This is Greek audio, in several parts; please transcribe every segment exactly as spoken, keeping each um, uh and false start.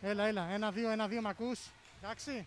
Έλα, έλα. Ένα, δύο, ένα, δύο, μ' ακούς? Εντάξει.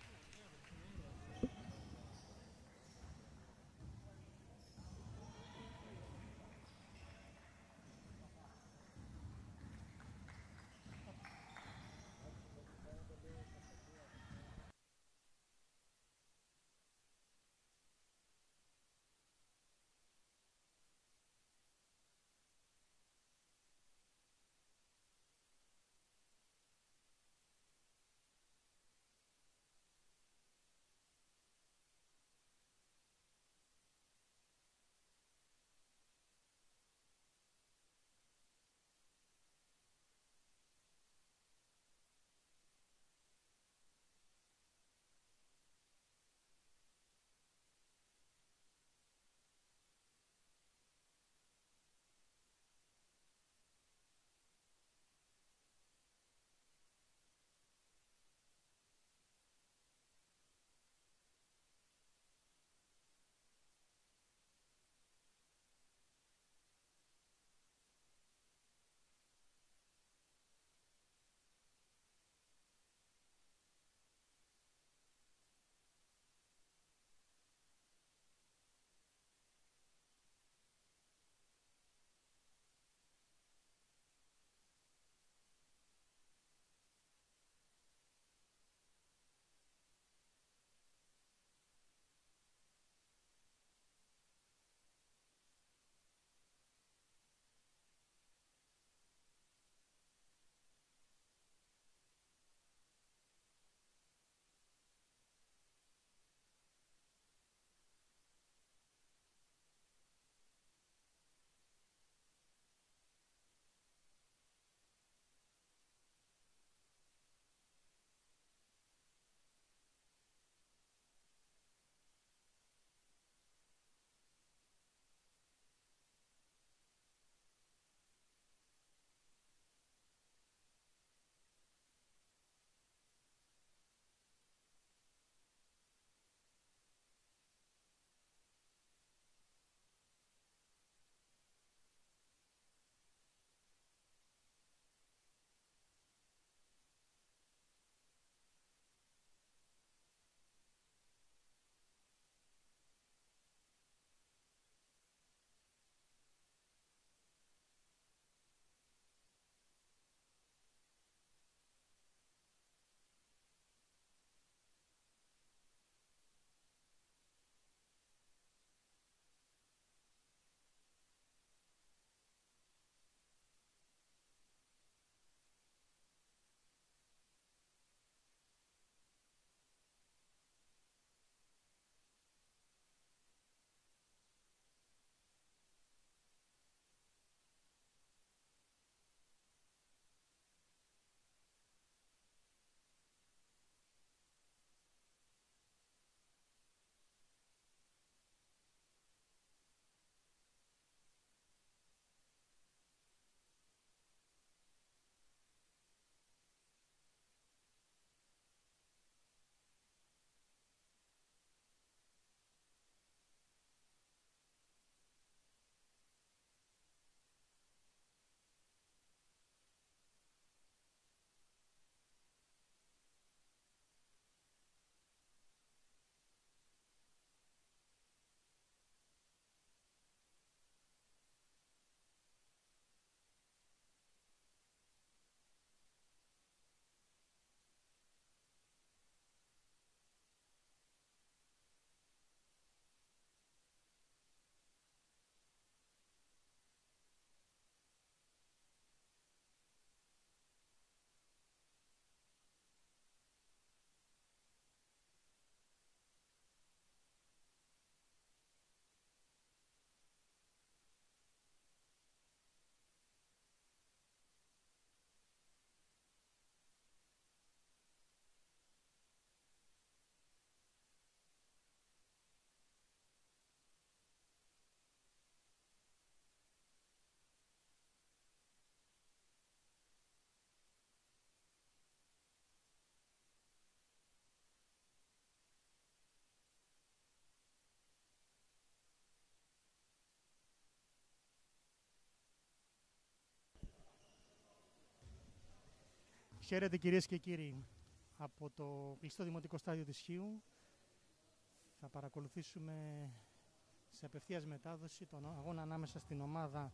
Χαίρετε κυρίες και κύριοι. Από το κλειστό δημοτικό στάδιο της Χίου θα παρακολουθήσουμε σε απευθείας μετάδοση τον αγώνα ανάμεσα στην ομάδα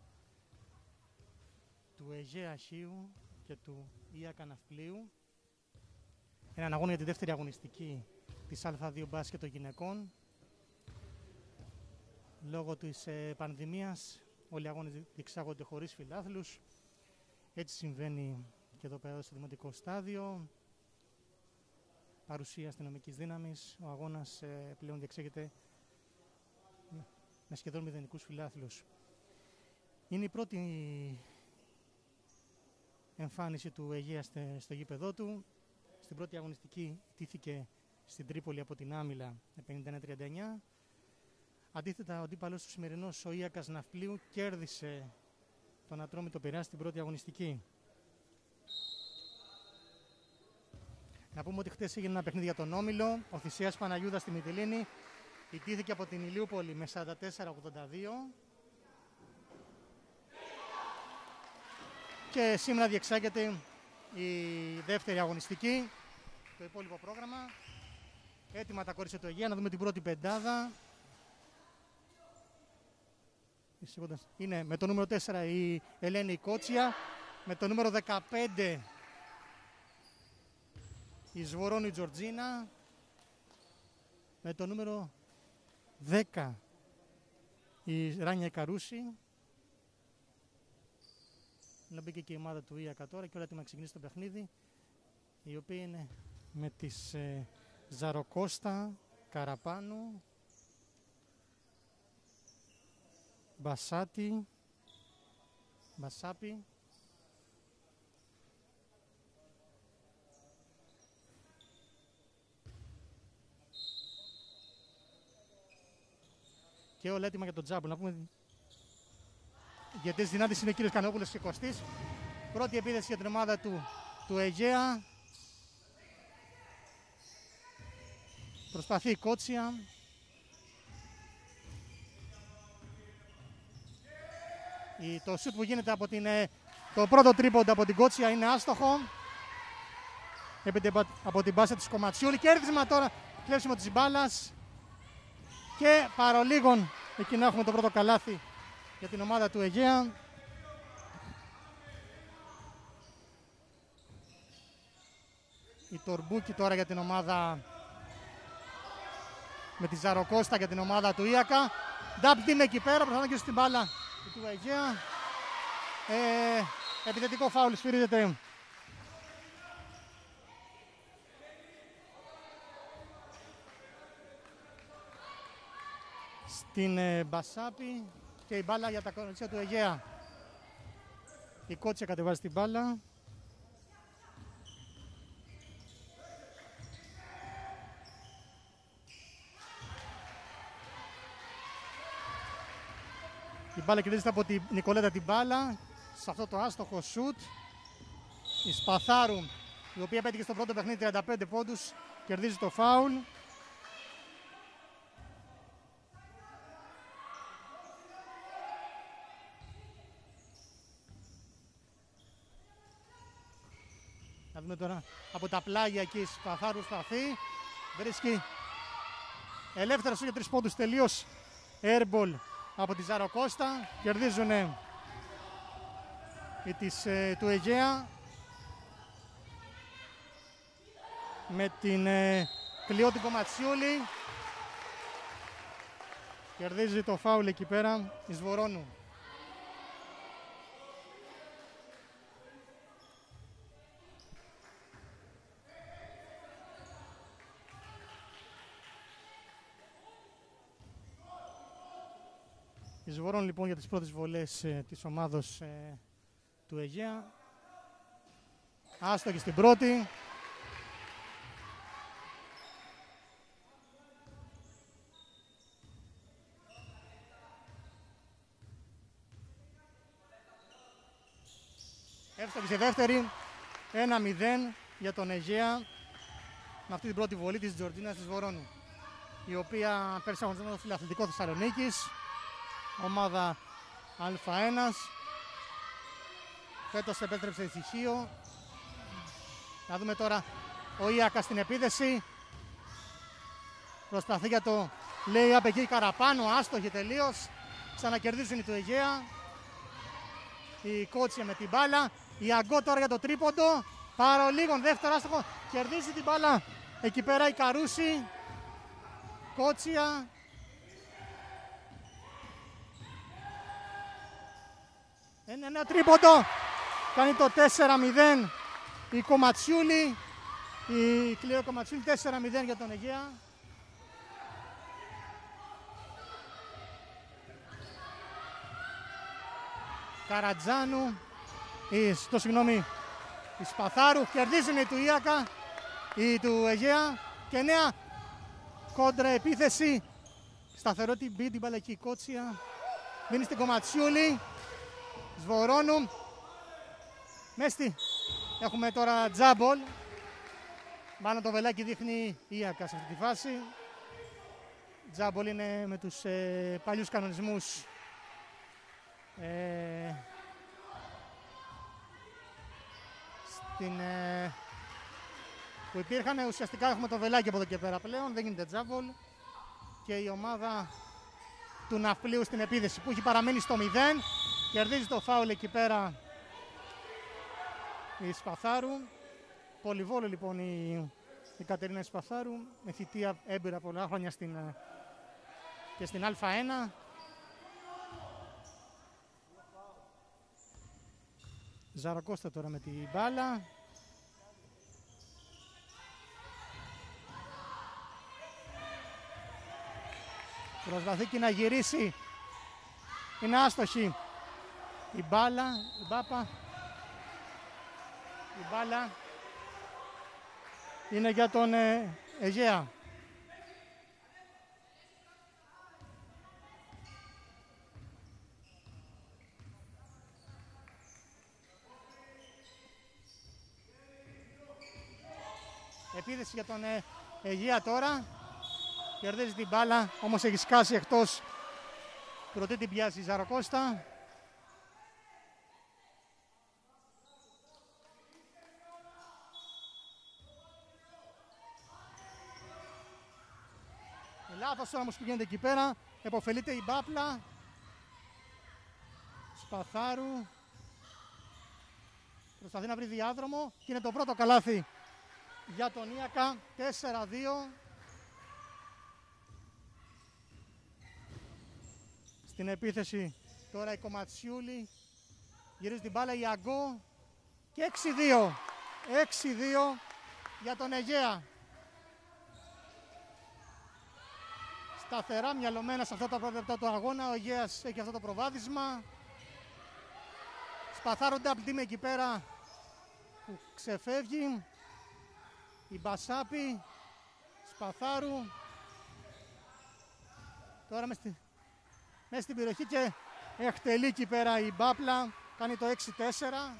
του Αιγαία Χίου και του Ίακα Ναυπλίου. Έναν αγώνα για τη δεύτερη αγωνιστική της Α δύο μπάσκετ των γυναικών. Λόγω της ε, πανδημίας όλοι οι αγώνες διεξάγονται χωρίς φιλάθλους. Έτσι συμβαίνει και εδώ πέρα στο δημοτικό στάδιο. Παρουσία αστυνομικής δύναμης. Ο αγώνας ε, πλέον διεξάγεται με σχεδόν μηδενικούς φιλάθλους. Είναι η πρώτη εμφάνιση του Αιγαία στο γήπεδό του. Στην πρώτη αγωνιστική ιτήθηκε στην Τρίπολη από την Άμυλα με πενήντα ένα τριάντα εννιά. Αντίθετα, ο αντίπαλος του σημερινός, ο Ίακας Ναυπλίου, κέρδισε τον Ατρόμητο Πειραιά στην πρώτη αγωνιστική. Να πούμε ότι χτες έγινε ένα παιχνίδι για τον Όμιλο. Ο Θησέας Παναγιούδας στη Μυτιλήνη ιτήθηκε από την Ηλιούπολη με σαράντα τέσσερα ογδόντα δύο. Και σήμερα διεξάγεται η δεύτερη αγωνιστική, το υπόλοιπο πρόγραμμα. Έτοιμα τα κορίτσια του Αιγαία, να δούμε την πρώτη πεντάδα. Είναι με το νούμερο τέσσερα η Ελένη Κότσια, με το νούμερο δεκαπέντε η Σβορώνη Τζορτζίνα, με το νούμερο δέκα η Ράνια Καρούση. Να μπήκε και η ομάδα του Ίακα τώρα και όλα έτοιμα να ξεκινήσει το παιχνίδι, η οποία είναι με τις ε, Ζαροκώστα, Καραπάνου, Μπασάτη, Μπασάπη, και όλα έτοιμα για τον τζάμπο. Να πούμε γιατί δυνάτης είναι ο κύριος Κανόπουλος και Κωστής. Πρώτη επίθεση για την ομάδα του, του Αιγαία. Προσπαθεί η Κότσια. Η, το σουτ που γίνεται από την, το πρώτο τρίποντο από την Κότσια είναι άστοχο. Έπεται από την πάσα της Κομματσιούλη. Κέρδισμα τώρα, κλέψιμο της μπάλας. Και παρολίγων εκεί να έχουμε το πρώτο καλάθι για την ομάδα του Αιγαία. Η Τορμπούκη τώρα για την ομάδα, με τη Ζαροκώστα για την ομάδα του Ίακα. Ντάμπτ είναι εκεί πέρα, προσπαθούν και στην μπάλα του Αιγαία. Ε, επιθετικό φάουλ σφυρίζεται. Στην ε, Μπασάπη και η μπάλα για τα κορίτσια του Αιγαία. Η Κότσια κατεβάζει την μπάλα. Η μπάλα κερδίζεται από την Νικολέτα την μπάλα σε αυτό το άστοχο σουτ. Η Σπαθάρου, η οποία πέτυχε στο πρώτο παιχνίδι τριάντα πέντε πόντους, κερδίζει το φάουλ. Να δούμε τώρα από τα πλάγια εκεί, Σπαθάρου σπαθεί. Βρίσκει ελεύθερα για τρεις πόντους, τελείως airball από τη Ζαροκώστα. Κερδίζουν οι της, ε, του Αιγαία με την ε, Κλειώτη Κομματσιούλη. Κερδίζει το φάουλ εκεί πέρα η Σβορώνου. Η Σβορών λοιπόν για τις πρώτες βολές ε, της ομάδος ε, του Αιγαία. Άστοχη στην πρώτη. Εύστοχη στη δεύτερη. ένα μηδέν για τον Αιγαία με αυτή την πρώτη βολή της Τζορτζίνας της Βορώνου, η οποία πέρασε αγωνισμό στο Φιλαθλητικό Θεσσαλονίκης, ομάδα Α1. Φέτος επέστρεψε ησυχείο Θα δούμε τώρα ο Ιακας στην επίθεση. Προσπαθεί για το λέει απ' εκεί Καραπάνο, άστοχη τελείως. Ξανακερδίζουν οι του Αιγαία. Η Κότσια με την μπάλα. Η Αγκό τώρα για το τρίποντο. Παρολίγων, δεύτερο άστοχο. Κερδίζει την μπάλα. Εκεί πέρα η Καρούση. Κότσια. Ένα νέο τρίποντο. Κάνει το τέσσερα μηδέν η Κομματσιούλη. Η Κλέο Κομματσιούλη τέσσερα μηδέν για τον Αιγαία. Καρατζάνου. Η, στο συγγνώμη. Η Σπαθάρου. Κερδίζουν οι του Ίακα. Η του Αιγαία. Και νέα κόντρα επίθεση. Σταθερό την μπει την μπάλα εκεί η Κότσια. Δίνει στην Κομματσιούλη. Σβορώνου. Μέστη. Έχουμε τώρα τζάμπολ. Πάνω το βελάκι δείχνει Ίακα σε αυτή τη φάση. Τζάμπολ είναι με τους ε, παλιούς κανονισμούς. Ε, στην, ε, που υπήρχαν ουσιαστικά έχουμε το βελάκι από εδώ και πέρα πλέον. Δεν γίνεται τζάμπολ. Και η ομάδα του Ναυπλίου στην επίθεση που έχει παραμείνει στο μηδέν. Κερδίζει το φάουλ εκεί πέρα η Σπαθάρου. Πολυβόλο λοιπόν η, η Κατερίνα Σπαθάρου. Με θητεία έμπειρα πολλά χρόνια στην, και στην Α1. Ζαρακώστα τώρα με την μπάλα. Προσπαθεί και να γυρίσει. Είναι άστοχη η μπάλα, η μπάπα. Η μπάλα είναι για τον ε, Αιγαία. Επίθεση για τον ε, Αιγαία τώρα. Κερδίζει την μπάλα, όμως έχει σκάσει εκτός. Πρωτού την πιάσει η Ζαρακώστα. Λάθος όμως που γίνεται εκεί πέρα. Εποφελείται η Μπάπλα. Σπαθάρου. Προσπαθεί να βρει διάδρομο. Και είναι το πρώτο καλάθι για τον Ίακα. τέσσερα δύο. Στην επίθεση τώρα η Κομματσιούλη. Γυρίζει την μπάλα η Αγκό. Και έξι δύο. έξι δύο για τον Αιγαία. Σταθερά μυαλωμένα σε αυτά τα πρώτα λεπτά του αγώνα. Ο Αιγαίας έχει αυτό το προβάδισμα. Σπαθάρονται από την εκεί πέρα που ξεφεύγει. Η Μπασάπη. Σπαθάρου. Τώρα μες, στη... μες στην περιοχή και εκτελεί εκεί πέρα η Μπάπλα. Κάνει το έξι τέσσερα.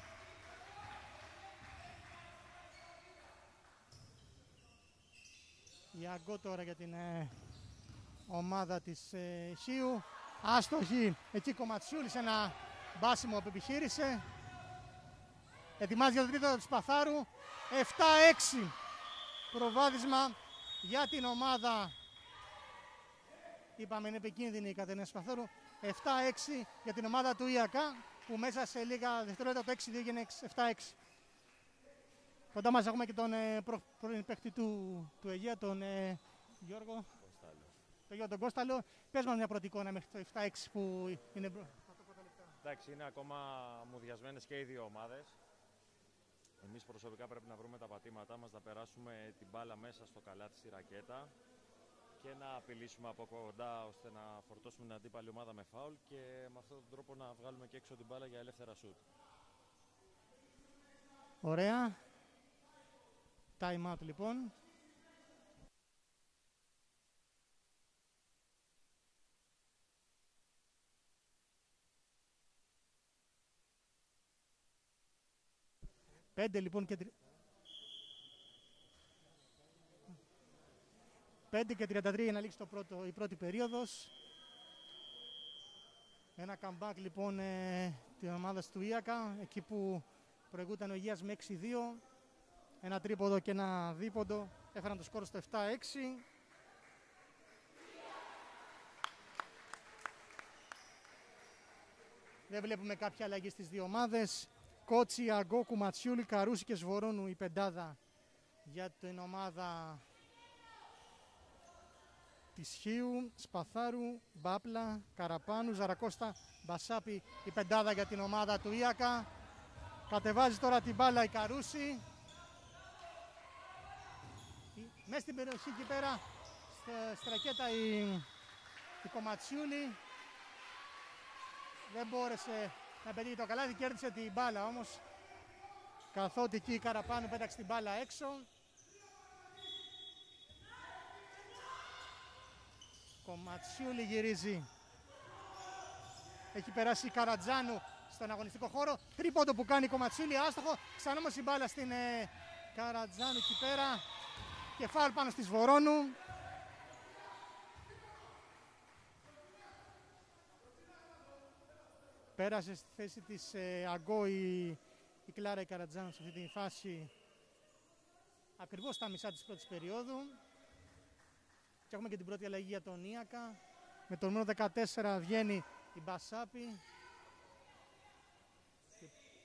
Η Αγκό τώρα για την ε, ομάδα της ε, Χίου. Άστοχη εκεί Κομματσιούλη σε ένα μπάσιμο που επιχείρησε. Ετοιμάζει για το τρίτο του Σπαθάρου. επτά έξι προβάδισμα για την ομάδα. Είπαμε είναι επικίνδυνη η Κατερίνα Σπαθάρου. επτά έξι για την ομάδα του Ίακα που μέσα σε λίγα δευτερόλεπτα το έξι δύο έγινε επτά έξι. Κοντά μας έχουμε και τον ε, προ, πρώην παίκτη του, του Αιγαία, τον ε, Γιώργο. Κώσταλο. Τον Γιώργο τον Κώσταλο. Πες μας μια πρώτη εικόνα μέχρι το επτά έξι που είναι... Εντάξει, είναι ακόμα μουδιασμένες και οι δύο ομάδες. Εμείς προσωπικά πρέπει να βρούμε τα πατήματά μας, να περάσουμε την μπάλα μέσα στο καλάτι στη ρακέτα και να απειλήσουμε από κοντά ώστε να φορτώσουμε την αντίπαλη ομάδα με φάουλ και με αυτόν τον τρόπο να βγάλουμε και έξω την μπάλα για ελεύθερα σουτ. Ωραία. Time out λοιπόν. Πέντε λοιπόν και... πέντε και τριάντα τρία για να λήξει το πρώτο, η πρώτη περίοδος. Ένα comeback λοιπόν ε, την ομάδα του Ίακα, εκεί που προηγούταν ο Αιγαίας με έξι δύο. Ένα τρίποδο και ένα δίποντο έφεραν το σκορ στο επτά έξι. Δεν βλέπουμε κάποια αλλαγή στις δύο ομάδες. Κότσι, Αγκόκου, Ματσιούλη, Καρούση και Σβορώνου η πεντάδα για την ομάδα της Χίου. Σπαθάρου, Μπάπλα, Καραπάνου, Ζαρακώστα, Μπασάπη η πεντάδα για την ομάδα του Ίακα. Κατεβάζει τώρα την μπάλα η Καρούση. Μέσα στην περιοχή εκεί πέρα στη ρακέτα η, η Κομματσιούλη. Δεν μπόρεσε να πετύχει το καλάθι, κέρδισε την μπάλα όμως. Καθότι εκεί η Καραπάνου πέταξε την μπάλα έξω. Κομματσιούλη γυρίζει. Έχει περάσει η Καρατζάνου στον αγωνιστικό χώρο. Τρίποντο που κάνει η Κομματσιούλη, άστοχο. Ξανά όμως η μπάλα στην ε, Καρατζάνου εκεί πέρα. Και φάουλ πάνω στη Σβορώνου. Πέρασε στη θέση της ε, Αγκό η, η Κλάρα η Καρατζάνου σε αυτή τη φάση. Ακριβώς στα μισά της πρώτης περίοδου. Και έχουμε και την πρώτη αλλαγή για τον Ίακα. Με το νούμερο δεκατέσσερα βγαίνει η Μπασάπη. Και,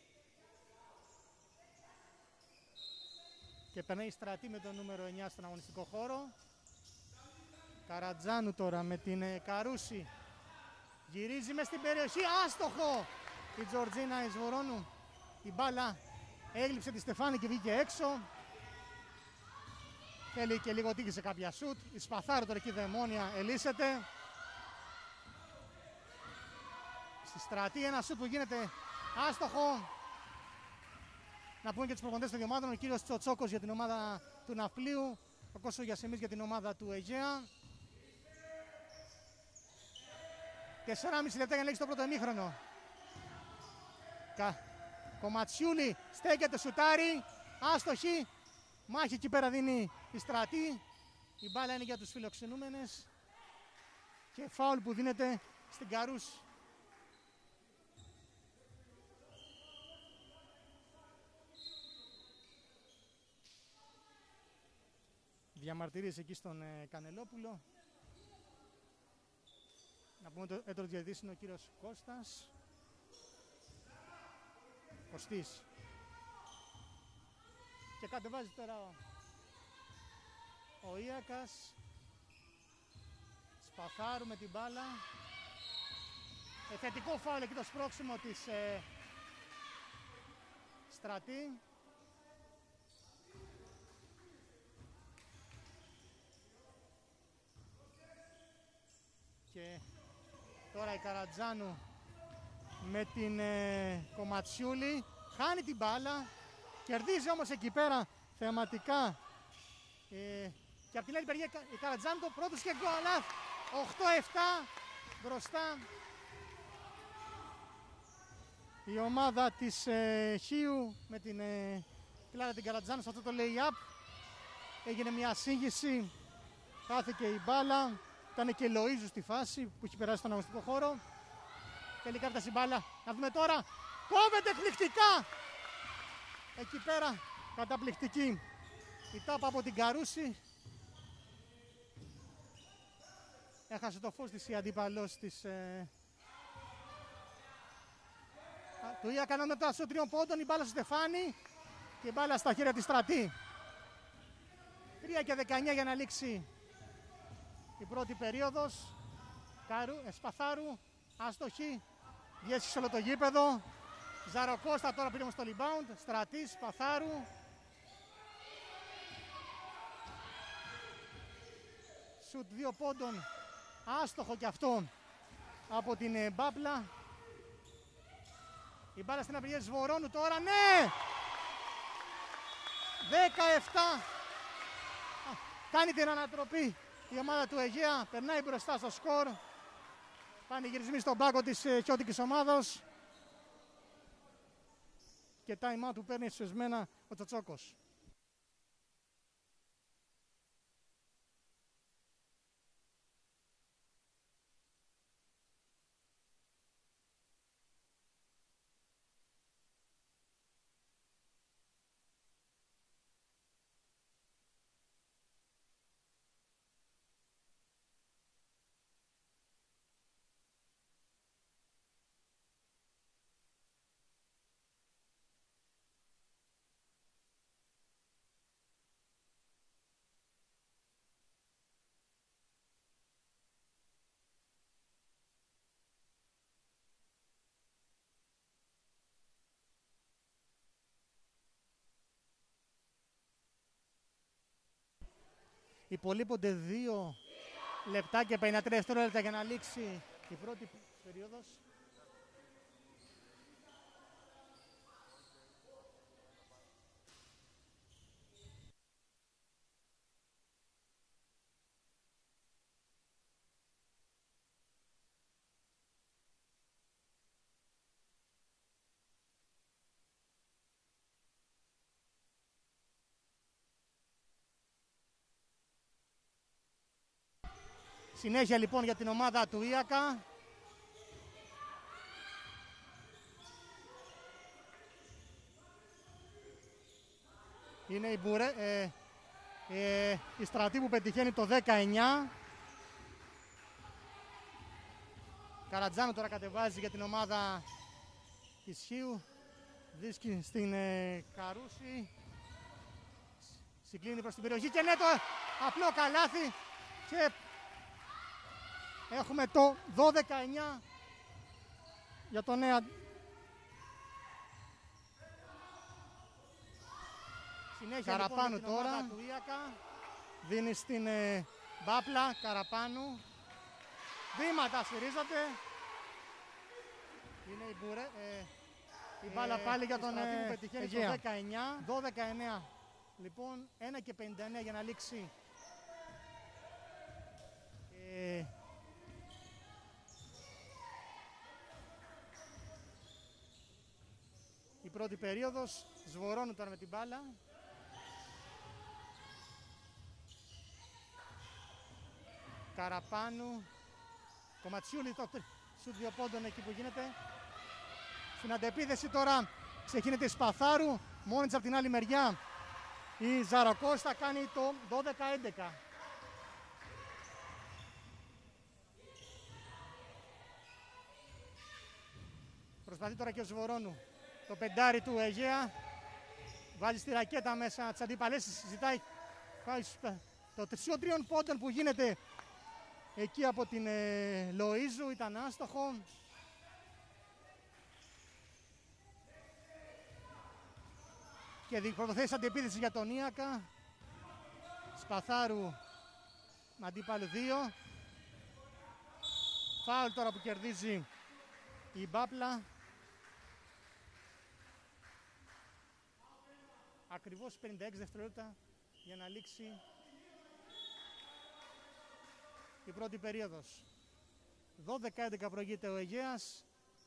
και περνάει η Στρατή με το νούμερο εννιά στον αγωνιστικό χώρο. Καρατζάνου τώρα με την ε, Καρούση. Γυρίζει μες στην περιοχή, άστοχο! Η Τζορτζίνα η Σβορώνου. Η μπάλα έγλειψε τη Στεφάνη και βγήκε έξω. Θέλει και λίγο τύχη σε κάποια σουτ. Η Σπαθάρου τώρα εκεί δαιμόνια ελύσσεται. Στη Στρατή ένα σουτ που γίνεται άστοχο. Να πούμε και τους προπονητές των δύο ομάδων. Ο κύριος Τσοτσόκος για την ομάδα του Ναυπλίου. Ο Κώστος Γιασεμής για την ομάδα του Αιγαία. τεσσεράμισι λεπτά για να λήξει το πρώτο ημίχρονο. Κα... Κομματσιούλη στέκεται, σουτάρει, άστοχη. Μάχη εκεί πέρα δίνει η Στρατή. Η μπάλα είναι για τους φιλοξενούμενες. Και φάουλ που δίνεται στην Καρούση. Διαμαρτυρίες εκεί στον ε, Κανελόπουλο. Να πούμε ότι έτρωγε διαιτητής είναι ο κύριος Κώστας. Κωστής. Και κατεβάζει τώρα ο Ίακας. Σπαθάρου με την μπάλα. Ε, θετικό φάουλ εκεί το σπρώξιμο της ε, Στρατή. Και τώρα η Καρατζάνου με την ε, Κομματσιούλη. Χάνει την μπάλα. Κερδίζει όμως εκεί πέρα θεαματικά. Ε, και από την άλλη μεριά η Καρατζάνου το πρώτος και γκολ. οκτώ επτά μπροστά. Η ομάδα της ε, Χίου με την ε, Κλάρα την Καρατζάνου σε αυτό το lay-up. Έγινε μια σύγχυση. Χάθηκε η μπάλα. Ήταν και Λοΐζου στη φάση που έχει περάσει στον αγωνιστικό χώρο. Τελικά έφτασε η μπάλα. Να δούμε τώρα. Κόβεται εκπληκτικά. Εκεί πέρα καταπληκτική η τάπα από την Καρούση. Έχασε το φως της η αντίπαλος της ε... του Ίακα να μετά στο τριών πόντων. Η μπάλα στο Στεφάνη και η μπάλα στα χέρια της Στρατή. τρία και δεκαεννιά για να λήξει η πρώτη περίοδος. Καρου, Σπαθάρου, άστοχη, διέσχισε σε όλο το γήπεδο. Ζαροκώστα τώρα πήρε στο rebound. Στρατής, Σπαθάρου. Σουτ δύο πόντων, άστοχο και αυτό από την ε, Μπάπλα. Η μπάλα στην απειλή της Βορώνου τώρα, ναι! δεκαεπτά. Κάνει την ανατροπή η ομάδα του Αιγαία, περνάει μπροστά στο σκορ. Πάνε γυρισμοί στον πάγκο της ε, χιώτικης ομάδος. Και time out που παίρνει σωσμένα ο Τσοτσόκος. Υπολείπονται δύο λεπτά και πενήντα τρία δευτερόλεπτα για να λήξει η πρώτη περίοδος. Συνέχεια λοιπόν για την ομάδα του Ίακα. Είναι η, Μπουρέ, ε, ε, η Στρατή που πετυχαίνει το δεκαεννιά. Καρατζάνου τώρα κατεβάζει για την ομάδα της Χίου. Δίσκει στην ε, Καρούση. Συγκλίνει προς την περιοχή και ναι, το απλό καλάθι. Και έχουμε το δώδεκα εννιά για το νέα. Συνέχεια Καραπάνου λοιπόν, τώρα του Ίακα. Δίνει στην ε, Μπάπλα Καραπάνου. Βήματα σφυρίζονται. Είναι η, μπουρε, ε, η μπάλα ε, πάλι για τον ε, που πετυχαίνει το δεκαεννιά. δώδεκα εννιά λοιπόν, ένα και πενήντα εννιά για να λήξει ε, η πρώτη περίοδος. Σβορώνουν τώρα με την μπάλα. Καραπάνου. Κομματσιούλη το σουτ δύο πόντων εκεί που γίνεται. Στην αντεπίθεση τώρα ξεκίνεται η Σπαθάρου. Μόνη της από την άλλη μεριά η Ζαρακώστα κάνει το δώδεκα έντεκα. Προσπαθεί τώρα και ο Σβορώνου. Το πεντάρι του Αιγαία βάζει στη ρακέτα μέσα τις αντιπαλές, ζητάει το τρισιών τριών πόντων που γίνεται εκεί από την ε, Λοΐζου, ήταν άστοχο. Και πρωτοθέσει αντιεπίθεση για τον Ίακα. Σπαθάρου με αντίπαλο δύο. Φάουλ τώρα που κερδίζει η Μπάπλα. Ακριβώς πενήντα έξι δευτερόλεπτα για να λήξει η πρώτη περίοδος. δώδεκα έντεκα προηγείται ο Αιγαίας.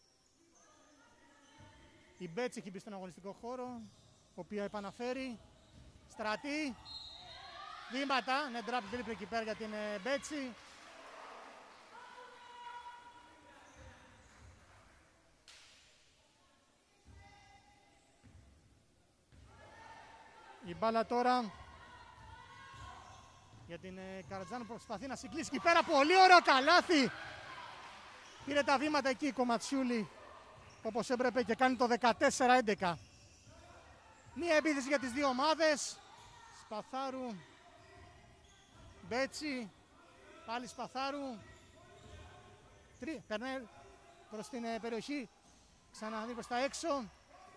Η Μπέτση έχει μπει στον αγωνιστικό χώρο, ο οποία επαναφέρει. Στρατή. Βήματα. Ναι, τράπη τρίπλη εκεί πέρα για την Μπέτση. Η μπάλα τώρα για την ε, Καρατζάνου που προσπαθεί να συγκλήσει εκεί πέρα. Πολύ ωραίο καλάθι. Πήρε τα βήματα εκεί η Κομματσιούλη όπως έπρεπε και κάνει το δεκατέσσερα έντεκα. Μία επίθεση για τις δύο ομάδες. Σπαθάρου. Μπέτσι. Πάλι Σπαθάρου. Τρι... Περνάει προς την ε, περιοχή. Ξαναδεί προς τα έξω.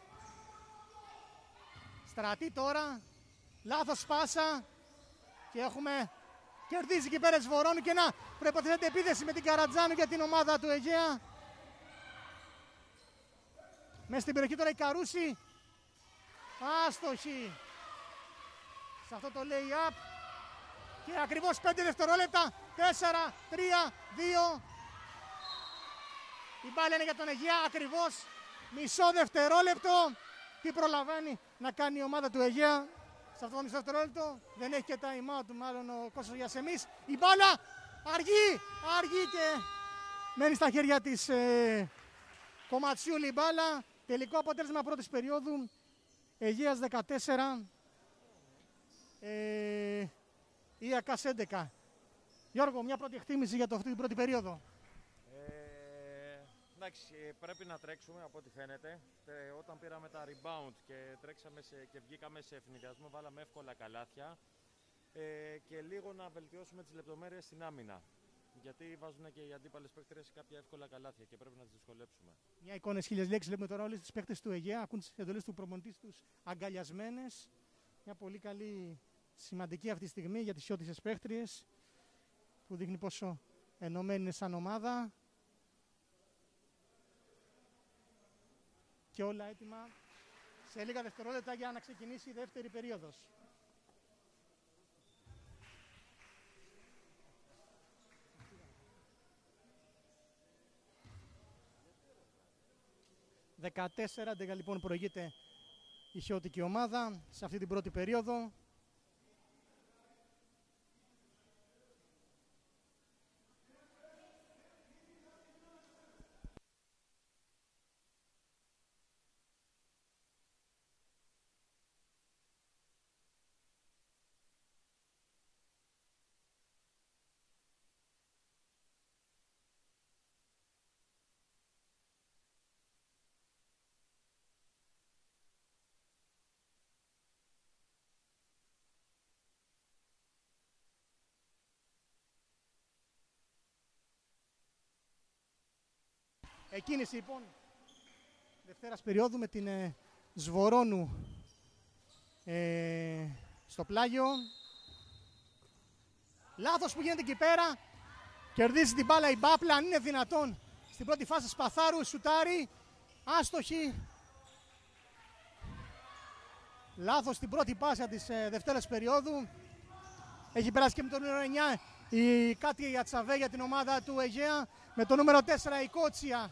Στρατή τώρα. Λάθος πάσα. Και έχουμε κερδίσει εκεί πέρα Σβορώνου και να προϋποθέτει επίθεση με την Καρατζάνου για την ομάδα του Αιγαία. Μέσα στην περιοχή τώρα η Καρούση. Άστοχη. Σε αυτό το lay-up. Και ακριβώς πέντε δευτερόλεπτα. τέσσερα, τρία, δύο. Η μπάλα είναι για τον Αιγαία ακριβώς μισό δευτερόλεπτο. Τι προλαβαίνει να κάνει η ομάδα του Αιγαία σε αυτό το μισό δευτερόλεπτο. Δεν έχει και time out, μάλλον ο Κώστας Γιασεμής. Η μπάλα αργεί, αργεί και μένει στα χέρια της ε, Κομματσιούλη η μπάλα. Τελικό αποτέλεσμα πρώτης περίοδου. Αιγαίας δεκατέσσερα, ε, Ίακας έντεκα. Γιώργο, μια πρώτη εκτίμηση για το, αυτή την πρώτη περίοδο. Ε, εντάξει, πρέπει να τρέξουμε από ό,τι φαίνεται. Ε, όταν πήραμε τα rebound και, τρέξαμε σε, και βγήκαμε σε ευνηδιασμό, βάλαμε εύκολα καλάθια. Ε, και λίγο να βελτιώσουμε τις λεπτομέρειες στην άμυνα. Γιατί βάζουν και οι αντίπαλες παίκτες κάποια εύκολα καλάθια και πρέπει να τις δυσκολέψουμε. Μια εικόνα χίλιες λέξεις. Βλέπουμε τώρα όλες τις παίκτες του Αιγαία. Ακούν τις εντολές του προπονητή τους αγκαλιασμένες. Μια πολύ καλή σημαντική αυτή τη στιγμή για τις Χιώτισσες παίχτριες, που δείχνει πόσο ενωμένοι είναι σαν ομάδα. Και όλα έτοιμα σε λίγα δευτερόλεπτα για να ξεκινήσει η δεύτερη περίοδος. δεκατέσσερα έντεκα λοιπόν προηγείται η χιώτικη ομάδα σε αυτή την πρώτη περίοδο. Εκκίνηση λοιπόν δευτέρας περίοδου με την ε, Σβορώνου ε, στο πλάγιο. Λάθος που γίνεται εκεί πέρα. Κερδίζει την μπάλα η Μπάπλα, αν είναι δυνατόν. Στην πρώτη φάση Σπαθάρου, σουτάρει. Άστοχη. Λάθος στην πρώτη πάσα της ε, δευτέρας περίοδου. Έχει περάσει και με το νούμερο εννιά η Κάτια Ιατσαβέ για την ομάδα του Αιγαία. Με το νούμερο τέσσερα η Κότσια.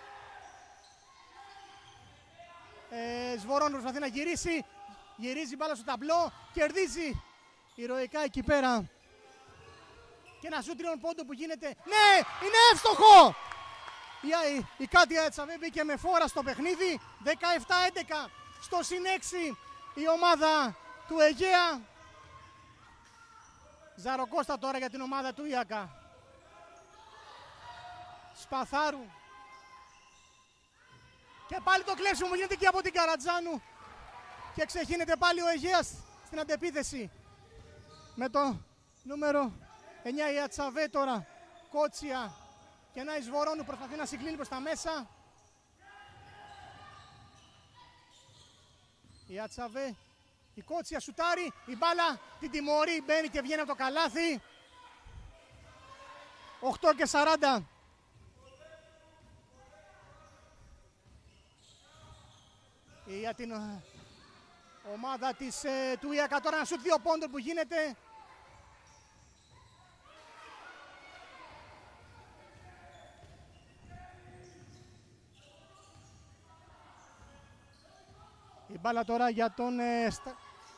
Ε, Σβορώνου προσπαθεί να γυρίσει. Γυρίζει μπάλα στο ταμπλό. Κερδίζει ηρωικά εκεί πέρα. Και ένα σούτ τριών πόντων που γίνεται. Ναι! Είναι εύστοχο! Η, η, η Κάτια Ιατσαβέ μπήκε με φόρα στο παιχνίδι. δεκαεπτά έντεκα στο συν έξι η ομάδα του Αιγαία. Ζαροκώστα τώρα για την ομάδα του Ιακά. Σπαθάρου. Και πάλι το κλέψιμο μου γίνεται και από την Καρατζάνου. Και ξεχύνεται πάλι ο Αιγαίας στην αντεπίθεση. Με το νούμερο εννιά η Ατσαβέ τώρα. Κότσια. Και ένα Σβορώνου προσπαθεί να συγκλίνει προς τα μέσα. Η Ατσαβέ. Η Κότσια σουτάρει. Η μπάλα την τιμωρεί. Μπαίνει και βγαίνει από το καλάθι. οκτώ και σαράντα. Για την ομάδα της, ε, του Ιακά τώρα ένα σουτ δύο πόντων που γίνεται. Η μπάλα τώρα για τον... Ε, στα...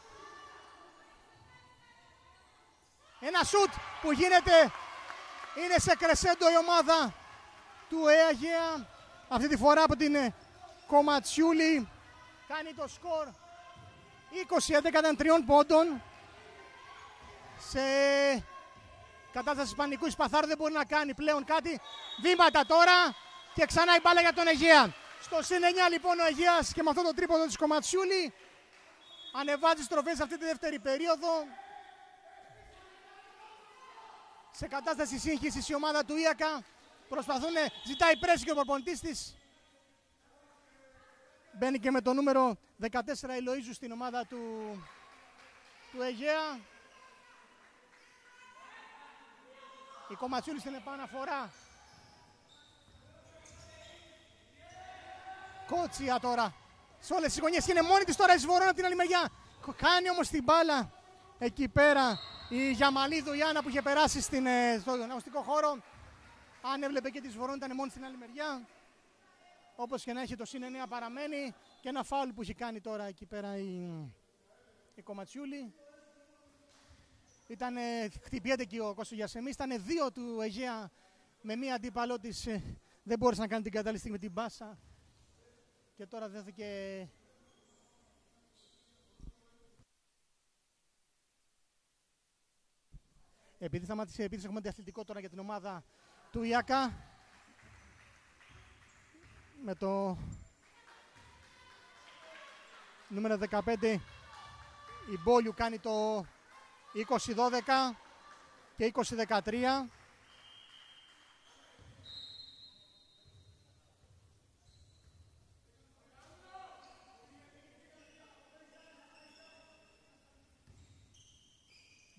Ένα σουτ που γίνεται. Είναι σε κρεσέντο η ομάδα του Αιγαία. Αυτή τη φορά από την ε, Κομματσιούλη. Κάνει το σκορ είκοσι έντεκα των τριών πόντων. Σε κατάσταση πανικού η Σπαθάρου δεν μπορεί να κάνει πλέον κάτι. Βήματα τώρα και ξανά η μπάλα για τον Αιγαία. Στο συν εννιά λοιπόν ο Αιγαίας και με αυτό το τρίποδο της Κομματσιούλη ανεβάζει στροφές σε αυτή τη δεύτερη περίοδο. Σε κατάσταση σύγχυσης η ομάδα του Ιακά. Προσπαθούν, ζητάει πρέσβη και ο προπονητής της. Μπαίνει και με το νούμερο δεκατέσσερα η Λοΐζου στην ομάδα του, του Αιγαία. Η Κομματσιούλη στην επαναφορά. Κότσια τώρα. Σε όλες τις γωνιές είναι μόνη της τώρα η Σβορώνου από την άλλη μεριά. Κάνει όμως την μπάλα εκεί πέρα η Γιαμαλίδου η Άννα που είχε περάσει στην, στο αγωνιστικό χώρο. Αν έβλεπε και τη Σβορώνου ήταν μόνη στην άλλη μεριά. Όπως και να έχει το συν εννέα παραμένει και ένα φάουλ που έχει κάνει τώρα εκεί πέρα η, η Κομματσιούλη. Ήτανε, χτυπιέται και ο Κωστογιασεμής, ήταν δύο του Αιγαία με μία αντίπαλό της, δεν μπόρεσε να κάνει την κατάλληλη στιγμή με την μπάσα. Και τώρα δέθηκε... Επειδή σταμάτησε η επίθεση έχουμε αντιαθλητικό τώρα για την ομάδα του Ιακά. Με το νούμερο δεκαπέντε η Μπόλιου κάνει το είκοσι δώδεκα και είκοσι δεκατρία.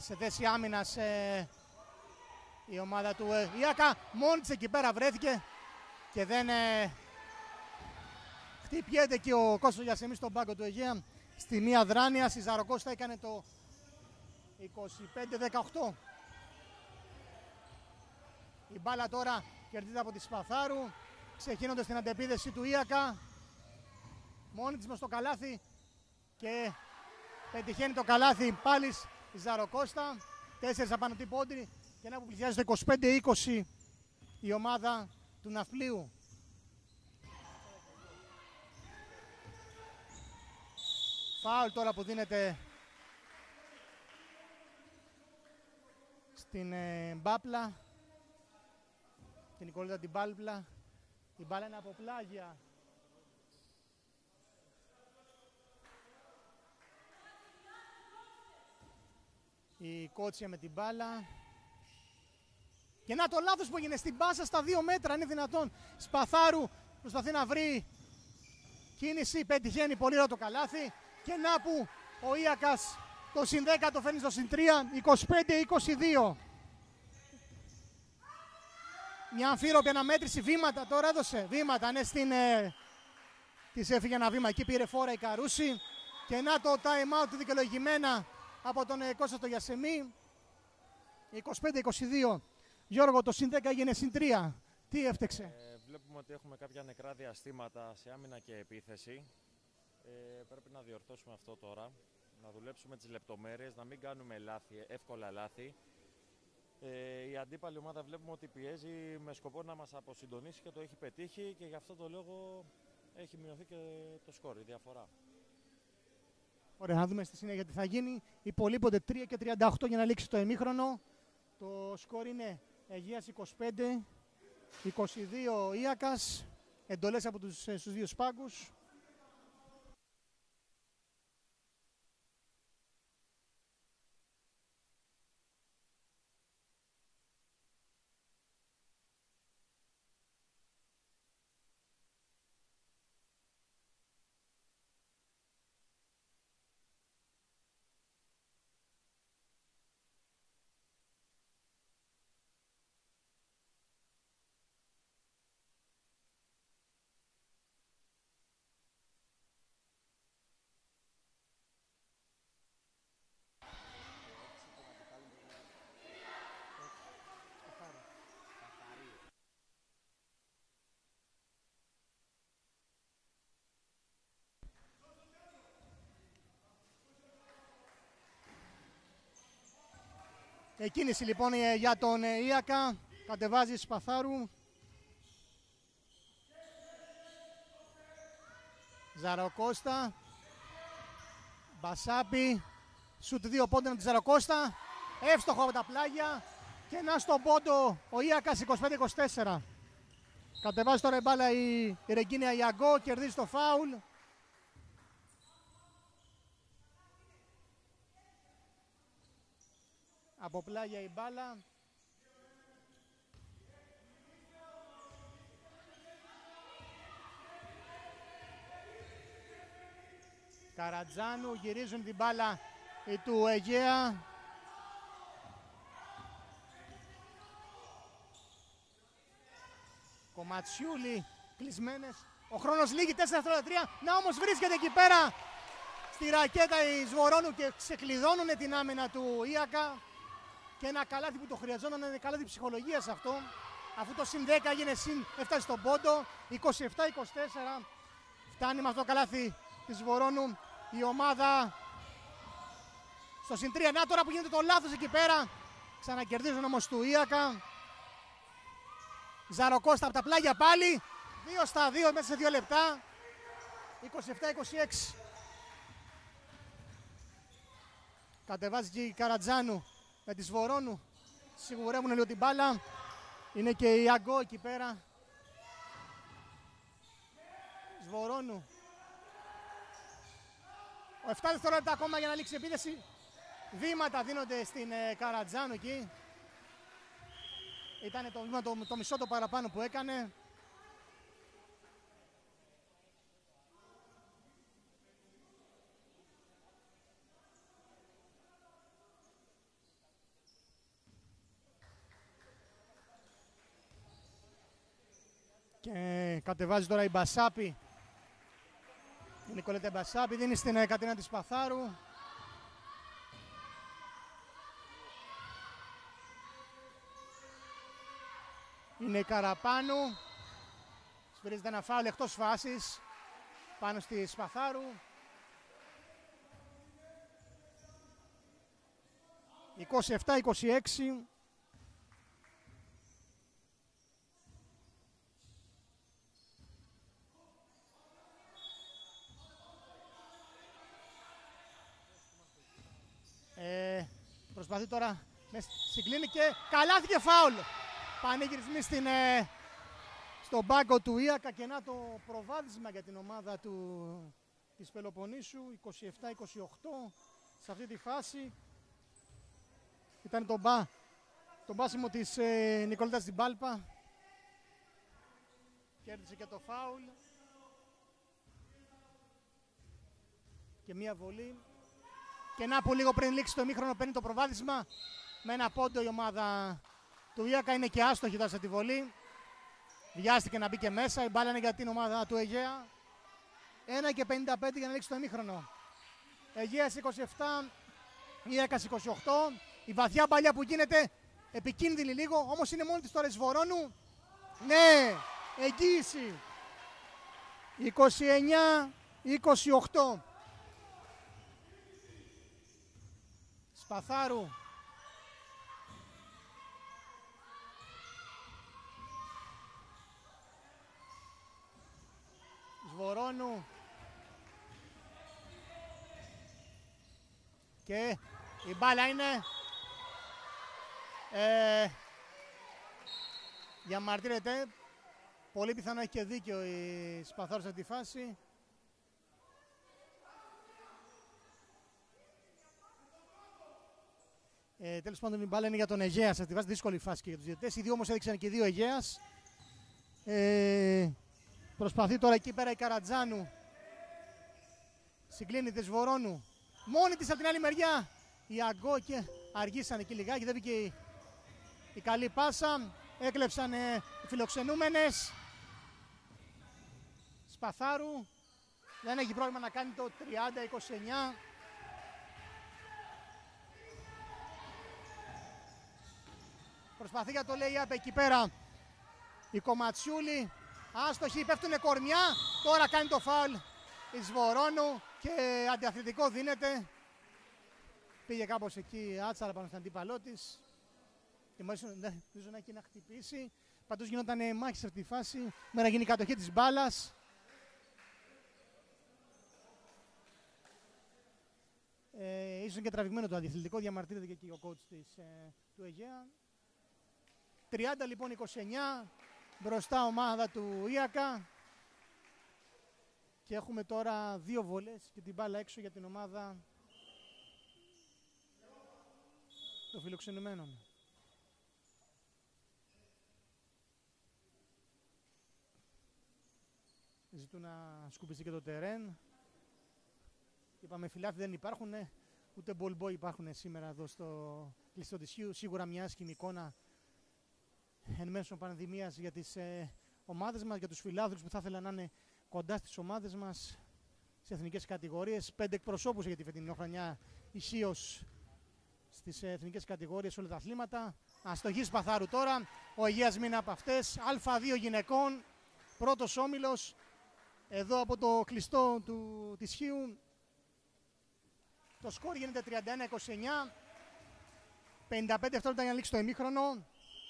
σε θέση άμυνας ε, η ομάδα του ε, Ίακα. Μόνη της εκεί πέρα βρέθηκε και δεν ε, χτυπιέται και ο Κώστας Γιασεμής στον πάγκο του Αιγαία. Στη μία δράνεια, η Ζαροκώστα έκανε το είκοσι πέντε δεκαοκτώ. Η μπάλα τώρα κερδίζεται από τη Σπαθάρου, ξεκινώντας την αντεπίδεση του Ίακα. Μόνη της μες στο καλάθι και πετυχαίνει το καλάθι πάλι η Ζαροκώστα. Τέσσερις απανωτοί πόντοι και ένα που πλησιάζει το είκοσι πέντε είκοσι η ομάδα του Ναυπλίου. Φάουλ τώρα που δίνεται στην ε, Μπάπλα, την Νικολίτα την Μπάλπλα. Η μπάλα είναι από πλάγια. Η Κότσια με την μπάλα. Και να το λάθος που έγινε στην πάσα στα δύο μέτρα, είναι δυνατόν. Σπαθάρου προσπαθεί να βρει κίνηση, πετυχαίνει πολύ ωραίο το καλάθι. Και να που ο Ίακας το συν δέκα το φέρνει στο συν τρία, είκοσι πέντε είκοσι δύο. Μια αμφίροπη αναμέτρηση, βήματα τώρα έδωσε, βήματα, ναι, στην... Ε, της έφυγε ένα βήμα, εκεί πήρε φόρα η Καρούση. Και να το time out του δικαιολογημένα από τον ε, Κώστα το Γιασεμί. είκοσι πέντε είκοσι δύο. Γιώργο, το συν δέκα έγινε συν τρία. Τι έφτεξε? Ε, βλέπουμε ότι έχουμε κάποια νεκρά διαστήματα σε άμυνα και επίθεση. Ε, πρέπει να διορθώσουμε αυτό τώρα. Να δουλέψουμε τις λεπτομέρειες, να μην κάνουμε λάθη, εύκολα λάθη. Ε, η αντίπαλη ομάδα βλέπουμε ότι πιέζει με σκοπό να μας αποσυντονίσει και το έχει πετύχει και γι' αυτό το λόγο έχει μειωθεί και το σκορ, η διαφορά. Ωραία, να δούμε στη συνέχεια τι θα γίνει. Υπολείπονται τρία και τριάντα οκτώ για να λήξει το ημίχρονο. Το σκορ είναι Αιγαίας είκοσι πέντε, είκοσι δύο Ίακας. Εντολές από τους, στους δύο σπάγκους. Εκκίνηση λοιπόν για τον Ίακα. Κατεβάζει Σπαθάρου. Ζαροκώστα. Μπασάπη. Σουτ δύο πόντων από τη Ζαροκώστα. Εύστοχο από τα πλάγια. Και να στον πόντο ο Ίακας είκοσι πέντε είκοσι τέσσερα. Κατεβάζει τώρα η μπάλα η, η Ρεγκίνια Ιαγκό. Κερδίζει το φάουλ. Από πλάγια η μπάλα. Καρατζάνου, γυρίζουν την μπάλα η του Αιγαία. Κομματσιούλη, κλεισμένες. Ο χρόνος λύγει, τέσσερα τρία. Να όμως βρίσκεται εκεί πέρα στη ρακέτα η Σβορώνου και ξεκλειδώνουν την άμυνα του Ίακα. Και ένα καλάθι που το χρειαζόταν, ένα καλάθι ψυχολογίας αυτό. Αφού το συν δέκα έγινε συν, έφτασε στον πόντο. είκοσι επτά είκοσι τέσσερα. Φτάνει με αυτό το καλάθι της Βορώνου η ομάδα στο συν τρία. Να τώρα που γίνεται το λάθος εκεί πέρα. Ξανακερδίζουν όμως του Ίακα. Ζαροκώστα από τα πλάγια πάλι. δύο στα δύο μέσα σε δύο λεπτά. είκοσι επτά είκοσι έξι. Κατεβάζει και η Καρατζάνου με τη Σβορώνου. Σιγουρεύουν λίγο την μπάλα. Είναι και η Αγκό εκεί πέρα. Σβορώνου. επτά δευτερόλεπτα ακόμα για να λήξει η επίθεση. Βήματα δίνονται στην ε, Καρατζάνου εκεί. Ήταν το βήμα το, το μισό το παραπάνω που έκανε. Και κατεβάζει τώρα η Μπασάπη. Η Νικολέτα Μπασάπη δίνει στην Κατερίνα της Σπαθάρου. Είναι η Καραπάνου. Σφυρίζεται ένα φάουλ εκτός φάσης πάνω στη Σπαθάρου. είκοσι επτά είκοσι έξι. Ε, προσπαθεί τώρα, συγκλίνει και καλάθι και φάουλ. Πανηγυρισμοί στην, ε, στον πάγκο του Ίακα και να το προβάδισμα για την ομάδα του, της Πελοποννήσου. είκοσι επτά είκοσι οκτώ σε αυτή τη φάση. Ήταν το, μπα, το μπάσιμο της ε, Νικολέτας στην Πάλπα. Κέρδισε και το φάουλ. Και μία βολή. Και να από λίγο πριν λήξει το ημίχρονο παίρνει το προβάδισμα. Με ένα πόντο η ομάδα του Ίακα είναι και άστοχη τώρα σε τη βολή. Βιάστηκε να μπει και μέσα. Η μπάλα είναι για την ομάδα του Αιγαία. ένα και πενήντα πέντε για να λήξει το ημίχρονο. Αιγαίας είκοσι επτά, Ίακας είκοσι οκτώ. Η βαθιά μπαλιά που γίνεται επικίνδυνη λίγο, όμως είναι μόνη της τώρα Σβορώνου. Ναι, εγγύηση. είκοσι εννιά είκοσι οκτώ. Σπαθάρου. Σβορώνου. Και η μπάλα είναι ε, διαμαρτύρεται. Πολύ πιθανό έχει και δίκιο η Σπαθάρου σε τη φάση. Ε, τέλος πάντων η μπάλα είναι για τον Αιγαία σε τη βάση, δύσκολη φάση και για τους διαιτητές. Οι δύο όμως έδειξαν και οι δύο Αιγαίας. Ε, προσπαθεί τώρα εκεί πέρα η Καρατζάνου. Συγκλίνει τη Σβορώνου. Μόνη της από την άλλη μεριά. Οι Αγκό και αργήσαν εκεί λιγάκι. Δεν βγήκε η, η καλή πάσα. Έκλεψαν ε, οι φιλοξενούμενες. Σπαθάρου. Δεν έχει πρόβλημα να κάνει το τριάντα είκοσι εννιά. Προσπαθεί για το lay-up εκεί πέρα η Κομματσιούλη. Άστοχη, πέφτουνε κορμιά. Τώρα κάνει το φάουλ η Σβορώνου και αντιαθλητικό δίνεται. Πήγε κάπως εκεί άτσαλα πάνω στον αντίπαλό της. Και μόλις νομίζω να έχει να χτυπήσει. Παντός γινόταν μάχη σε αυτή τη φάση. Με να γίνει κατοχή της μπάλας. Ε, ίσως και τραβηγμένο το αντιαθλητικό. Διαμαρτύρεται και εκεί ο coach της, ε, του Αιγαία. τριάντα λοιπόν είκοσι εννιά. Μπροστά ομάδα του Ίακα. Και έχουμε τώρα δύο βολές και την μπάλα έξω για την ομάδα των φιλοξενουμένων. Ζητούν να σκουπιστεί και το τερέν. Είπαμε φιλάθη δεν υπάρχουν, ούτε μπολμπό υπάρχουν σήμερα εδώ στο κλειστό της Χίου. Σίγουρα μια άσχημη εικόνα εν μέσω πανδημίας για τις ε, ομάδες μας, για τους φιλάθλους που θα ήθελαν να είναι κοντά στις ομάδες μας σε εθνικές κατηγορίες. Πέντε εκπροσώπους για τη φετινή χρονιά ισχύως στις εθνικές κατηγορίες όλα τα αθλήματα. Αστοχή Σπαθάρου τώρα. Ο Αιγαίας μείνει από αυτές. Α2 γυναικών. Πρώτος όμιλος. Εδώ από το κλειστό του, της Χίου. Το σκορ γίνεται τριάντα ένα είκοσι εννιά. πενήντα πέντε δευτερόλεπτα για να λήξει το ημίχρονο.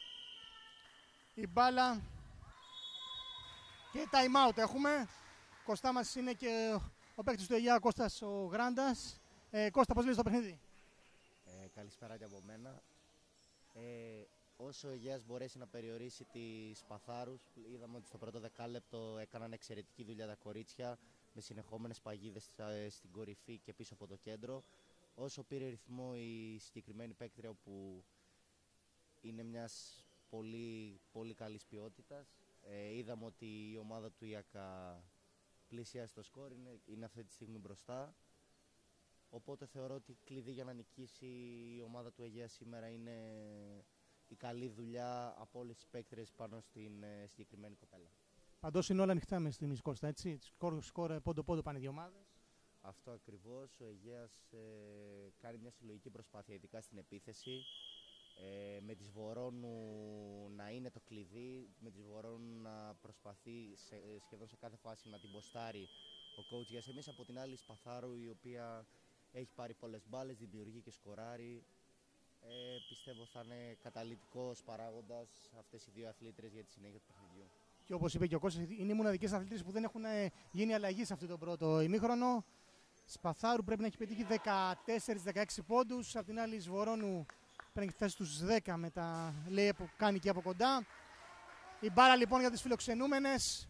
Η μπάλα. Και time out έχουμε. Κωστά μας είναι και ο παίκτης του Αιγαία, Κώστας ο Γράντας. Ε, Κώστα, πώς βλέπεις το παιχνίδι? Ε, καλησπέρα και από μένα. Ε, όσο ο Αιγαίας μπορέσει να περιορίσει τις Σπαθάρους, είδαμε ότι στο πρώτο δεκάλεπτο έκαναν εξαιρετική δουλειά τα κορίτσια με συνεχόμενες παγίδες στην κορυφή και πίσω από το κέντρο. Όσο πήρε ρυθμό η συγκεκριμένη παίκτρια που είναι μιας πολύ, πολύ καλής ποιότητας, ε, είδαμε ότι η ομάδα του Ίακα πλησιάζει το σκορ, είναι, είναι αυτή τη στιγμή μπροστά. Οπότε θεωρώ ότι κλειδί για να νικήσει η ομάδα του Αιγαία σήμερα είναι η καλή δουλειά από όλες τις παίκτρες πάνω στην ε, συγκεκριμένη κοπέλα. Παντός είναι όλα ανοιχτά μέσα στη μισή Κώστα, έτσι. Σκορ, σκορ πόντο-πόντο πάνε οι δύο ομάδες. Αυτό ακριβώς. Ο Αιγαίας ε, κάνει μια συλλογική προσπάθεια, ειδικά στην επίθεση. Ε, με τις Βορώνου να είναι το κλειδί, με τις Βορώνου να προσπαθεί σε, σχεδόν σε κάθε φάση να την ποστάρει ο coach Γιάς. Εμείς από την άλλη Σπαθάρου, η οποία έχει πάρει πολλές μπάλες, δημιουργεί και σκοράρει. Ε, πιστεύω θα είναι καταλυτικός παράγοντας αυτές οι δύο αθλήτρες για τη συνέχεια του παιχνιδιού. Και όπως είπε και ο Κώστας, είναι οι μοναδικές αθλήτρες που δεν έχουν γίνει αλλαγή σε αυτό το πρώτο ημίχρονο. Σπαθάρου πρέπει να έχει πετύχει δεκατέσσερα δεκαέξι πόντους, απ' την άλλη Σβορώνου πρέπει να φτάσει στους δέκα με τα λέει που κάνει και από κοντά. Η μπάλα λοιπόν για τις φιλοξενούμενες.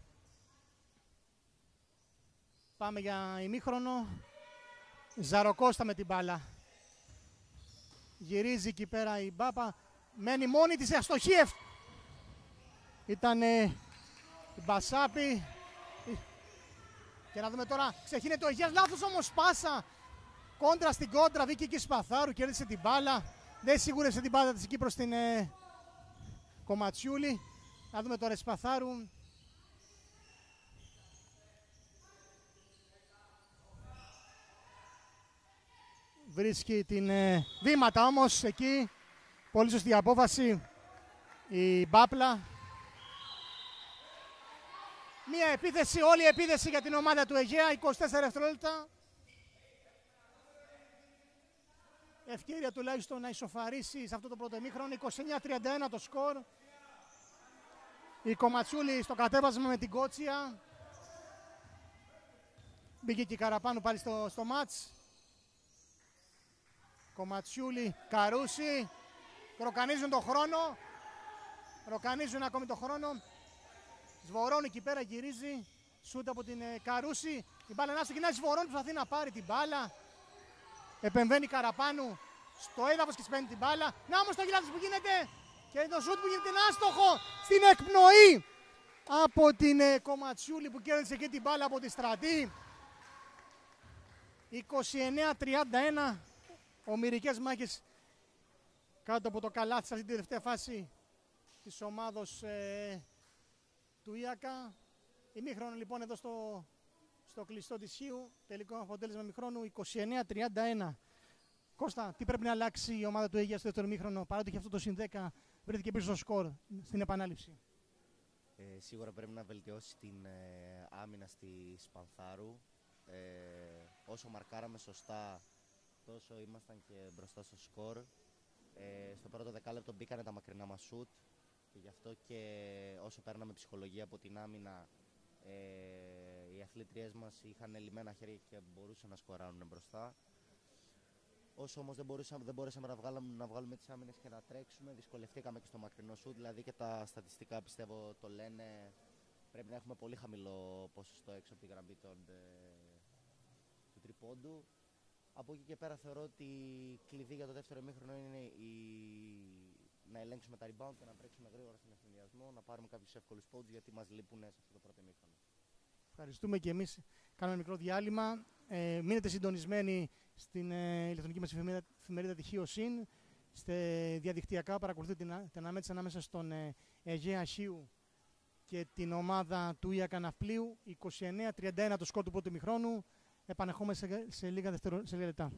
Πάμε για ημίχρονο. Ζαροκώστα με την μπάλα. Γυρίζει εκεί πέρα η Μπάπα. Μένει μόνη της, αστοχή. Ήταν η Μπασάπη. Και να δούμε τώρα, ξεχύνεται το Αιγαίας, λάθος όμως πάσα. Κόντρα στην κόντρα, βγήκε εκεί Σπαθάρου, κέρδισε την μπάλα. Δεν σίγουρευσε την μπάλα της εκεί προς την ε, Κομματσιούλη. Να δούμε τώρα Σπαθάρου. Βρίσκει την ε, βήματα όμως εκεί. Πολύ σωστή απόφαση η Μπάπλα. Μία επίθεση, όλη η επίθεση για την ομάδα του Αιγαία, είκοσι τέσσερα δευτερόλεπτα. Ευκαιρία τουλάχιστον να ισοφαρίσει σε αυτό το πρώτο ημίχρονο, είκοσι εννέα τριάντα ένα το σκορ. Η Κομματσούλη στο κατέβασμα με την Κότσια. Μπήκε και η Καραπάνου πάλι στο, στο μάτς. Κομματσούλη, Καρούση. Ροκανίζουν τον χρόνο. Ροκανίζουν ακόμη τον χρόνο. Σβορώνει εκεί πέρα, γυρίζει. Σούτ από την ε, Καρούση. Η μπάλα να ξεκινάει, Σβορώνει, προσπαθεί να πάρει την μπάλα. Επεμβαίνει Καραπάνου στο έδαφος και σπαίνει την μπάλα. Να όμως το γυλάδι που γίνεται. Και το σούτ που γίνεται είναι άστοχο στην εκπνοή από την ε, Κομματσιούλη που κέρδισε και την μπάλα από τη Στρατή. είκοσι εννέα τριάντα ένα. Ομηρικές μάχες κάτω από το καλάθι σε αυτή τη τελευταία φάση της ομάδος ε, του Ίακα. Ημίχρονο λοιπόν εδώ στο, στο κλειστό της Χίου. Τελικό αποτέλεσμα ημίχρονου είκοσι εννέα τριάντα ένα. Κώστα, τι πρέπει να αλλάξει η ομάδα του Αιγαία στο δεύτερο ημίχρονο, παρότι και αυτό το συν δέκα βρέθηκε πίσω στο σκορ στην επανάληψη? Ε, σίγουρα πρέπει να βελτιώσει την ε, άμυνα στη Σπανθάρου. Ε, όσο μαρκάραμε σωστά, τόσο ήμασταν και μπροστά στο σκορ. Ε, στο πρώτο δεκάλεπτο μπήκανε τα μακρινά μας σουτ και γι' αυτό και όσο παίρναμε ψυχολογία από την άμυνα, ε, οι αθλήτριές μας είχαν λυμμένα χέρια και μπορούσαν να σκοράρουν μπροστά. Όσο όμως δεν μπορούσαμε, δεν μπορέσαμε να βγάλουμε, να βγάλουμε τις άμυνες και να τρέξουμε, δυσκολευτήκαμε και στο μακρινό σουτ, δηλαδή και τα στατιστικά πιστεύω το λένε, πρέπει να έχουμε πολύ χαμηλό ποσοστό έξω από τη γραμμή των, ε, του τριπόντου. Από εκεί και πέρα θεωρώ ότι η κλειδί για το δεύτερο ημίχρονο είναι η... να ελέγξουμε τα rebound και να τρέξουμε γρήγορα στον ευθυνδιασμό, να πάρουμε κάποιους εύκολους πόντους γιατί μας λείπουν σε αυτό το πρώτο ημίχρονο. Ευχαριστούμε και εμείς. Κάνουμε μικρό διάλειμμα. Ε, μείνετε συντονισμένοι στην ε, ηλεκτρονική μας εφημερίδα, εφημερίδα τη Χίοσυν. Ste διαδικτυακά παρακολουθείτε την, την ανάμετρηση ανάμεσα στον ε, Αιγαία Χίου και την ομάδα του Ίακα Ναυπλίου. είκοσι εννέα τριάντα ένα το σκορ του πρώτου ημιχρόνου. Επανερχόμαστε σε, σε, λίγα δευτερο, σε λίγα λεπτά.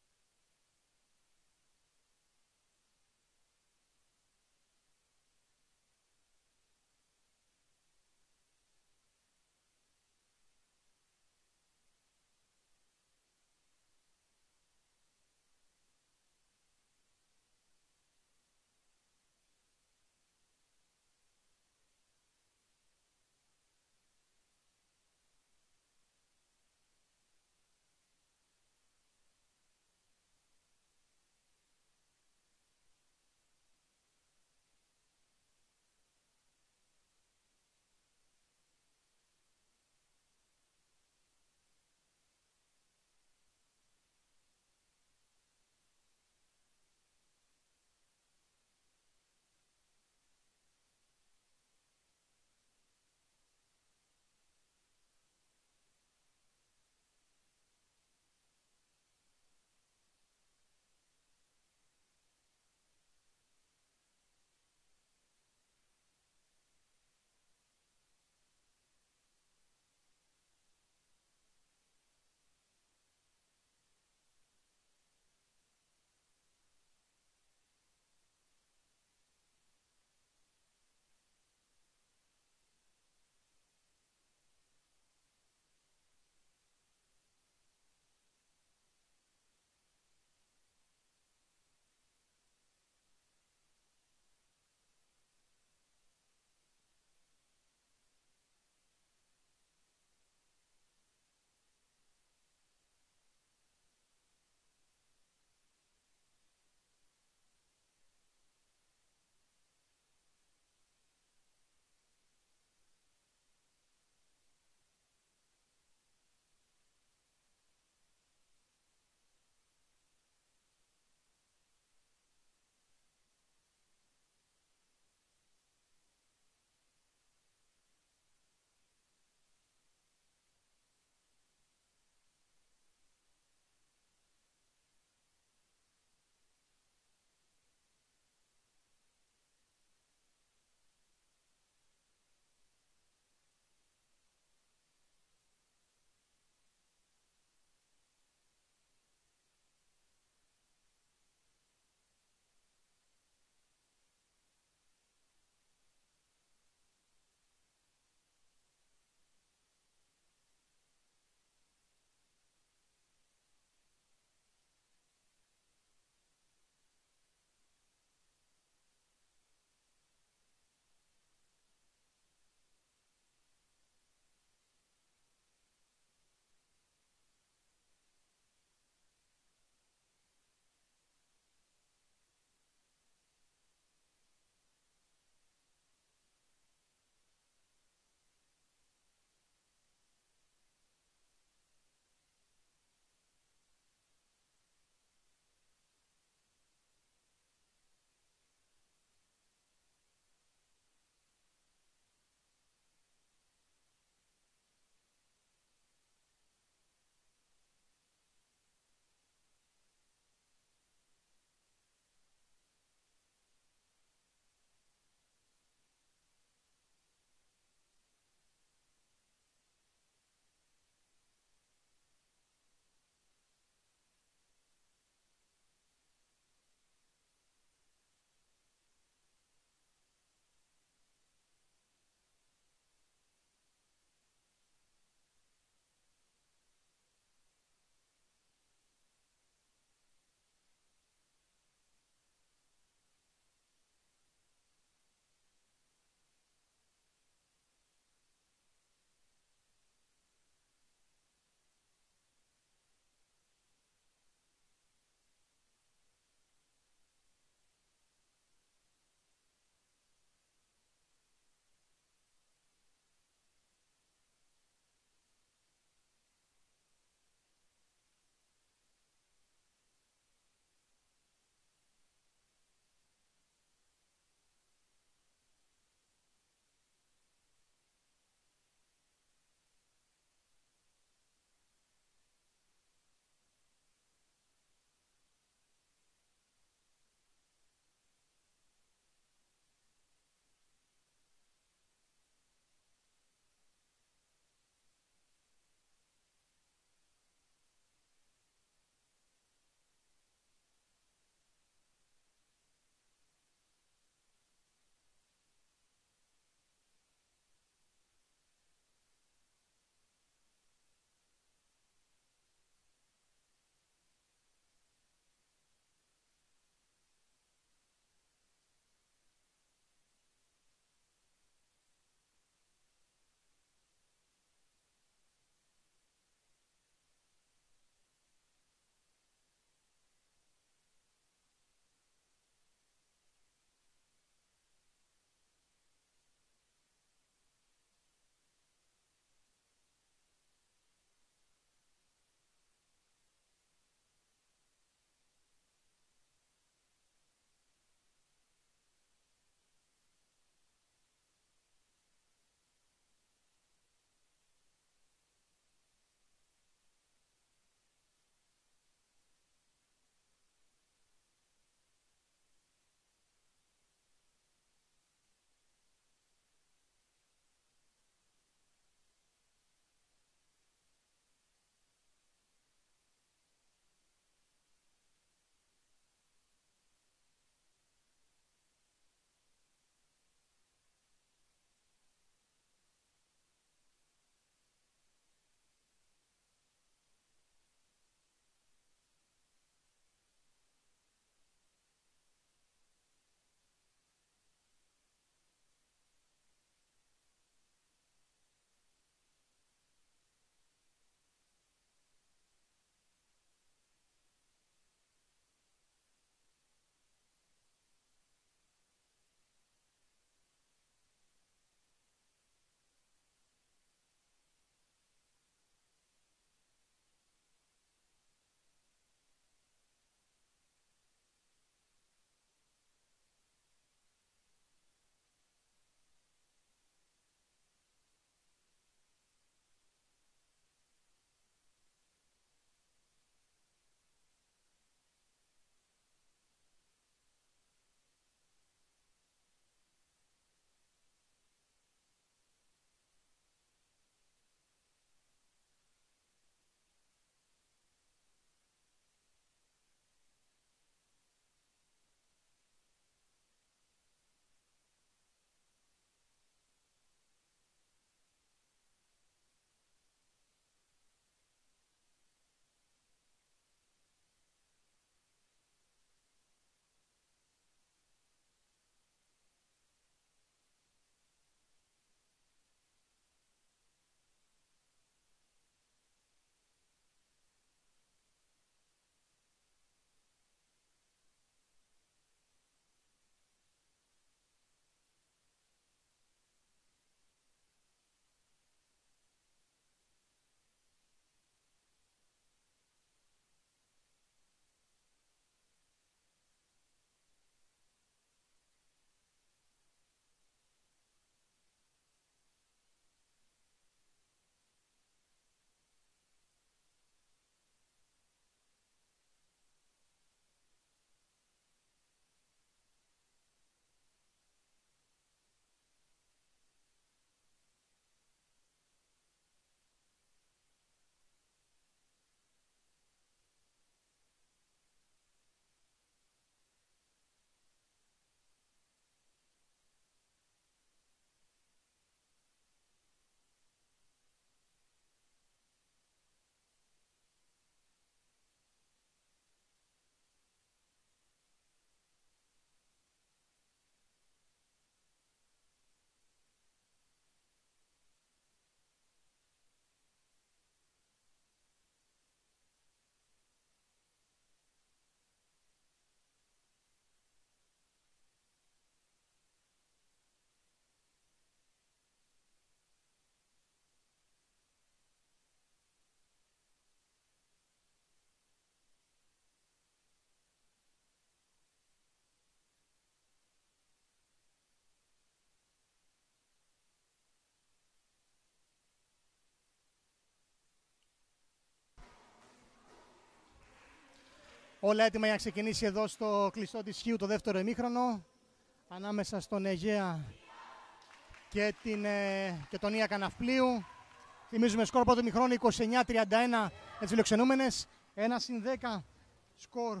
Όλα έτοιμα για να ξεκινήσει εδώ στο κλειστό της Χίου το δεύτερο ημίχρονο. Ανάμεσα στον Αιγαία και, την, ε, και τον Ιακα Ναυπλίου. Θυμίζουμε σκορ πρώτο ημίχρονο είκοσι εννιά τριάντα ένα για τις φιλοξενούμενες. ένα συν δέκα σκορ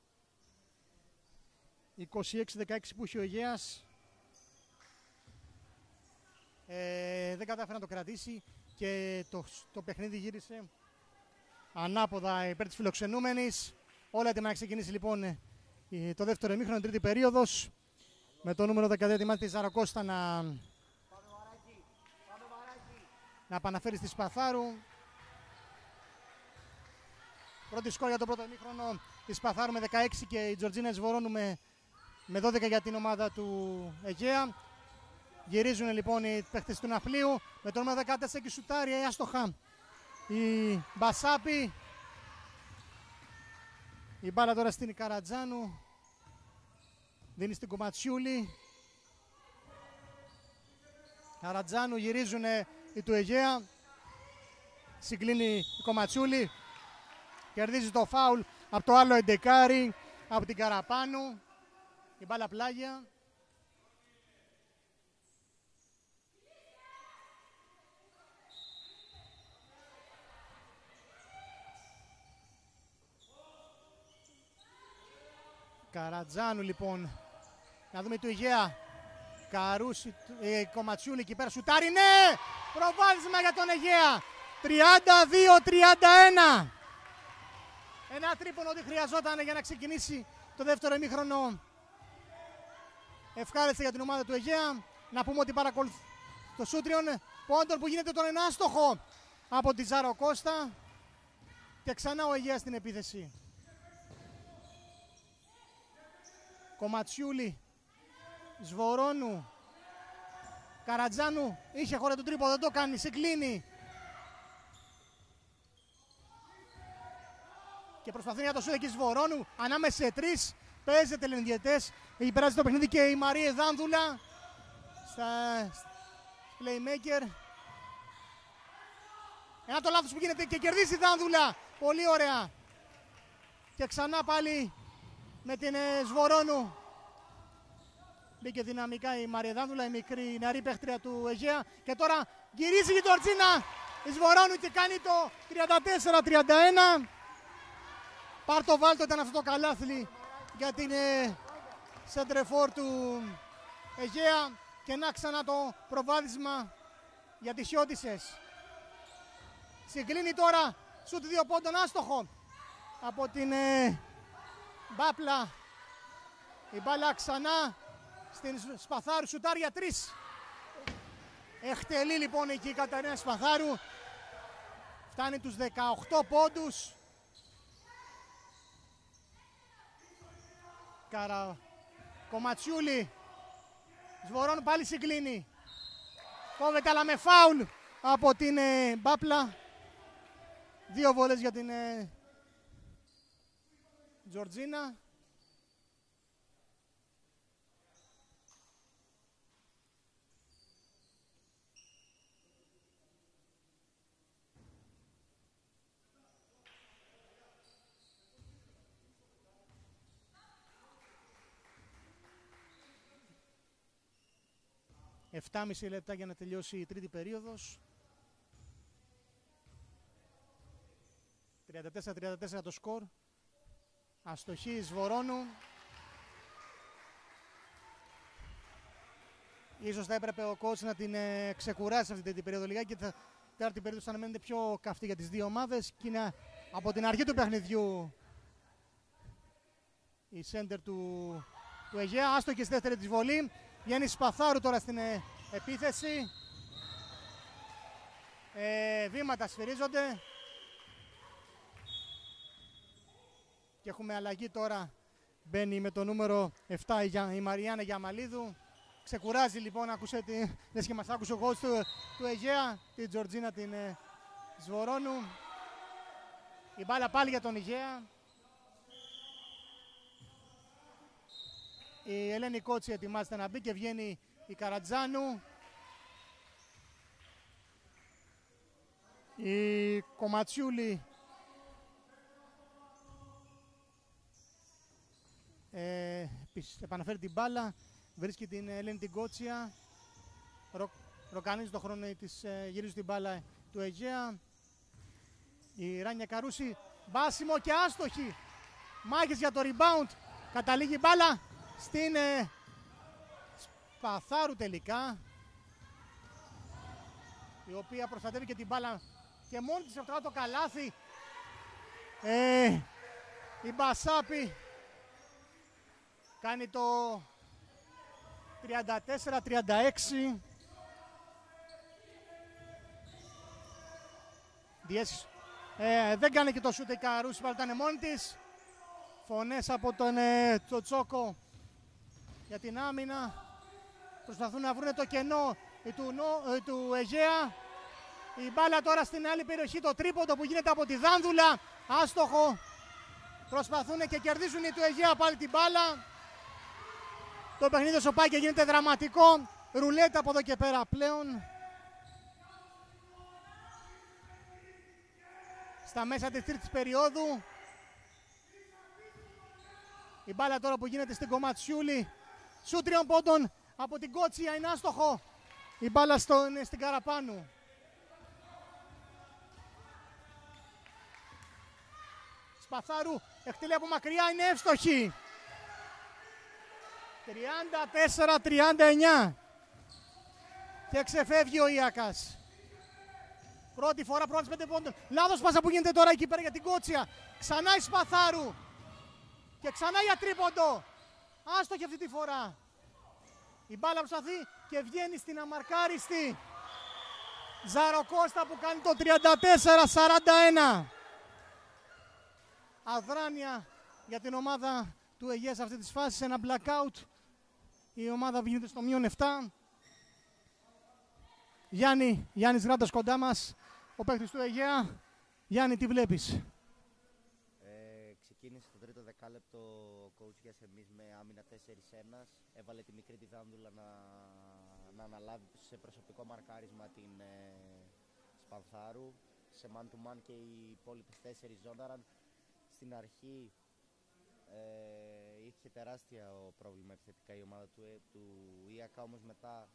είκοσι έξι δεκαέξι που είχε ο Αιγαίας. Ε, δεν κατάφερε να το κρατήσει και το, το παιχνίδι γύρισε ανάποδα υπέρ της φιλοξενούμενης. Όλα έτοιμα να ξεκινήσει λοιπόν το δεύτερο ημίχρονο, τρίτη περίοδος, με το νούμερο δεκατρία τη Μάτη Ζαρακώστα να, να επαναφέρει στη Σπαθάρου. Πρώτη σκορ για το πρώτο ημίχρονο τη Σπαθάρου με δεκαέξι και η Τζορτζίνα Σβορώνου με, με δώδεκα για την ομάδα του Αιγαία. Γυρίζουν λοιπόν οι παίχτες του Ναυπλίου με το νούμερο δεκατέσσερα και σουτάρει άστοχα η Μπασάπη. Η μπάλα τώρα στην Καρατζάνου. Δίνει στην Κομματσιούλη. Καρατζάνου, γυρίζουν οι του Αιγαία. Συγκλίνει η Κομματσιούλη. Κερδίζει το φάουλ από το άλλο εντεκάρι, από την Καραπάνου. Η μπάλα πλάγια. Καρατζάνου λοιπόν, να δούμε του Αιγαία. Καρούση, ε, Κομματσιούλη εκεί πέρα, σουτάρει, ναι! Προβάδισμα για τον Αιγαία, τριάντα δύο τριάντα ένα. Ένα τρίπονο ότι χρειαζόταν για να ξεκινήσει το δεύτερο ημίχρονο. Ευχάριστα για την ομάδα του Αιγαία. Να πούμε ότι παρακολουθεί το σούτριον πόντων που γίνεται τον ενάστοχο από τη Ζάρο Κώστα. Και ξανά ο Αιγαίας στην επίθεση. Κομματσιούλη, Σβορώνου, Καρατζάνου, είχε χώρα του τρίποδο, δεν το κάνει, σε κλείνει. Και προσπαθεί για το σούτ εκεί Σβορώνου, ανάμεσα σε τρεις, παίζεται λενδιετές, έχει περάσει το παιχνίδι και η Μαρία Δάνδουλα, στα playmaker. Ένα το λάθος που γίνεται και κερδίζει η Δάνδουλα, πολύ ωραία. Και ξανά πάλι με την Σβορώνου. Μπήκε δυναμικά η Μαριεδάνδουλα, η μικρή η νεαρή παίχτρια του Αιγαία. Και τώρα γυρίζει η Τζορτζίνα η Σβορώνου και κάνει το τριάντα τέσσερα τριάντα ένα. Πάρτο βάλτο ήταν αυτό το καλάθλι για την ε, σεντρεφόρ του Αιγαία. Και να ξανά το προβάδισμα για τις Χιώτισσες. Συγκλίνει τώρα σούτ δύο πόντων άστοχο από την ε, Μπάπλα. Η μπάλα ξανά στην Σπαθάρου, σουτάρει για τρεις. Εκτελεί λοιπόν εκεί η Καταρίνα Σπαθάρου. Φτάνει τους δεκαοκτώ πόντους. Καρα... Κομματσιούλη. Σβορώνου πάλι συγκλίνει. Κόβεται αλλά με φάουλ από την ε, Μπάπλα. Δύο βόλες για την ε, Τζορτζίνα. επτά και μισό λεπτά για να τελειώσει η τρίτη περίοδος. τριάντα τέσσερα τριάντα τέσσερα το σκορ. Αστοχή Σβορώνου. Ίσως θα έπρεπε ο coach να την ε, ξεκουράσει αυτή την περίοδο λιγάκι και θα τέταρτη περίοδος θα αναμένεται πιο καυτή για τις δύο ομάδες και είναι από την αρχή του παιχνιδιού η σέντερ του, του Αιγαία. Άστοχη στη δεύτερη της βολή. Βγαίνει Σπαθάρου τώρα στην ε, επίθεση. Ε, βήματα σφυρίζονται. Και έχουμε αλλαγή τώρα. Μπαίνει με το νούμερο επτά η, η Μαριάννα Γιαμαλίδου. Ξεκουράζει λοιπόν, άκουσε τη, λες και μας άκουσε ο coach του, του Αιγαία, την Τζορτζίνα την ε, Σβορώνου. Η μπάλα πάλι για τον Αιγαία. Η Ελένη Κότσι ετοιμάζεται να μπει και βγαίνει η Καρατζάνου. Η Κομματσιούλη επαναφέρει την μπάλα, βρίσκει την Ελένη την Κότσια, Ρο, ροκανίζει το χρόνο της, ε, γυρίζει την μπάλα του Αιγαία. Η Ράνια Καρούση, μπάσιμο και άστοχη. Μάχες για το rebound. Καταλήγει η μπάλα στην ε, Σπαθάρου τελικά, η οποία προστατεύει και την μπάλα και μόνη της αυτό το καλάθι. Ε, η Μπασάπη κάνει το τριάντα τέσσερα τριάντα έξι. Ε, δεν κάνει και το σούτ η Καρούση, αλλά ήταν μόνη της. Φωνές από τον ε, το Τσόκο για την άμυνα. Προσπαθούν να βρουν το κενό ε, του, ε, του Αιγαία. Η μπάλα τώρα στην άλλη περιοχή, το τρίποντο που γίνεται από τη Δάνδουλα. Άστοχο. Προσπαθούν και κερδίζουν οι του Αιγαία πάλι την μπάλα. Το παιχνίδι σοπάει και γίνεται δραματικό. Ρουλέτα από εδώ και πέρα πλέον. Στα μέσα της τρίτης περίοδου. Η μπάλα τώρα που γίνεται στην Κομματσιούλη. Σου τριών πόντων από την Κότσια, είναι άστοχο. Η μπάλα στον, στην Καραπάνου. Σπαθάρου, εκτελεί από μακριά, είναι εύστοχη. τριάντα τέσσερα τριάντα εννιά. Και ξεφεύγει ο Ιακάς. Πρώτη φορά, πρώτης πέντε πόντων. Λάθος πάσα που γίνεται τώρα εκεί πέρα για την Κότσια. Ξανά η Σπαθάρου. Και ξανά για τρίποντο. Άστοχη αυτή τη φορά. Η μπάλα προσπαθεί και βγαίνει στην αμαρκάριστη Ζαροκώστα που κάνει το τριάντα τέσσερα σαράντα ένα. Αδράνεια για την ομάδα του Αιγαία σε αυτή τη φάση. Ένα blackout. Η ομάδα βγαίνει στο μείον επτά. Γιάννη, Γιάννης Γράντας κοντά μας. Ο παίκτης του Αιγαία. Γιάννη, τι βλέπεις? Ε, ξεκίνησε το τρίτο δεκάλεπτο ο coach Γιάς εμείς με άμυνα τέσσερα ένα. Έβαλε τη μικρή τη Δάνδουλα να, να αναλάβει σε προσωπικό μαρκάρισμα την ε, Σπανθάρου. Σε man to man και οι υπόλοιπες τέσσερις ζώναραν. Στην αρχή ε, είχε τεράστια πρόβλημα επιθετικά η ομάδα του, του Ιακά, όμως μετά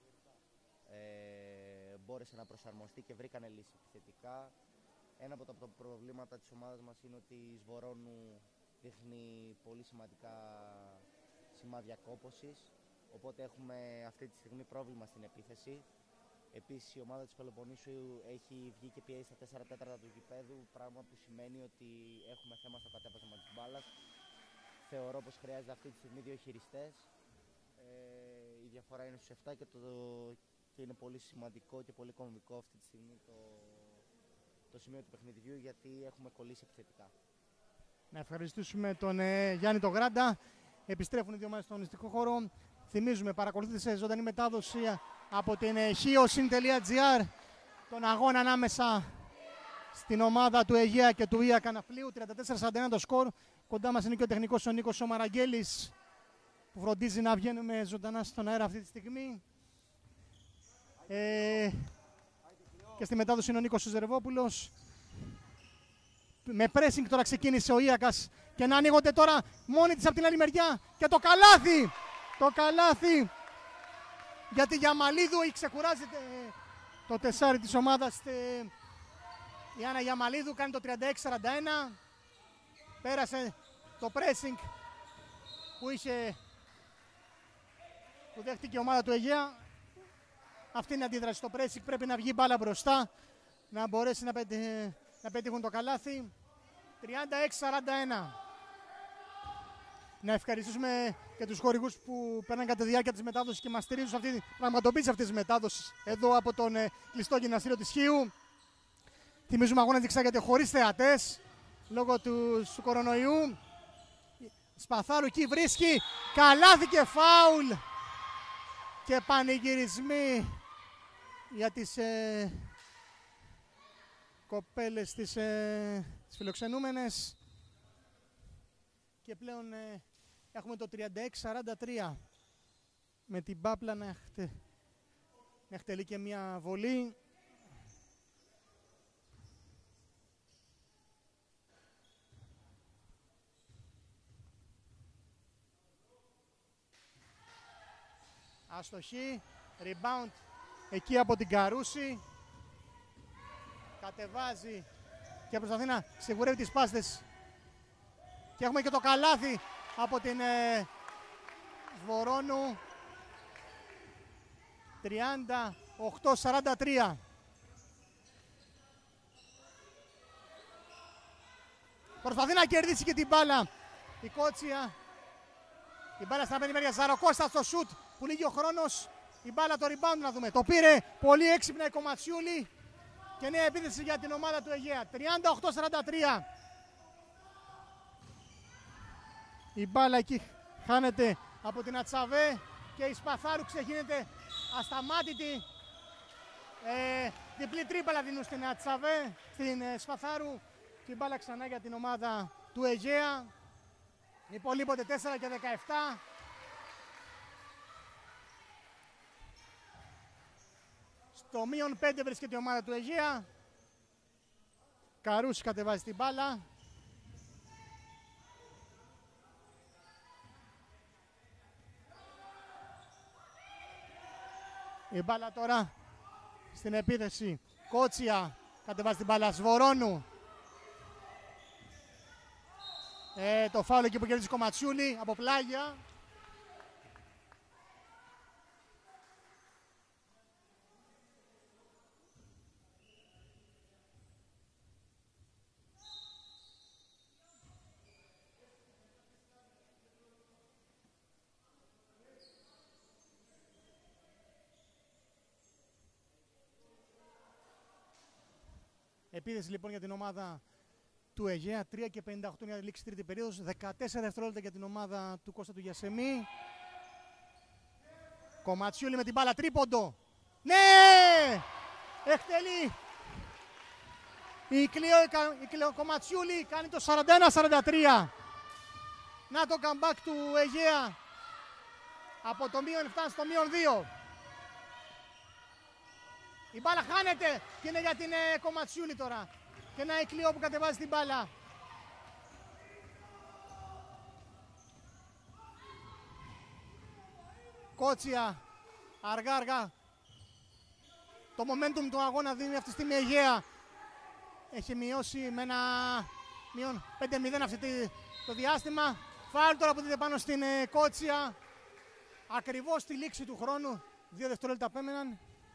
ε, μπόρεσε να προσαρμοστεί και βρήκανε λύση επιθετικά. Ένα από τα προβλήματα της ομάδας μας είναι ότι η Σβορώνου δείχνει πολύ σημαντικά σημάδια κόπωσης, οπότε έχουμε αυτή τη στιγμή πρόβλημα στην επίθεση. Επίσης η ομάδα της Πελοποννήσου έχει βγει και πιέσει στα τέσσερα τέταρτα του γηπέδου, πράγμα που σημαίνει ότι έχουμε θέμα στο κατέβασμα της μπάλας. Θεωρώ πως χρειάζεται αυτή τη στιγμή δύο χειριστές. Ε, η διαφορά είναι στους επτά και, το, και είναι πολύ σημαντικό και πολύ κομβικό αυτή τη στιγμή το, το σημείο του παιχνιδιού, γιατί έχουμε κολλήσει επιθετικά. Να ευχαριστήσουμε τον ε, Γιάννη τον Γράντα. Επιστρέφουν οι δύο ομάδες στον αγωνιστικό χώρο. Θυμίζουμε, παρακολουθείτε σε ζωντανή μετάδοση από την ε, χίοσιν τελεία τζι άρ τον αγώνα ανάμεσα στην ομάδα του Αιγαία και του Ία Καναφλίου. τριάντα τέσσερα σαράντα ένα το σκορ. Κοντά μας είναι και ο τεχνικός ο Νίκος ο Μαραγγέλης, που φροντίζει να βγαίνουμε ζωντανά στον αέρα αυτή τη στιγμή. Ε, και στη μετάδοση είναι ο Νίκος ο Ζερβόπουλος. Με pressing τώρα ξεκίνησε ο Ιακας και να ανοίγονται τώρα μόνοι της από την άλλη μεριά. Και το καλάθι! Το καλάθι! Γιατί για Μαλίδου η ξεκουράζεται το τεσάρι της ομάδας. Η Άννα Γιαμαλίδου κάνει το τριάντα έξι σαράντα ένα. Πέρασε το pressing που είχε, που δέχτηκε η ομάδα του Αιγαία. Αυτή είναι η αντίδραση στο pressing. Πρέπει να βγει μπάλα μπροστά, να μπορέσει να, πετύ, να πετύχουν το καλάθι. τριάντα έξι σαράντα ένα. Να ευχαριστήσουμε και τους χορηγούς που παίρναν κατά τη διάρκεια της μετάδοσης και μας στηρίζουν σε αυτή την πραγματοποίηση αυτής της μετάδοσης εδώ από τον ε, κλειστό γυμναστήριο της Χίου. Θυμίζουμε αγώνα διεξάγεται χωρίς θεατές λόγω του, του κορονοϊού. Σπαθάρου εκεί βρίσκει, καλάθι και φάουλ και πανηγυρισμοί για τις ε, κοπέλες τις, ε, τις φιλοξενούμενες. Και πλέον ε, έχουμε το τριάντα έξι σαράντα τρία με την Πάπλα να, χτε, να εκτελεί και μια βολή. Αστοχή, rebound εκεί από την Καρούση. Κατεβάζει και προσπαθεί να σιγουρεύει τις πάστες. Και έχουμε και το καλάθι από την ε, Βορώνου. τριάντα οκτώ σαράντα τρία. Προσπαθεί να κερδίσει και την μπάλα η Κότσια. Η μπάλα στην απέναντι μεριά. Ζαροκώστα στο σουτ που λύγει ο χρόνος. Η μπάλα το rebound να δούμε. Το πήρε πολύ έξυπνα η Κομματσιούλη. Και νέα επίθεση για την ομάδα του Αιγαία. τριάντα οκτώ σαράντα τρία. Η μπάλα εκεί χάνεται από την Ατσαβέ και η Σπαθάρου ξεχύνεται ασταμάτητη. Ε, διπλή τρίπαλα δίνουν στην Ατσαβέ, στην ε, Σπαθάρου. Και η μπάλα ξανά για την ομάδα του Αιγαία. Υπολείπονται τέσσερα και δεκαεπτά. Στο μείον πέντε βρίσκεται η ομάδα του Αιγαία. Καρούση κατεβάζει την μπάλα. Η μπάλα τώρα στην επίθεση. Κότσια κατεβάζει την μπάλα. Σβορώνου. Ε, το φάουλ εκεί που κερδίζει Κομματσιούλη από πλάγια. Επίθεση λοιπόν για την ομάδα του Αιγαία, τρία και πενήντα οκτώ για να λήξει τρίτη περίοδος, δεκατέσσερα δευτερόλεπτα για την ομάδα του Κώστα του Γιασεμί. Κομματσιούλη με την μπάλα, τρίποντο. Ναι! Εκτελεί. Η Κλειό, η Κλειό Κομματσιούλη κάνει το σαράντα ένα σαράντα τρία. Να το comeback του Αιγαία. Από το μείον επτά στο μείον δύο. Η μπάλα χάνεται και είναι για την ε, Κομματσιούλη τώρα. Και ένα Εκλειό που κατεβάζει την μπάλα. Κότσια, αργά αργά. Το momentum του αγώνα δίνει αυτή τη στιγμή Αιγαία. Έχει μειώσει με ένα μείον πέντε μηδέν αυτή το διάστημα. Φάουλ τώρα που δείτε πάνω στην ε, Κότσια. Ακριβώς στη λήξη του χρόνου. Δύο δευτερόλεπτα απέμεναν.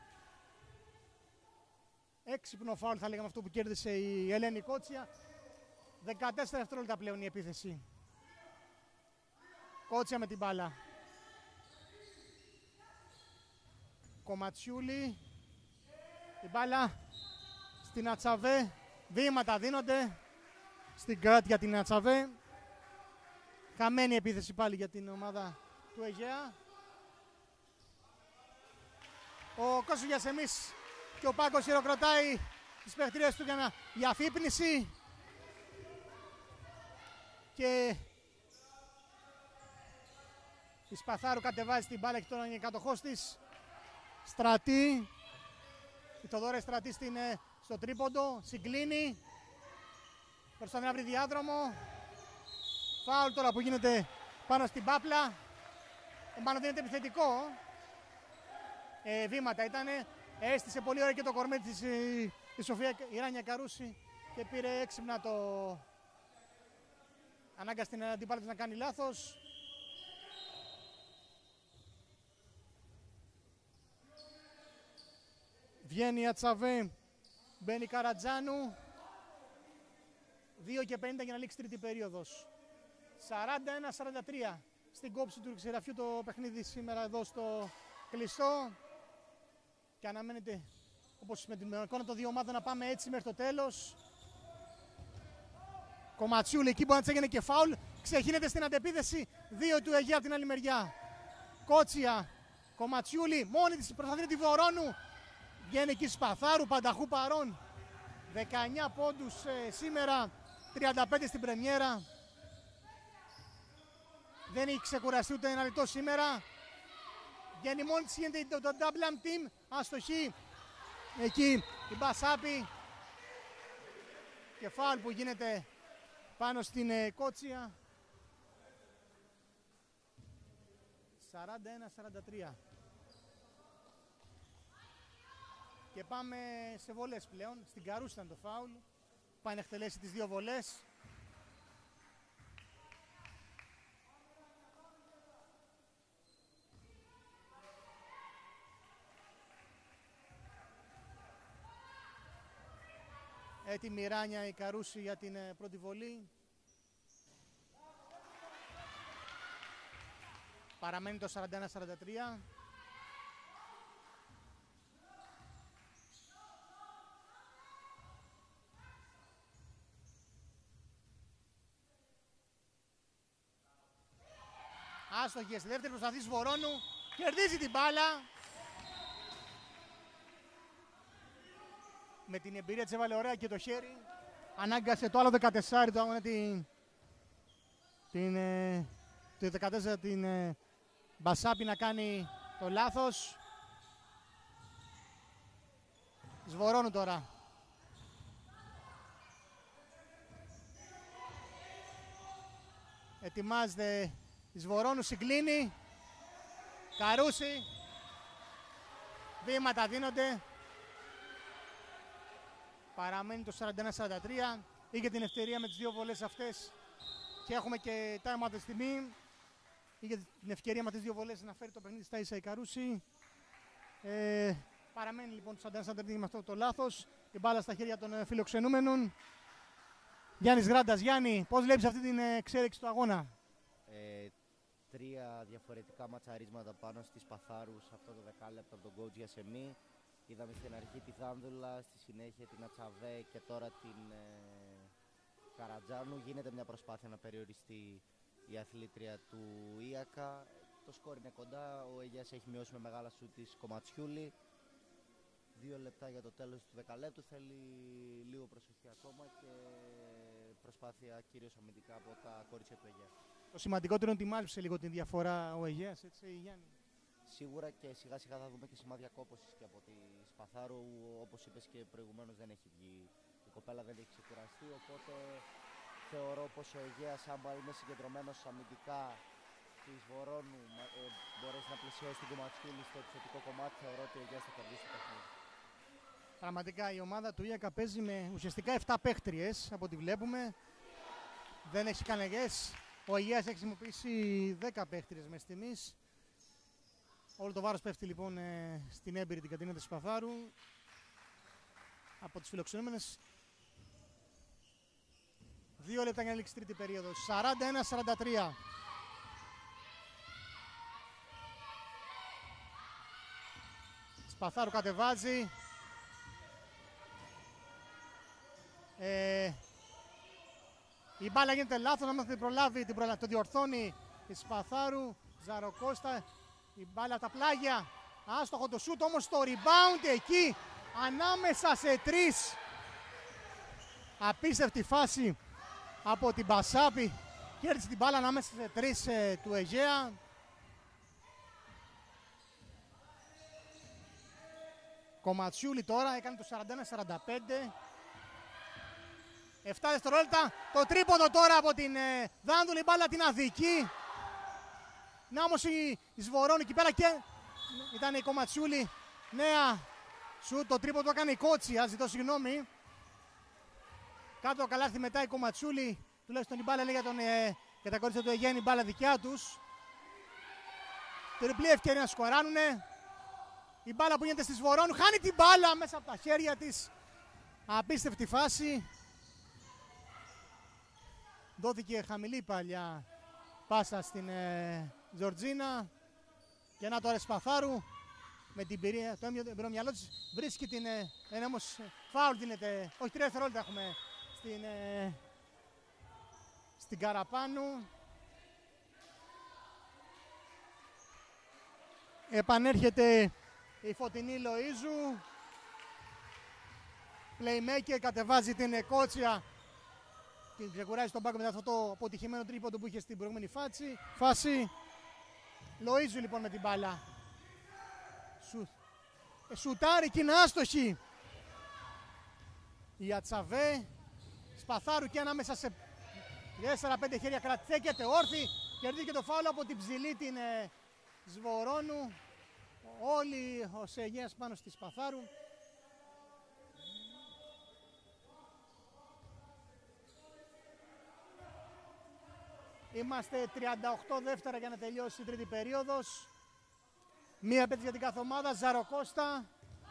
Έξυπνο φάουλ θα λέγαμε αυτό που κέρδισε η Ελένη Κότσια. δεκατέσσερα δευτερόλεπτα πλέον η επίθεση. Κότσια με την μπάλα. Κομματσιούλη. Η μπάλα στην Ατσαβέ. Βήματα δίνονται στην κράτη για την Ατσαβέ. Χαμένη επίθεση πάλι για την ομάδα του Αιγαία. Ο Κώστας Γιασεμής και ο Πάγκος χειροκροτάει τις παιχτρίες του για, να, για αφύπνιση. Και η Σπαθάρου κατεβάζει την μπάλα και τώρα είναι κατοχός της. Στρατή. Η Θοδωρέ Στρατή στην, στο τρίποντο. Συγκλίνει. Προσπαθεί να βρει διάδρομο. Φάουλ τώρα που γίνεται πάνω στην πάπλα. Μάλλον δεν είναι επιθετικό. Ε, βήματα ήτανε. Έστησε πολύ ωραία και το κορμί της η, η Σοφία η Ράνια Καρούση και πήρε έξυπνα το... Ανάγκασε την αντίπαλα της να κάνει λάθος. Βγαίνει η Ατσαβέ, μπαίνει η Καρατζάνου. δύο και πενήντα για να λήξει τρίτη περίοδος. σαράντα ένα σαράντα τρία στην κόψη του Ξηραφιού το παιχνίδι σήμερα εδώ στο κλειστό. Και αναμένεται, όπως με την εικόνα των δύο ομάδων, να πάμε έτσι μέχρι το τέλος. Κομματσιούλη εκεί μπορεί να τσέγαινε και φάουλ. Ξεχύνεται στην αντεπίθεση. Δύο του Αιγαία από την άλλη μεριά. Κότσια. Κομματσιούλη μόνη της προσπαθεί τη Βορώνου. Βγαίνει εκεί Σπαθάρου, Πανταχού παρών. δεκαεννιά πόντους ε, σήμερα. τριάντα πέντε στην πρεμιέρα. Δεν έχει ξεκουραστεί ούτε ένα λεπτό σήμερα. Βγαίνει μόνη της, γίνεται το, το double am team. Αστοχή. Εκεί η Μπασάπη. Και φάουλ που γίνεται πάνω στην ε, Κότσια. σαράντα ένα σαράντα τρία. Και πάμε σε βολές πλέον. Στην Καρούση ήταν το φάουλ. Πάει να εκτελέσει τις δύο βολές. Έτοιμη η Ράνια η Καρούση για την πρώτη βολή. Παραμένει το σαράντα ένα σαράντα τρία. Άστοχη στη δεύτερη προσπαθή Βορώνου. Κερδίζει την μπάλα. Με την εμπειρία της έβαλε ωραία και το χέρι. Ανάγκασε το άλλο δεκατέσσερα το αγώνα την, την, ε, το δεκατέσσερα την ε, Μπασάπη να κάνει το λάθος. Σβορώνου τώρα. Ετοιμάζεται η Σβορώνου, συγκλίνει. Καρούση. Βήματα δίνονται. Παραμένει το σαράντα ένα σαράντα τρία. Είχε την ευκαιρία με τις δύο βολές αυτές και έχουμε και time out τη στιγμή. Είχε την ευκαιρία με τις δύο βολές να φέρει το παιχνίδι στα ίσα η Καρούση. Ε, παραμένει λοιπόν το σαράντα ένα σαράντα τρία με αυτό το λάθος. Η μπάλα στα χέρια των φιλοξενούμενων. Γιάννης Γράντας. Γιάννη, πώς βλέπεις αυτή την εξέλιξη του αγώνα? Ε, τρία διαφορετικά ματσαρίσματα πάνω στις Παθάρους αυτό το δεκάλεπτο από τον coach Γιασεμί. Είδαμε στην αρχή τη Δάνδουλα, στη συνέχεια την Ατσαβέ και τώρα την ε, Καρατζάνου. Γίνεται μια προσπάθεια να περιοριστεί η αθλήτρια του Ίακα. Το σκορ είναι κοντά, ο Αιγαίας έχει μειώσει με μεγάλα σου της Κομματσιούλη. Δύο λεπτά για το τέλος του δεκαλέπτου, θέλει λίγο προσοχή ακόμα και προσπάθεια κυρίως αμυντικά από τα κορίτσια του Αιγαία. Το σημαντικότερο είναι ότι μάζεψε λίγο την διαφορά ο Αιγαίας, έτσι Γιάννη? Σίγουρα και σιγά σιγά θα δούμε και σημάδια κόπωσης και από τη Σπαθάρου, όπως είπες και προηγουμένως δεν έχει βγει. Η κοπέλα δεν έχει ξεκουραστεί, οπότε θεωρώ πως ο Αιγαίας άμα είναι συγκεντρωμένος αμυντικά της Βορώνου, ε, μπορέσει να πλησιώσει την Κομματσούλη στο επιθετικό κομμάτι, θεωρώ ότι ο Αιγαίας θα κερδίσει το παιχνίδι. Πραγματικά η ομάδα του Ίακα παίζει με ουσιαστικά επτά παίχτριες από ό,τι βλέπουμε. Δεν έχει κανεγές. Ο Αιγαίας έχει χρησιμοποιήσει δέκα παίχτριες μέχρι στιγμής. Όλο το βάρος πέφτει λοιπόν ε, στην έμπειρη την Κατίνα της Σπαθάρου από τις φιλοξενούμενες. Δύο λεπτά για να λήξει τρίτη περίοδος. σαράντα ένα σαράντα τρία. Σπαθάρου κατεβάζει. Ε, η μπάλα γίνεται λάθος, να την προλάβει, την προλάβει, το διορθώνει η Σπαθάρου. Ζαροκώστα. Η μπάλα τα πλάγια, άστοχο το σούτ, όμως το rebound εκεί, ανάμεσα σε τρεις. Απίστευτη φάση από την Μπασάπη, κέρδισε την μπάλα ανάμεσα σε τρεις ε, του Αιγαία. Κομματσιούλη τώρα έκανε το σαράντα ένα σαράντα πέντε. επτά δευτερόλεπτα, το τρίποδο τώρα από την ε, Δάνδουλη, η μπάλα την αδική. Να όμως η, η Σβορώνου εκεί πέρα και ήταν η Κομματσιούλη. Νέα σου, το τρίποντο έκανε η Κότσια, ζητώ συγγνώμη. Κάτω το καλάθι μετά η Κομματσιούλη, τουλάχιστον η μπάλα λέει για, τον, ε, για τα κορίτσια του Αιγαία, η μπάλα δικιά τους. Τριπλή ευκαιρία να σκοράνουνε. Η μπάλα που γίνεται στη Σβορώνου, χάνει την μπάλα μέσα από τα χέρια της. Απίστευτη φάση. Δόθηκε χαμηλή παλιά πάσα στην ε, Τζορτζίνα. Και να τώρα Σπαθάρου με την πυρία, το έμπειρο μυαλό της βρίσκει την ε, ένα όμως φάουλ δίνεται, όχι τρία δευτερόλεπτα έχουμε στην, ε, στην Καραπάνου. Επανέρχεται η Φωτεινή Λοΐζου. Playmaker, κατεβάζει την Κότσια. Την ξεκουράζει στον πάγκο μετά αυτό το αποτυχημένο τρίποντο που είχε στην προηγούμενη φάση. φάση. Λοΐζου λοιπόν με την μπάλα. Σου... Ε, σουτάρει και είναι άστοχη. Η Ατσαβέ. Σπαθάρου και ανάμεσα σε τέσσερα πέντε χέρια κρατιέται όρθι. Κερδίζει και το φάουλο από την ψηλή την ε, Σβορώνου. Όλοι ο Αιγαίας πάνω στη Σπαθάρου. Είμαστε τριάντα οκτώ δεύτερα για να τελειώσει η τρίτη περίοδος. Μία επέτηση για την κάθε ομάδα. Ζαροκώστα.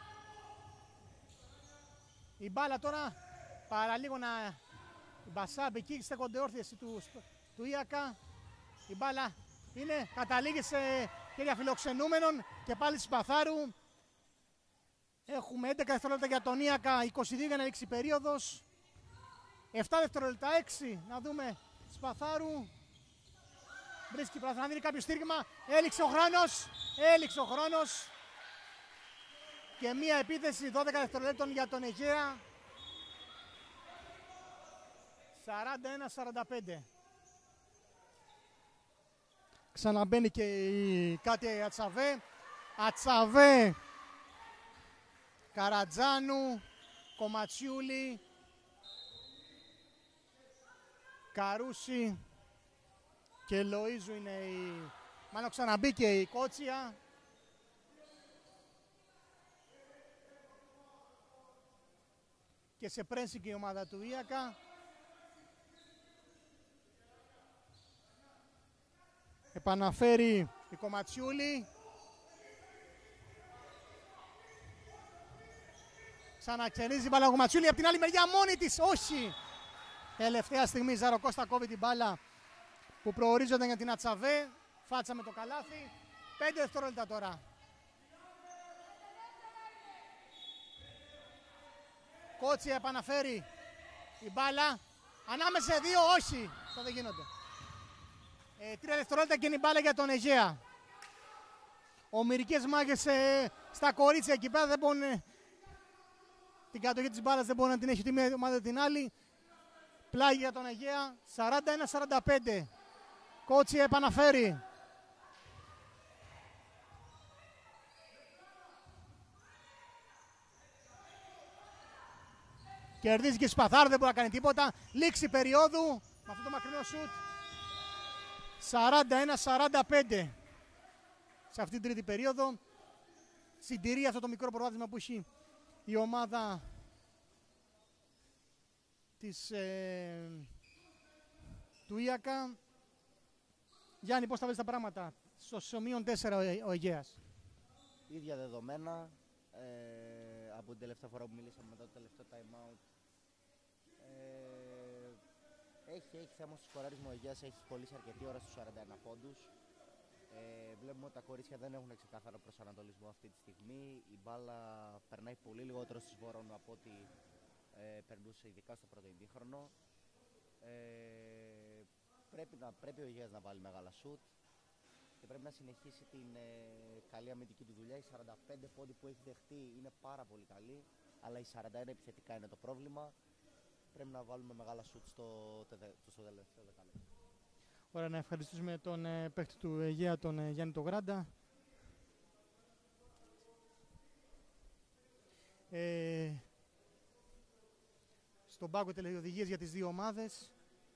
Η μπάλα τώρα παραλίγο να... Η Μπασάμπ εκεί στέκονται όρθιες του, του Ίακα. Η μπάλα είναι, καταλήγει σε χέρια φιλοξενούμενων και πάλι Σπαθάρου. Έχουμε έντεκα δευτερόλεπτα για τον Ίακα, είκοσι δύο για να λήξει η περίοδος. επτά δευτερόλεπτα, έξι, να δούμε Σπαθάρου. Βρίσκει πλάθο να δίνει κάποιο στήριγμα. Έληξε ο χρόνος, έληξε ο χρόνος. Και μία επίθεση δώδεκα δευτερολέπτων για τον Αιγαία. σαράντα ένα σαράντα πέντε. Ξαναμπαίνει και η Κάτια Ατσαβέ. Ατσαβέ, Καρατζάνου, Κομματσιούλη, Καρούση και Λοΐζου είναι η... Μάλλον ξαναμπήκε η Κότσια. Και σε πρένση και η ομάδα του Ίακα. Επαναφέρει η Κομματσιούλη. Ξαναξενίζει η μπάλα ο Κομματσιούλη. Από την άλλη μεριά μόνη της. Όχι. Τελευταία στιγμή η Ζαροκώστα κόβει την μπάλα που προορίζονταν για την Ατσαβέ. Φάτσα με το καλάθι. Πέντε δευτερόλεπτα τώρα. Κότσια επαναφέρει η μπάλα. Ανάμεσα σε δύο, όχι. Αυτό δεν γίνονται. Ε, τρία δευτερόλεπτα και είναι η μπάλα για τον Αιγαία. Ομηρικές μάχες ε, στα κορίτσια εκεί πέρα δεν μπορούν. Ε, την κατοχή της μπάλας δεν μπορεί να την έχει τη μία ομάδα την άλλη. Πλάγι για τον Αιγαία. σαράντα ένα σαράντα πέντε. Κότσια επαναφέρει. Κερδίζει και Σπαθάρου, δεν μπορεί να κάνει τίποτα. Λήξη περίοδου με αυτό το μακρινό σουτ. σαράντα ένα σαράντα πέντε σε αυτή την τρίτη περίοδο. Συντηρεί αυτό το μικρό προβάδισμα που έχει η ομάδα της, ε, του Ίακα. Γιάννη, πώς θα βρεις τα πράγματα στο σημείο τέσσερα ο, ο Αιγαίας? Ίδια δεδομένα. Ε, από την τελευταία φορά που μιλήσαμε μετά το τελευταίο time out. Ε, έχει, έχει θέμα στο σκοράρισμα ο Αιγαίας, έχει κολλήσει αρκετή ώρα στους σαράντα ένα πόντους. Ε, βλέπουμε ότι τα κορίτσια δεν έχουν ξεκάθαρο προσανατολισμό αυτή τη στιγμή. Η μπάλα περνάει πολύ λιγότερο στους Βορώνου από ό,τι ε, περνούσε ειδικά στο πρώτο ημίχρονο. Ε, πρέπει, να, πρέπει ο Αιγαίας να βάλει μεγάλα σουτ και πρέπει να συνεχίσει την ε, καλή αμυντική του δουλειά. Οι σαράντα πέντε πόντοι που έχει δεχτεί είναι πάρα πολύ καλοί, αλλά οι σαράντα ένα επιθετικά είναι το πρόβλημα. Πρέπει να βάλουμε μεγάλα σουτ στο, στο τελευταίο δεκάλεπτο. Ωραία, να ευχαριστήσουμε τον ε, παίκτη του Αιγαία, τον ε, Γιάννη Τογράντα. Ε, στον πάγκο τελεοδηγίες για τις δύο ομάδες.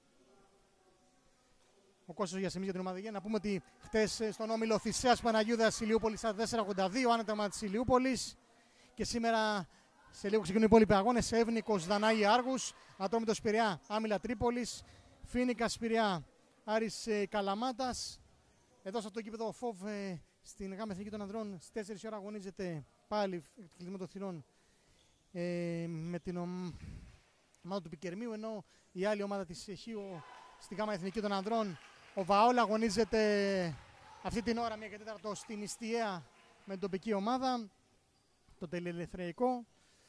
Ο Κώστας Γιασεμής για την ομάδα Αιγαία. Να πούμε ότι χτες στον όμιλο Θησέας Παναγιούδας Ηλιούπολης τέσσερα ογδόντα δύο, άνεταμα της Ηλιούπολης. Και σήμερα σε λίγο ξεκινούν οι υπόλοιποι αγώνες. Εύνικος Δανάη Άργους, Ατρόμητος Πειραιά Άμυλα Τρίπολης, Φίνικας Πειραιά Άρης ε, Καλαμάτας. Εδώ στο κήπεδο ΦΟΒ ε, στην ΓΑΜ Εθνική των Ανδρών στις τέσσερις ώρα αγωνίζεται πάλι κλεισμένο των θυρών ε, με την ομάδα του Πικερμίου, ενώ η άλλη ομάδα της ΕΧΙΟ στη ΓΑΜ Εθνική των Ανδρών, ο Βαόλα, αγωνίζεται αυτή την ώρα μία και τέταρτο στην Ιστιαία με την τοπική ομάδα, το τελεελευθεριακό.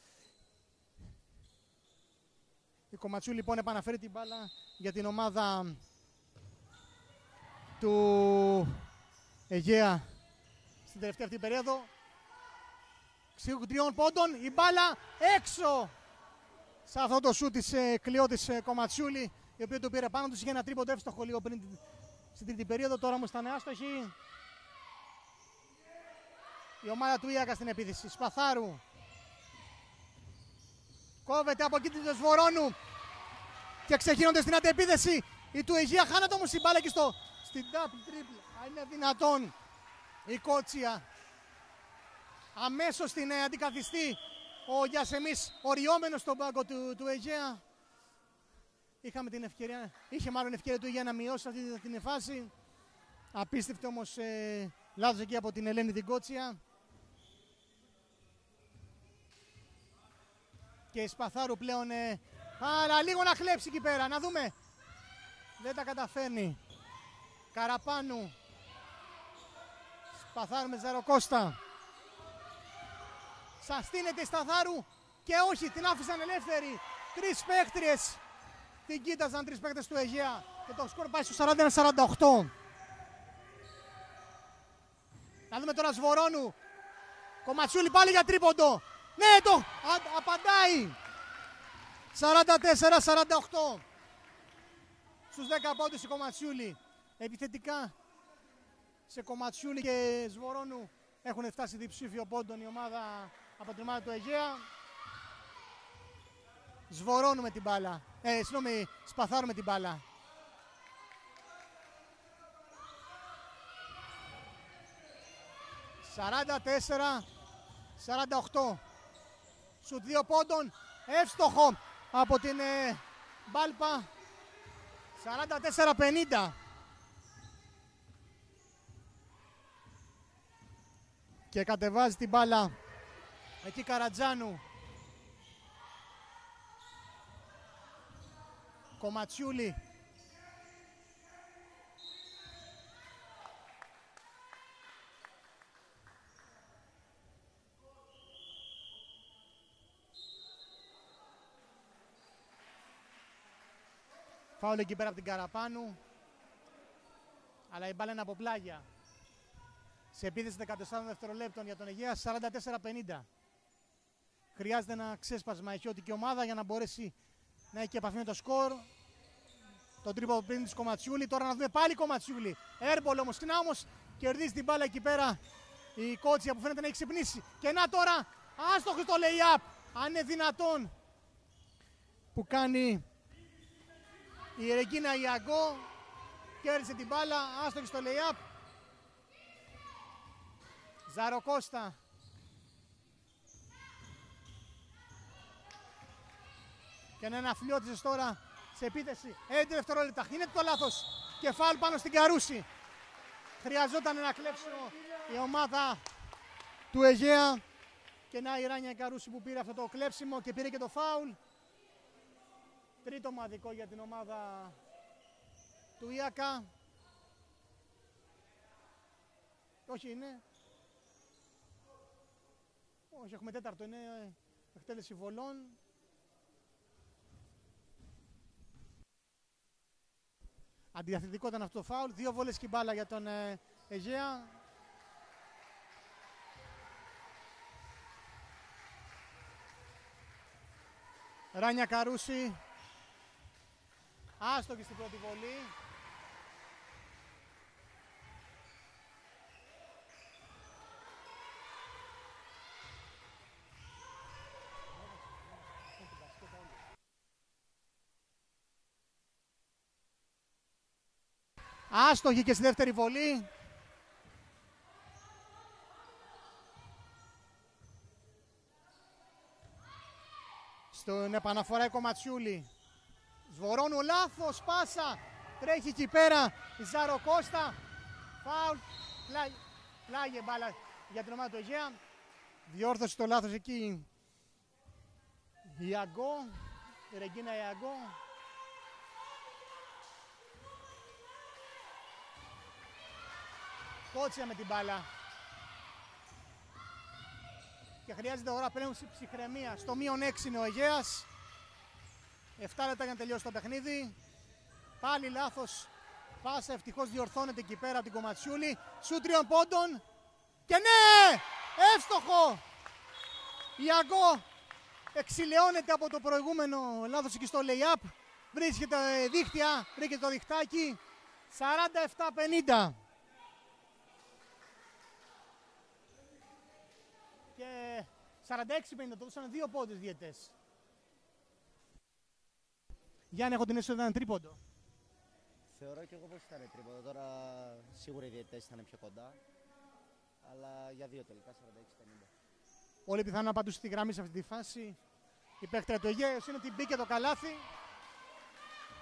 Η Κομματσού λοιπόν επαναφέρει την μπάλα για την ομάδα του Αιγαία στην τελευταία αυτή περίοδο. Ξύχου τριών πόντων, η μπάλα έξω σε αυτό το σούτ της ε, Κλειώτης ε, Κομματσούλη, η οποία το πήρε πάνω τους. Είχε ένα τρίποντο εύστοχο λίγο πριν στην τρίτη περίοδο, τώρα όμως ήταν άστοχη. Η ομάδα του Ίακα στην επίθεση. Σπαθάρου κόβεται από εκεί της Βορώνου και ξεκινώνται στην αντεπίθεση. Η του Αιγαία χάνεται όμως την μπάλα εκεί στο, στην double triple. Αν είναι δυνατόν η Κότσια αμέσως την ε, αντικαθιστεί ο Γιασεμής, οριόμενος στον πάγκο του, του Αιγαία. Είχαμε την ευκαιρία, είχε μάλλον ευκαιρία του για να μειώσει αυτή την φάση. Απίστευτο όμως ε, λάθος εκεί από την Ελένη την Κότσια. Και η Σπαθάρου πλέον, ε, αλλά λίγο να χλέψει εκεί πέρα, να δούμε. Δεν τα καταφέρνει. Καραπάνου. Σπαθάρου με Ζαροκώστα. Σαστείνεται η Σταθάρου και όχι, την άφησαν ελεύθερη. Τρεις παίκτριες την κοίταζαν, τρεις παίκτες του Αιγαία και το σκορ πάει στο σαράντα ένα σαράντα οκτώ. Να δούμε τώρα Σβορώνου. Κομματσούλη πάλι για τρίποντο. Ναι, το α, απαντάει. σαράντα τέσσερα σαράντα οκτώ. Στους δέκα πόντους η Κομματσούλη. Επιθετικά σε Κομματσούλη και Σβορώνου έχουν φτάσει διψήφιο πόντων η ομάδα από την ομάδα του Αιγαία. Σβορώνου με την μπάλα. Ε, συγγνώμη, Σπαθάρου με την μπάλα. σαράντα τέσσερα σαράντα οκτώ. Σουτ δύο πόντων. Εύστοχο από την ε, Μπάλπα. σαράντα τέσσερα πενήντα. Και κατεβάζει την μπάλα εκεί Καρατζάνου. Κομματσιούλη. Φάουλ εκεί πέρα από την Καραπάνου. Αλλά η μπάλα είναι από πλάγια. Σε επίθεση δεκατέσσερα δευτερολέπτων για τον Αιγαία, σαράντα τέσσερα πενήντα. Χρειάζεται ένα ξέσπασμα ηχιώτικη ομάδα για να μπορέσει να έχει και επαφή με το σκορ. Το τρίποντο πριν της Κομματσιούλη. Τώρα να δούμε πάλι Κομματσιούλη. Έρμπολ όμως, ξανά όμως κερδίζει την μπάλα εκεί πέρα η Κότσια που φαίνεται να έχει ξυπνήσει. Και να τώρα άστοχη το lay-up. Αν είναι δυνατόν. Που κάνει η Ρεγκίνα Ιαγκό. Κέρδισε την μπάλα. Άστοχη στο lay-up. Ζαροκώστα. Και να αναφλιώτησες τώρα σε επίθεση. έντεκα δευτερόλεπτα. Είναι το λάθος. Και φάουλ πάνω στην Καρούση. Χρειαζόταν ένα κλέψιμο η ομάδα του Αιγαία. Και να η Ράνια Καρούση που πήρε αυτό το κλέψιμο και πήρε και το φάουλ. Τρίτο ομαδικό για την ομάδα του Ιακά. Όχι είναι. Όχι, έχουμε τέταρτο. Είναι εκτέλεση βολών. Αντιαθλητικό ήταν αυτό το φάουλ. Δύο βόλες και μπάλα για τον ε, Αιγαία. Ράνια Καρούση. Άστοχη στην πρώτη βολή. Άστοχη και στη δεύτερη βολή. Στον επαναφορά η Κομματσιούλη. Σβορώνου λάθος, πάσα. Τρέχει εκεί πέρα η Ζαροκώστα. Φάουλ. Πλάγε μπάλα για την ομάδα του Αιγαία. Διόρθωσε το λάθος εκεί η Αγκό. Η Ρεγκίνα η Αγκό. Κότσια με την μπάλα. Και χρειάζεται ώρα πλέον ψυχραιμία. Στο μείον έξι είναι ο Αιγαίας. επτά λεπτά για να τελειώσει το παιχνίδι. Πάλι λάθος. Πάσα ευτυχώς διορθώνεται εκεί πέρα από την Κομματσιούλη. Σου τριών πόντων. Και ναι! Εύστοχο! Η Αγκό εξηλαιώνεται από το προηγούμενο λάθος εκεί στο lay-up. Βρίσκεται δίχτυα. Βρίσκεται το διχτάκι. σαράντα επτά πενήντα. Και σαράντα έξι πενήντα, το δώσανε δύο πόντες διαιτές. Γιάννη, έχω την αίσθηση ότι ήταν τρίποντο. Θεωρώ και εγώ πως ήταν τρίποντο. Τώρα σίγουρα οι διαιτές ήταν πιο κοντά. Αλλά για δύο τελικά, σαράντα έξι πενήντα. Όλοι πιθανόν να απαντούσαν στη γραμμή σε αυτή τη φάση. Η παίκτρια του Αιγαίου είναι ότι μπήκε το καλάθι.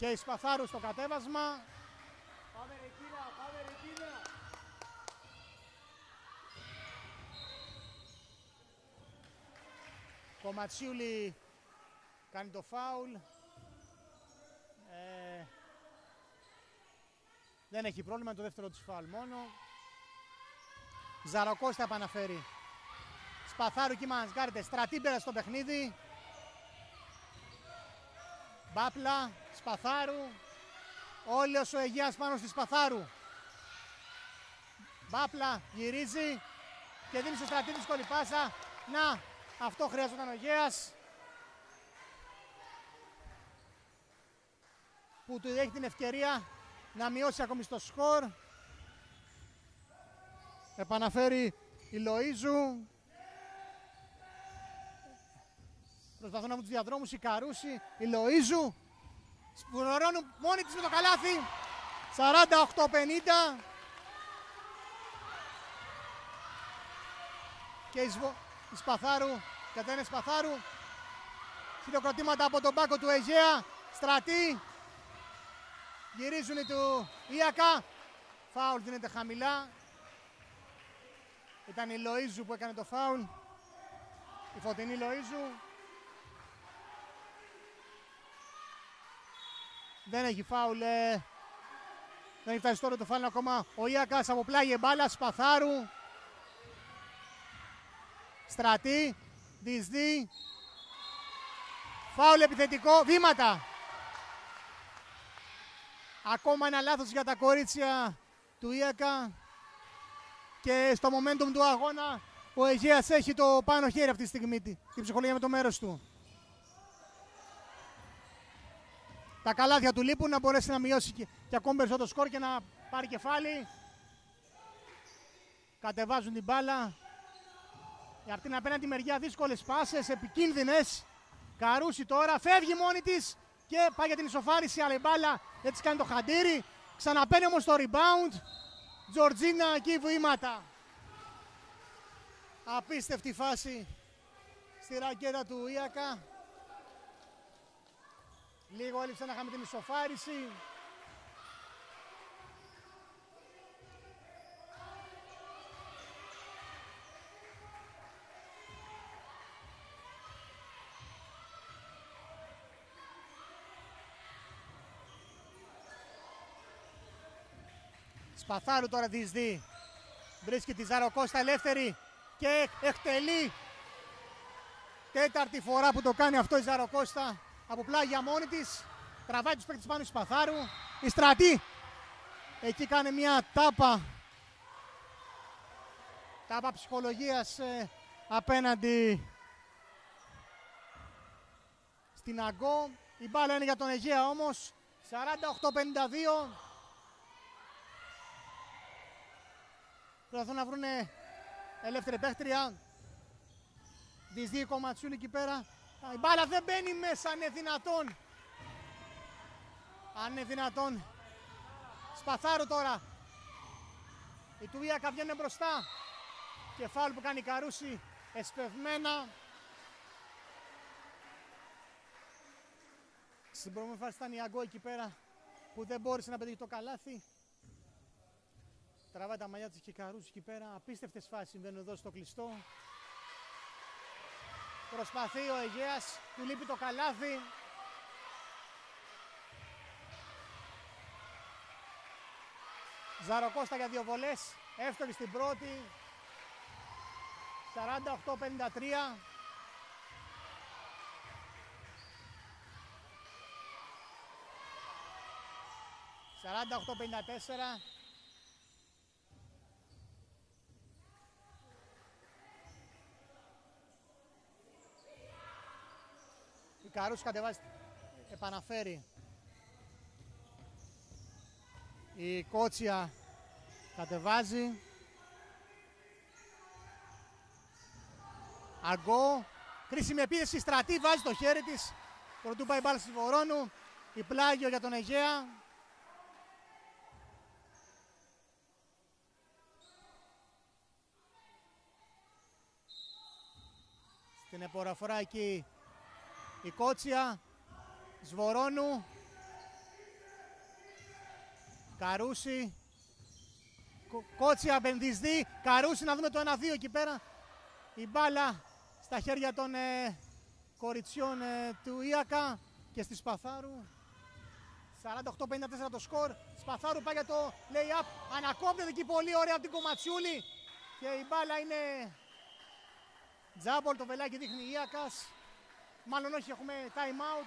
Και η Σπαθάρου στο κατέβασμα. Πάμε Ρεκίνα, πάμε Ρεκίνα. Το Ματσίουλι κάνει το φάουλ. Ε, δεν έχει πρόβλημα, το δεύτερο της φάουλ μόνο. Ζαροκώστα επαναφέρει. Σπαθάρου και Μανσγκάρτε. Στρατήμπερα στο παιχνίδι. Μπάπλα, Σπαθάρου. Όλος ο Αιγαίας πάνω στη Σπαθάρου. Μπάπλα γυρίζει και δίνει στο Στρατή δύσκολη πάσα. Να, αυτό χρειάζονταν ο Αιγαίας, που του έχει την ευκαιρία να μειώσει ακόμη στο σκορ. Επαναφέρει η Λοΐζου. Προσπαθούν να βρουν τους διαδρόμους, η Καρούση, η Λοΐζου. Σπουρωρώνουν μόνη της με το καλάθι. σαράντα οκτώ πενήντα. Και η, Σβο... η Σπαθάρου, κατένε Σπαθάρου. Χειροκροτήματα από τον πάκο του Αιγαία. Στρατή. Γυρίζουν οι του Ιακά. Φάουλ δίνεται χαμηλά. Ήταν η Λοΐζου που έκανε το φάουλ. Η φωτεινή Λοΐζου. Δεν έχει φάουλ. Ε. Δεν έχει φτάσει τώρα το φάουλ ακόμα. Ο Ιακάς από πλάγι μπάλα. Σπαθάρου. Στρατή. Δυσδύ. Φάουλ επιθετικό. Βήματα. Ακόμα ένα λάθος για τα κορίτσια του Ιακά. Και στο momentum του αγώνα ο Αιγαίας έχει το πάνω χέρι αυτή τη στιγμή. Την ψυχολογία με το μέρος του. Τα καλάθια του λείπουν, να μπορέσει να μειώσει και, και ακόμη περισσότερο σκορ και να πάρει κεφάλι. Κατεβάζουν την μπάλα. Από την απέναντι μεριά δύσκολες πάσες, επικίνδυνες. Καρούση τώρα, φεύγει μόνη της και πάει για την ισοφάριση, αλλά η μπάλα δεν της κάνει το χαντήρι. Ξαναπαίνει όμως το rebound. Τζορτζίνα εκεί βήματα. Απίστευτη φάση στη ρακέτα του Ιακά. Λίγο έλειψε να είχαμε την ισοφάριση. Σπαθάρου τώρα δυσδύει. Βρίσκει τη Ζαροκώστα ελεύθερη και εκτελεί. Τέταρτη φορά που το κάνει αυτό η Ζαροκώστα. Από πλάγια μόνη της. Τραβάει τους παίκτες πάνω Σπαθάρου. Η Στρατή. Εκεί κάνει μια τάπα. Τάπα ψυχολογίας ε, απέναντι στην Αγκό. Η μπάλα είναι για τον Αιγαία όμως. σαράντα οκτώ πενήντα δύο. Προσπαθούν να βρουν ελεύθερη παίχτρια. Δυσδύει Κομματσούλη εκεί πέρα. Η μπάλα δεν μπαίνει μέσα, αν είναι δυνατόν. Αν είναι δυνατόν. Σπαθάρου τώρα. Η του Ιακά βγαίνουν μπροστά. Και φάουλ που κάνει η Καρούση εσπευμένα. Στην προηγούμενη φάση ήταν η Αγκό εκεί πέρα που δεν μπόρεσε να πετύχει το καλάθι. Τραβάει τα μαλλιά της και η Καρούση εκεί πέρα. Απίστευτες φάσεις συμβαίνουν εδώ στο κλειστό. Προσπαθεί ο Αιγαίας, του λείπει το καλάθι. Ζαροκώστα για δύο βολές, εύστοχη στην πρώτη. σαράντα οκτώ πενήντα τρία. σαράντα οκτώ πενήντα τέσσερα. Η Καρούση κατεβάζει, επαναφέρει. Η Κότσια κατεβάζει. Αγκό. Κρίσιμη επίθεση, Στρατή βάζει το χέρι της. Πρωτού πάει μπάλα στη Βορώνου. Η πλάγιο για τον Αιγαία. Στην εποραφορά εκεί η Κότσια. Σβορώνου. Καρούση. Κότσια απενδυσδεί. Καρούση, να δούμε το ένα δύο εκεί πέρα. Η μπάλα στα χέρια των ε, κοριτσιών ε, του Ίακα και στη Σπαθάρου. σαράντα οκτώ πενήντα τέσσερα το σκορ. Σπαθάρου πάει για το lay-up. Ανακόπτεται εκεί πολύ ωραία από την Κομματσιούλη. Και η μπάλα είναι τζάμπολ. Το βελάκι δείχνει Ίακας. Μάλλον όχι, έχουμε time out.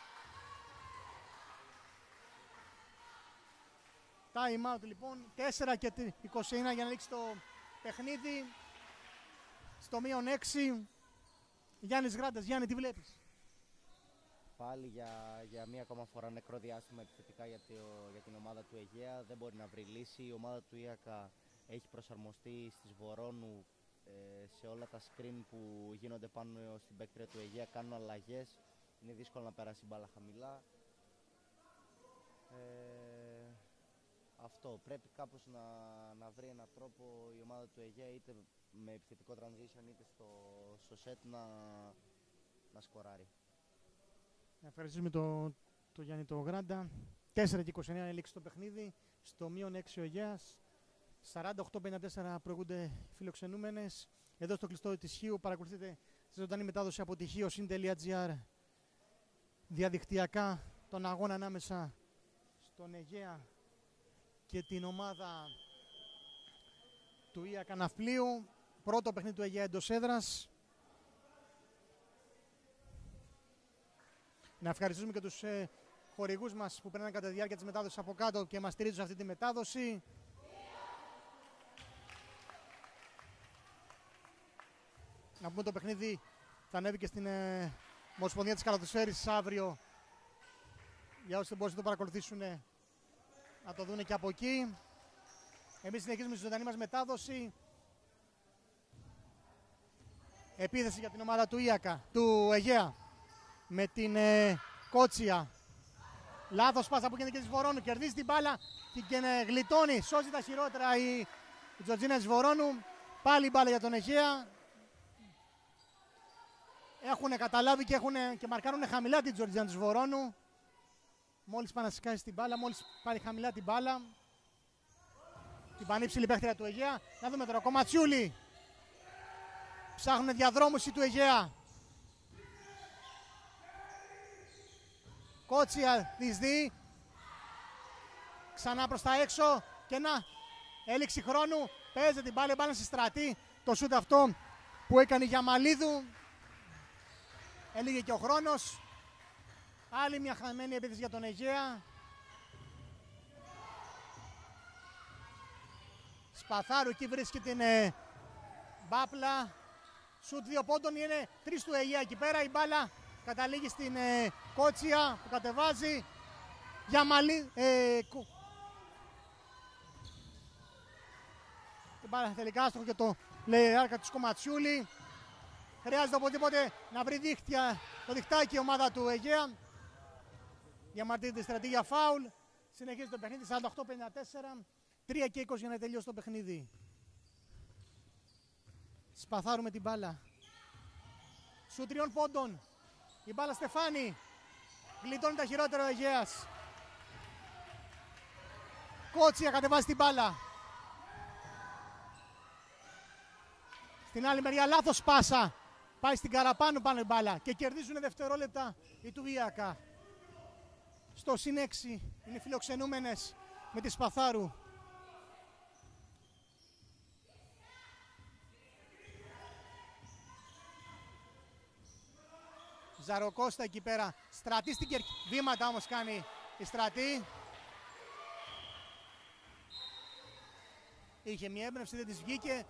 Time out λοιπόν. τέσσερα και είκοσι ένα για να λήξει το παιχνίδι. Στο μείον έξι. Γιάννης Γράντας. Γιάννη, τι βλέπεις? Πάλι για, για μία ακόμα φορά νεκρό διάστημα επιθετικά για, το, για την ομάδα του Αιγαία. Δεν μπορεί να βρει λύση. Η ομάδα του Ίακα έχει προσαρμοστεί στις Βορώνου ε, σε όλα τα screen που γίνονται πάνω στην παίκτρια του Αιγαία. Κάνουν αλλαγές. Είναι δύσκολο να περάσει μπάλα χαμηλά. Ε, αυτό. Πρέπει κάπως να, να βρει έναν τρόπο η ομάδα του Αιγαία, είτε με επιθετικό transition είτε στο, στο set να, να σκοράρει. Ευχαριστούμε τον το Γιάννη το Γράντα. τέσσερα και είκοσι εννέα έληξε το παιχνίδι. Στο μείον έξι ο Αιγαίας. σαράντα οκτώ πενήντα τέσσερα προηγούνται οι φιλοξενούμενες. Εδώ στο κλειστό της Χίου παρακολουθείτε στη ζωντανή μετάδοση από τη χίοσυν.gr διαδικτυακά τον αγώνα ανάμεσα στον Αιγαία και την ομάδα του Ίακα Ναυπλίου. Πρώτο παιχνίδι του Αιγαία εντός έδρας. Να ευχαριστούμε και τους ε, χορηγούς μας που περνάνε κατά τη διάρκεια της μετάδοσης από κάτω και μας στηρίζουν σε αυτή τη μετάδοση. Να πούμε το παιχνίδι θα ανέβει και στην ε, Ομοσπονδία της Καλαθοσφαίρισης αύριο. Για όσοι δεν μπορούν να το παρακολουθήσουν, ε, να το δουν και από εκεί. Εμείς συνεχίζουμε στη ζωντανή μας μετάδοση. Επίθεση για την ομάδα του Ίακα, του Αιγαία. Με την ε, Κότσια. Λάθος πάσα που γίνεται και της Βορώνου. Κερδίζει την μπάλα και, και ε, γλιτώνει. Σώζει τα χειρότερα η, η Τζορτζίνα της Βορώνου. Πάλι μπάλα για τον Αιγαία. Έχουν καταλάβει και, έχουν, και μαρκάρουν χαμηλά την Τζορτζίνα της Βορώνου. Μόλις πανασυκάζει την μπάλα, μόλις πάρει χαμηλά την μπάλα. Την πανύψηλη παίχτρια του Αιγαία. Να δούμε τώρα. Κομματσιούλη. Ψάχνουν διαδρόμους του Αιγαία. Κότσια δυσδύει. Ξανά προς τα έξω. Και να, έληξη χρόνου. Παίζει την μπάλα, μπάλα στη στρατή. Το σούτ αυτό που έκανε για Μαλίδου. Έλυγε και ο χρόνος. Άλλη μια χαμένη επίθεση για τον Αιγαία. Σπαθάρου εκεί βρίσκει την ε, μπάπλα. Σουτ δύο πόντων, είναι τρεις του Αιγαία εκεί πέρα. Η μπάλα καταλήγει στην ε, Κότσια που κατεβάζει. Για Μαλί... Ε, κου... Την μπάλα τελικά άστοχο και το λέει άρκα της Κομματσιούλη. Χρειάζεται οπωσδήποτε να βρει δίχτυα, το διχτάκι η ομάδα του Αιγαία. Διαμαρτύρεται στρατή για φάουλ. Συνεχίζει το παιχνίδι σαράντα οκτώ πενήντα τέσσερα. τρία και είκοσι για να τελειώσει το παιχνίδι. Σπαθάρουμε την μπάλα. Σου τριών πόντων. Η μπάλα Στεφάνη. Γλιτώνει τα χειρότερα ο Αιγαίας. Κότσια κατεβάζει την μπάλα. Στην άλλη μεριά λάθος πάσα. Πάει στην Καραπάνου πάνω η μπάλα. Και κερδίζουν δευτερόλεπτα οι του Ίακα. Στο συν έξι είναι οι φιλοξενούμενες με τη Σπαθάρου. Ζαροκώστα εκεί πέρα. Στρατή στην κερκή. Βήματα όμως κάνει η Στρατή. Είχε μια έμπνευση, δεν της βγήκε.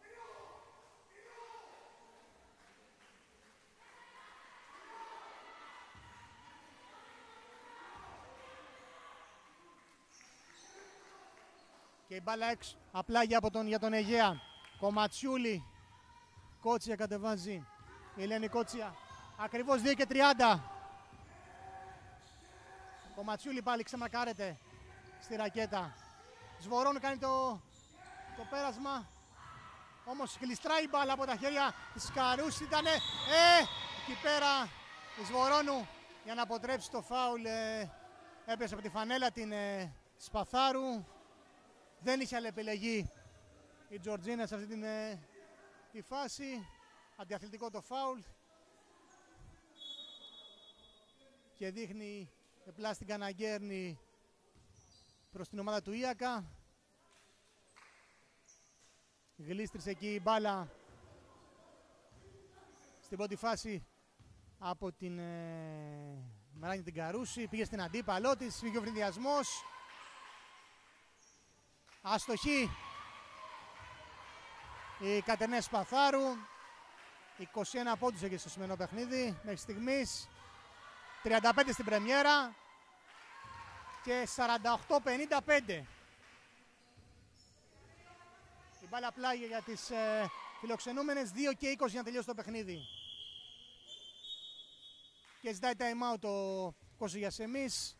Και η μπάλα έξω. Απλά για, από τον, για τον Αιγαία. Κομματσιούλη. Κότσια κατεβάζει. Η Ελένη Κότσια. Ακριβώς δύο και τριάντα. Κομματσιούλη πάλι ξεμακάρεται στη ρακέτα. Σβορώνου κάνει το, το πέρασμα. Όμως γλιστράει η μπάλα από τα χέρια της Καρούς. Ήτανε ε, εκεί πέρα η Σβορώνου για να αποτρέψει το φάουλ. Ε, έπεσε από τη φανέλα την, ε, Σπαθάρου. Δεν είχε άλλη επιλογή η Τζορτζίνα σε αυτή την, ε, τη φάση. Αντιαθλητικό το φάουλ. Και δείχνει πλάστικα να γκέρνει προς την ομάδα του Ίακα. Γλίστρισε εκεί η μπάλα στην πρώτη φάση από την ε, Μεράνη την Καρούση. Πήγε στην αντίπαλό της, πήγε ο φρυνδιασμός. Αστοχή η Κατερνέ Σπαθάρου. είκοσι ένα πόντους εκεί στο σημερινό παιχνίδι μέχρι στιγμής. τριάντα πέντε στην πρεμιέρα και σαράντα οκτώ πενήντα πέντε. Η μπάλα πλάγει για τις ε, φιλοξενούμενες. δύο και είκοσι για να τελειώσει το παιχνίδι. Και ζητάει time out ο Κώσος Γιασεμής.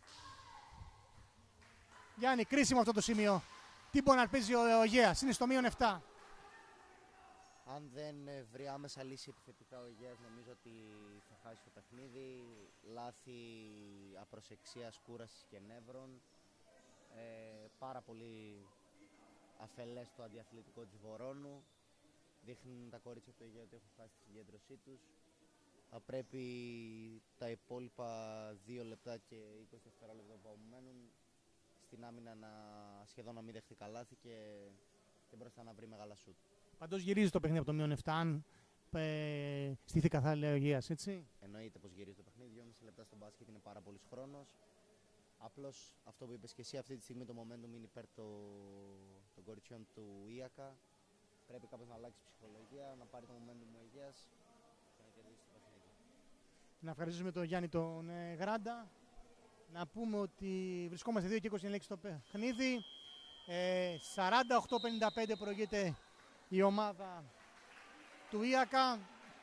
Γιάννη, κρίσιμο αυτό το σημείο. Τι μπορεί να ελπίζει ο Αιγαίας, είναι στο μείον επτά. Αν δεν βρει άμεσα λύση επιθετικά ο Αιγαίας, νομίζω ότι θα χάσει το παιχνίδι. Λάθη απροσεξίας, κούρασης και νεύρων. Ε, πάρα πολύ αφελές το αντιαθλητικό της Βορώνου. Δείχνουν τα κορίτσια του Αιγαίου ότι έχουν χάσει τη συγκέντρωσή τους. Θα πρέπει τα υπόλοιπα δύο λεπτά και είκοσι δευτερόλεπτα που απομένουν στην άμυνα να σχεδόν να μην δεχτεί καλάθι και, και μπροστά να βρει μεγάλα σουτ. Παντός γυρίζει το παιχνίδι από το μείον επτά, αν ε, στήθη καθαρή ο Αιγαίας, έτσι. Εννοείται πως γυρίζει το παιχνίδι, δυόμιση λεπτά στο μπάσκετ είναι πάρα πολύς χρόνος. Απλώς αυτό που είπες και εσύ, αυτή τη στιγμή το momentum είναι υπέρ το, των κοριτσιών του Ίακα. Πρέπει κάπως να αλλάξει ψυχολογία, να πάρει το momentum ο Αιγαίας και να κερδίσει το παιχνίδι. Να ευχαριστήσουμε τον Γιάννη τον ε, Γράντα. Να πούμε ότι βρισκόμαστε δύο και είκοσι λέξεις στο παιχνίδι. Ε, σαράντα οκτώ πενήντα πέντε προηγείται η ομάδα του Ίακα.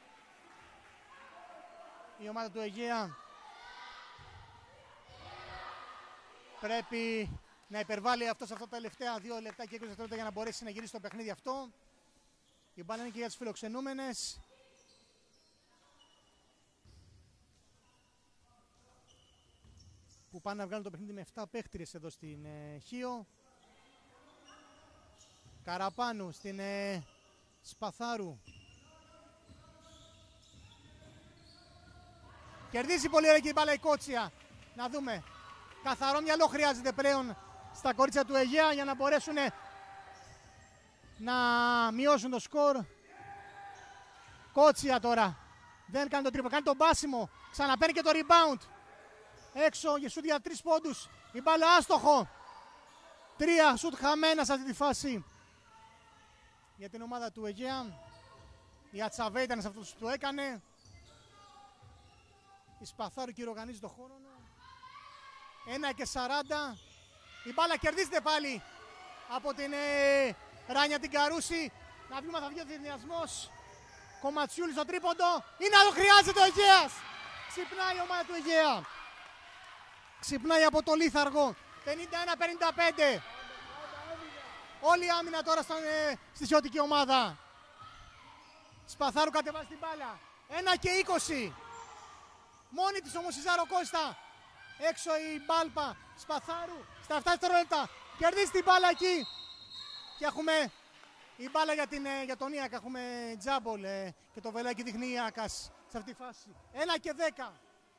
Η ομάδα του Αιγαία πρέπει να υπερβάλλει αυτό σε αυτά τα τελευταία δύο λεπτά και είκοσι δευτερόλεπτα για να μπορέσει να γυρίσει το παιχνίδι αυτό. Η μπάλα είναι και για τις φιλοξενούμενες. Που πάνε να βγάλουν το παιχνίδι με επτά παίχτριες εδώ στην ε, Χίο. Καραπάνου στην ε, Σπαθάρου. Κερδίζει πολύ ωραία και η μπάλα η Κότσια. Να δούμε. Καθαρό μυαλό χρειάζεται πλέον στα κορίτσια του Αιγαία για να μπορέσουν να μειώσουν το σκορ. Κότσια τώρα. Δεν κάνει το τρίπο, κάνει τον μπάσιμο. Ξαναπαίρνει και το rebound. Έξω για σούτ για τρεις πόντους. Η μπάλα άστοχο. Τρία σούτ χαμένα σε αυτή τη φάση. Για την ομάδα του Αιγαία. Η Ατσαβέ ήταν σε αυτός που το έκανε. Η Σπαθάρου κυριοργανίζει το χώρο. ένα και σαράντα. Η μπάλα κερδίζεται πάλι από την ε, Ράνια την Καρούση. Να βγούμε, θα βγει ο διεθνιασμός. Κομματσιούλης στο τρίποντο. Είναι άλλο, χρειάζεται ο Αιγαίας. Ξυπνάει η ομάδα του Αιγαία. Ξυπνάει από το λίθαργο. πενήντα ένα πενήντα πέντε. Όλη η άμυνα τώρα στον, ε, στη σιωτική ομάδα. Σπαθάρου κατεβάζει την μπάλα. ένα και είκοσι. Μόνη της όμως η Ζάρο Κώστα. Έξω η μπάλπα Σπαθάρου. Στα επτά δευτερόλεπτα. Κερδίζει την μπάλα εκεί. Και έχουμε η μπάλα για, την, για τον Ίακα. Έχουμε τζάμπολ ε, και το βελάκι δείχνει Ίακας σε αυτή τη φάση. ένα και δέκα.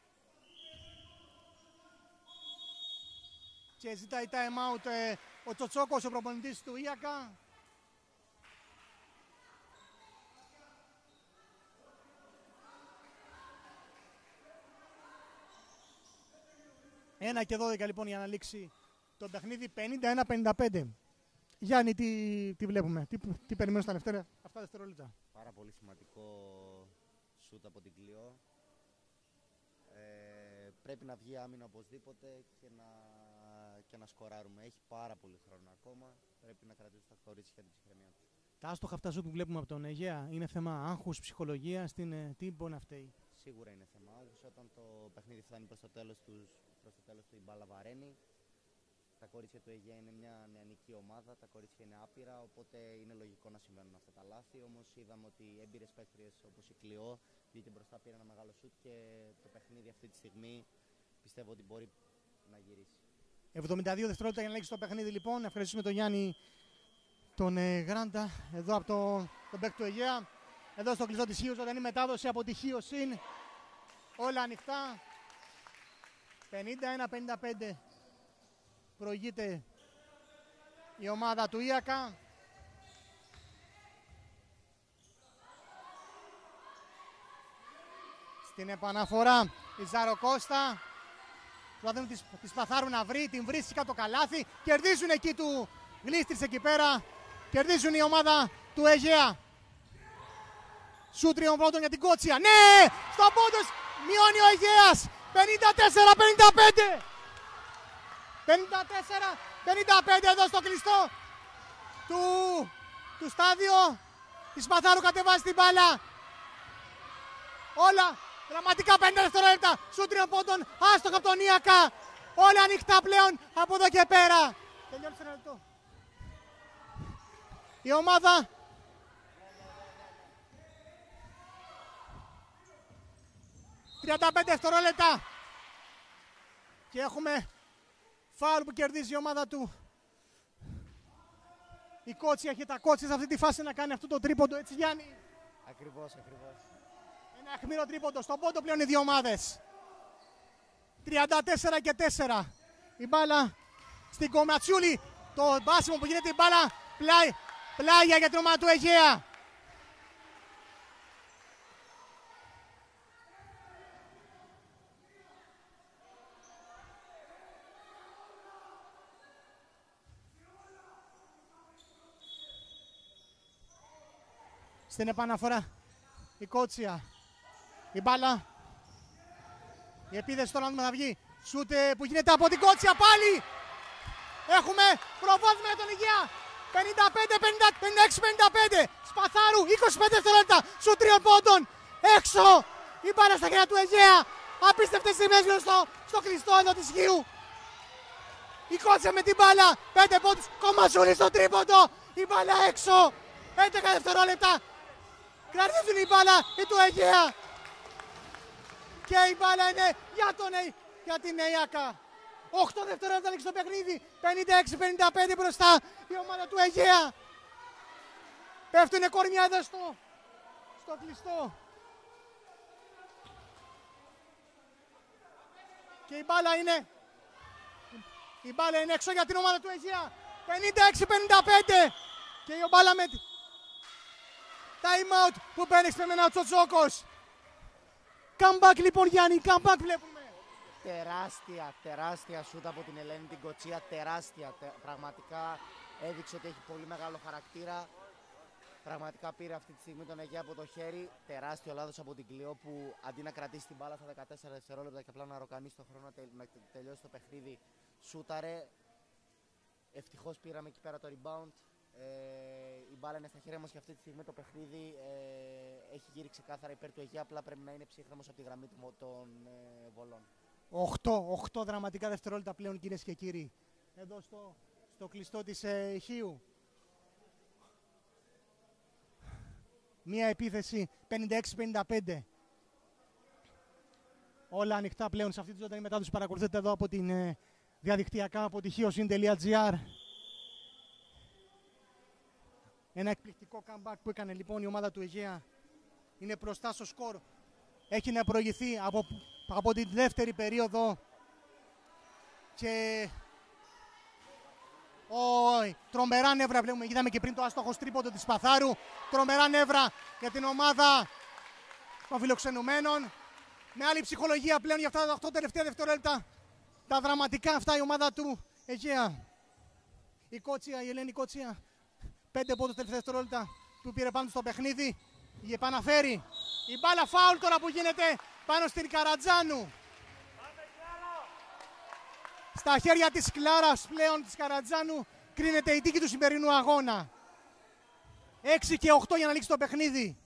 Και ζητάει time out ε, ο Τσοτσόκος, ο προπονητής του Ίακα. ένα και δώδεκα λοιπόν για να λήξει το παιχνίδι. πενήντα ένα πενήντα πέντε. Γιάννη, τι, τι βλέπουμε, τι, τι περιμένουμε στα δευτέρα, αυτά δευτερόλεπτα. Πάρα πολύ σημαντικό σούτ από την Κλειό. Ε, πρέπει να βγει άμυνα οπωσδήποτε και να, και να σκοράρουμε. Έχει πάρα πολύ χρόνο ακόμα. Πρέπει να κρατήσουμε τα κορίτσια την ψυχραιμία του. Τα άστοχα αυτά σούτ που βλέπουμε από τον Αιγαία είναι θέμα άγχους, ψυχολογίας, τι μπορεί να φταίει. Σίγουρα είναι θέμα άγχους. Όταν το παιχνίδι φτάνει προς το τέλος του, προς το τέλος του η μπάλα βαραίνει. Τα κορίτσια του Αιγαία είναι μια νεανική ομάδα, τα κορίτσια είναι άπειρα, οπότε είναι λογικό να συμβαίνουν αυτά τα λάθη. Όμως είδαμε ότι έμπειρες παίκτριες όπως η Κλειό βγήκε μπροστά, πήρε ένα μεγάλο σουτ και το παιχνίδι αυτή τη στιγμή πιστεύω ότι μπορεί να γυρίσει. εβδομήντα δύο δευτερόλεπτα για να λήξει το παιχνίδι λοιπόν. Ευχαριστούμε τον Γιάννη τον ε, Γράντα εδώ από το, τον παίκτη του Αιγαία. Εδώ στο κλειστό της Χίους, ζωντανή μετάδοση από τη Χίο Συν. Όλα ανοιχτά. πενήντα ένα πενήντα πέντε προηγείται η ομάδα του Ίακα. Στην επαναφορά η Ζαροκώστα. Προσπαθούν τις, τις Παθάρου να βρει, την βρίσκει κάτω το καλάθι. Κερδίζουν εκεί του Γλίστρης εκεί πέρα. Κερδίζουν η ομάδα του Αιγαία. Σου τριών πόντων για την Κότσια. Ναι! Στον πόντος μειώνει ο Αιγαίας. πενήντα τέσσερα πενήντα πέντε. πενήντα τέσσερα πενήντα πέντε εδώ στο κλειστό του, του στάδιο. Η Σπαθάρου κατεβάζει την μπάλα. Όλα δραματικά πενήντα δευτερόλεπτα. Σου τριών πόντων. Άστοχα από τον Ίακα. Όλα ανοιχτά πλέον από εδώ και πέρα. Τελειώνει ένα λεπτό. Η ομάδα τριάντα πέντε δευτερόλεπτα και έχουμε φάουλ που κερδίζει η ομάδα του. Η Κότσια έχει τα κότσια σε αυτή τη φάση να κάνει αυτό το τρίποντο, έτσι Γιάννη? Ακριβώς, ακριβώς. Ένα αιχμηρό τρίποντο, στον πόντο πλέον οι δύο ομάδες. τριάντα τέσσερα και τέσσερα. Η μπάλα στην Κομματσιούλη, το μπάσιμο που γίνεται η μπάλα πλάι, πλάγια για την ομάδα του Αιγαία. Στην επαναφορά η Κότσια, η μπάλα, η επίδεση τώρα να βγει, σούτ που γίνεται από την Κότσια πάλι. Έχουμε προβάδισμα για τον Αιγαία, πενήντα πέντε πενήντα έξι πενήντα πέντε, Σπαθάρου, είκοσι πέντε δευτερόλεπτα, σούτ τριών πόντων, έξω, η μπάλα στα χέρια του Αιγαία, απίστευτες στιγμές στο, στο κλειστό εδώ της Χίου. Η Κότσια με την μπάλα, πέντε πόντους, Κομματσούλη στο τρίποντο, η μπάλα έξω, έντεκα δευτερόλεπτα. Κρατήσουν η μπάλα η του Αιγαία. Και η μπάλα είναι για, τον, για την Ίακα. οκτώ δευτερόλεπτα λήξει το παιχνίδι. πενήντα έξι πενήντα πέντε μπροστά η ομάδα του Αιγαία. Πέφτουνε κορμιά εδώ στο, στο κλειστό. Και η μπάλα είναι η μπάλα είναι έξω για την ομάδα του Αιγαία. πενήντα έξι πενήντα πέντε. Και η μπάλα με time out που παίρνει εξπεμμένα ο Τσοτσόκος. Comeback λοιπόν Γιάννη, comeback βλέπουμε. Τεράστια, τεράστια σούτ από την Ελένη την Κοτσία, τεράστια. Τε, πραγματικά έδειξε ότι έχει πολύ μεγάλο χαρακτήρα. Πραγματικά πήρε αυτή τη στιγμή τον Αιγαία από το χέρι. Τεράστιο λάθος από την Κλειό που αντί να κρατήσει την μπάλα στα δεκατέσσερα δευτερόλεπτα και απλά να ροκανίσει τον χρόνο να τελειώσει το παιχνίδι, σούταρε. Ευτυχώς πήραμε εκεί πέρα το rebound. Ε, η μπάλα είναι στα χέρια μας και αυτή τη στιγμή το παιχνίδι ε, έχει γύρει ξεκάθαρα υπέρ του Αιγαία. Απλά πρέπει να είναι ψύχρεμος από τη γραμμή των ε, βολών. οκτώ δραματικά δευτερόλεπτα πλέον, κυρίες και κύριοι. Εδώ στο, στο κλειστό της ε, Χίου. Μία επίθεση πενήντα έξι πενήντα πέντε. Όλα ανοιχτά πλέον σε αυτή τη ζωντανή μετάδοση. Παρακολουθείτε εδώ από την ε, διαδικτυακά από τη χίοσyn τελεία τζι άρ. Ένα εκπληκτικό comeback που έκανε λοιπόν η ομάδα του Αιγαία. Είναι μπροστά στο σκορ. Έχει να προηγηθεί από, από την δεύτερη περίοδο. Και ο, τρομερά νεύρα βλέπουμε. Είδαμε και πριν το άστοχο τρίποντο της Παθάρου. Τρομερά νεύρα για την ομάδα των φιλοξενουμένων. Με άλλη ψυχολογία πλέον για αυτά τα οκτώ τελευταία δευτερόλεπτα. Τα δραματικά αυτά η ομάδα του Αιγαία. Η Κότσια, η Ελένη Κότσια. Πέντε πόντους τελευταία δευτερόλεπτα που πήρε πάνω στο παιχνίδι. Η επαναφέρει. Η μπάλα φάουλ τώρα που γίνεται πάνω στην Καρατζάνου. Στα χέρια της Κλάρας πλέον της Καρατζάνου κρίνεται η τύχη του σημερινού αγώνα. έξι και οκτώ για να λήξει το παιχνίδι.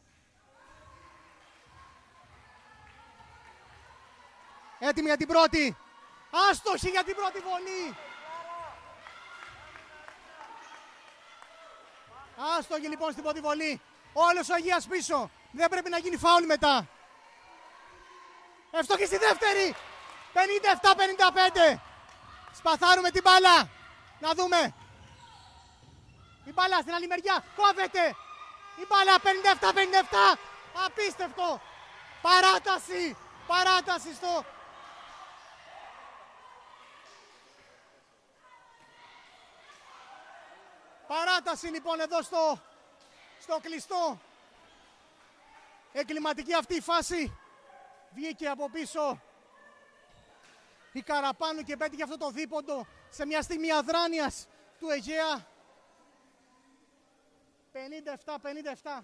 Έτοιμη για την πρώτη. Άστοχη για την πρώτη βολή. Άστοχη λοιπόν στην πρώτη βολή. Όλος ο Αιγαίας πίσω. Δεν πρέπει να γίνει φάουλ μετά. Εύστοχη στη δεύτερη. πενήντα επτά πενήντα πέντε. Σπαθάρου με την μπάλα. Να δούμε. Η μπάλα στην άλλη μεριά. Κόβεται. Η μπάλα πενήντα επτά πενήντα επτά. Απίστευτο. Παράταση. Παράταση στο... Παράταση λοιπόν εδώ στο, στο κλειστό. Εγκληματική αυτή η φάση. Βγήκε από πίσω η Καραπάνου και πέτυχε αυτό το δίποντο σε μια στιγμή αδράνειας του Αιγαία. πενήντα επτά πενήντα επτά.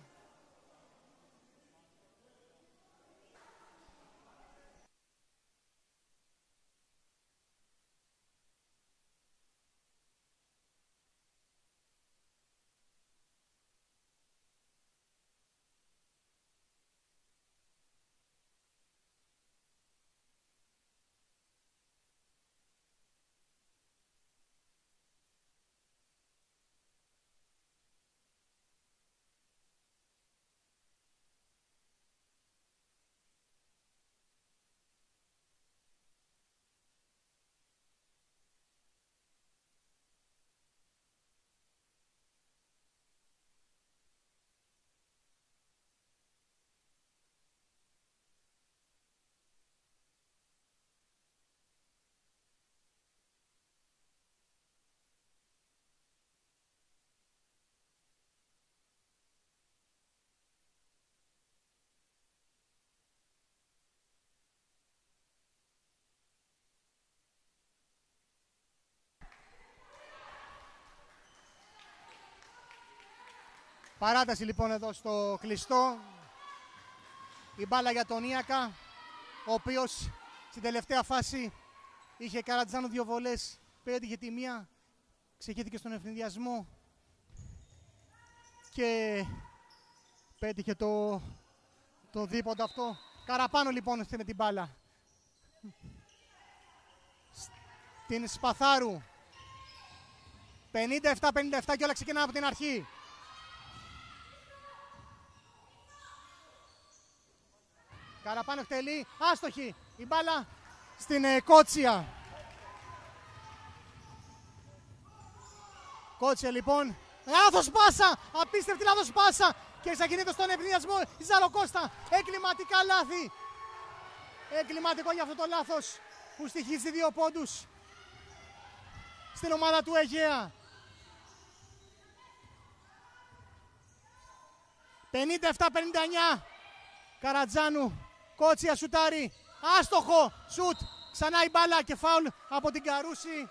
Παράταση λοιπόν εδώ στο κλειστό. Η μπάλα για τον Ίακα, ο οποίος στην τελευταία φάση είχε Καρατζάνο δύο βολές, πέτυχε τη μία, ξεχύθηκε στον ευνηδιασμό και πέτυχε το, το δίποντο αυτό. Καραπάνο λοιπόν με την μπάλα. Την Σπαθάρου. πενήντα επτά πενήντα επτά και όλα ξεκινάνε από την αρχή. Καραπάνο εκτελεί, άστοχη η μπάλα στην ε, Κότσια. Κότσια λοιπόν, λάθος πάσα, απίστευτη λάθος πάσα και εξακινείται στον ευνηδιασμό η Ζαροκώστα. Εγκληματικά λάθη, εγκληματικό για αυτό το λάθος που στοιχίζει δύο πόντους στην ομάδα του Αιγαία. πενήντα επτά πενήντα εννιά, Καρατζάνου. Κότσια σουτάρει, άστοχο σουτ, ξανά η μπάλα και φάουλ από την Καρούση.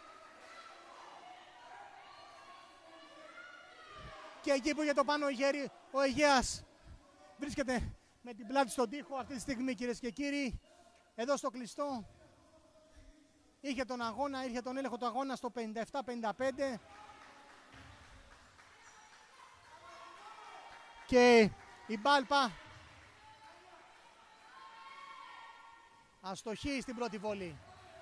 Και εκεί που για το πάνω ο Αιγαίας βρίσκεται με την πλάτη στον τοίχο αυτή τη στιγμή, κυρίες και κύριοι. Εδώ στο κλειστό είχε τον αγώνα, είχε τον έλεγχο του αγώνα στο πενήντα επτά πενήντα πέντε. Και η Μπάλπα αστοχή στην πρώτη βόλη.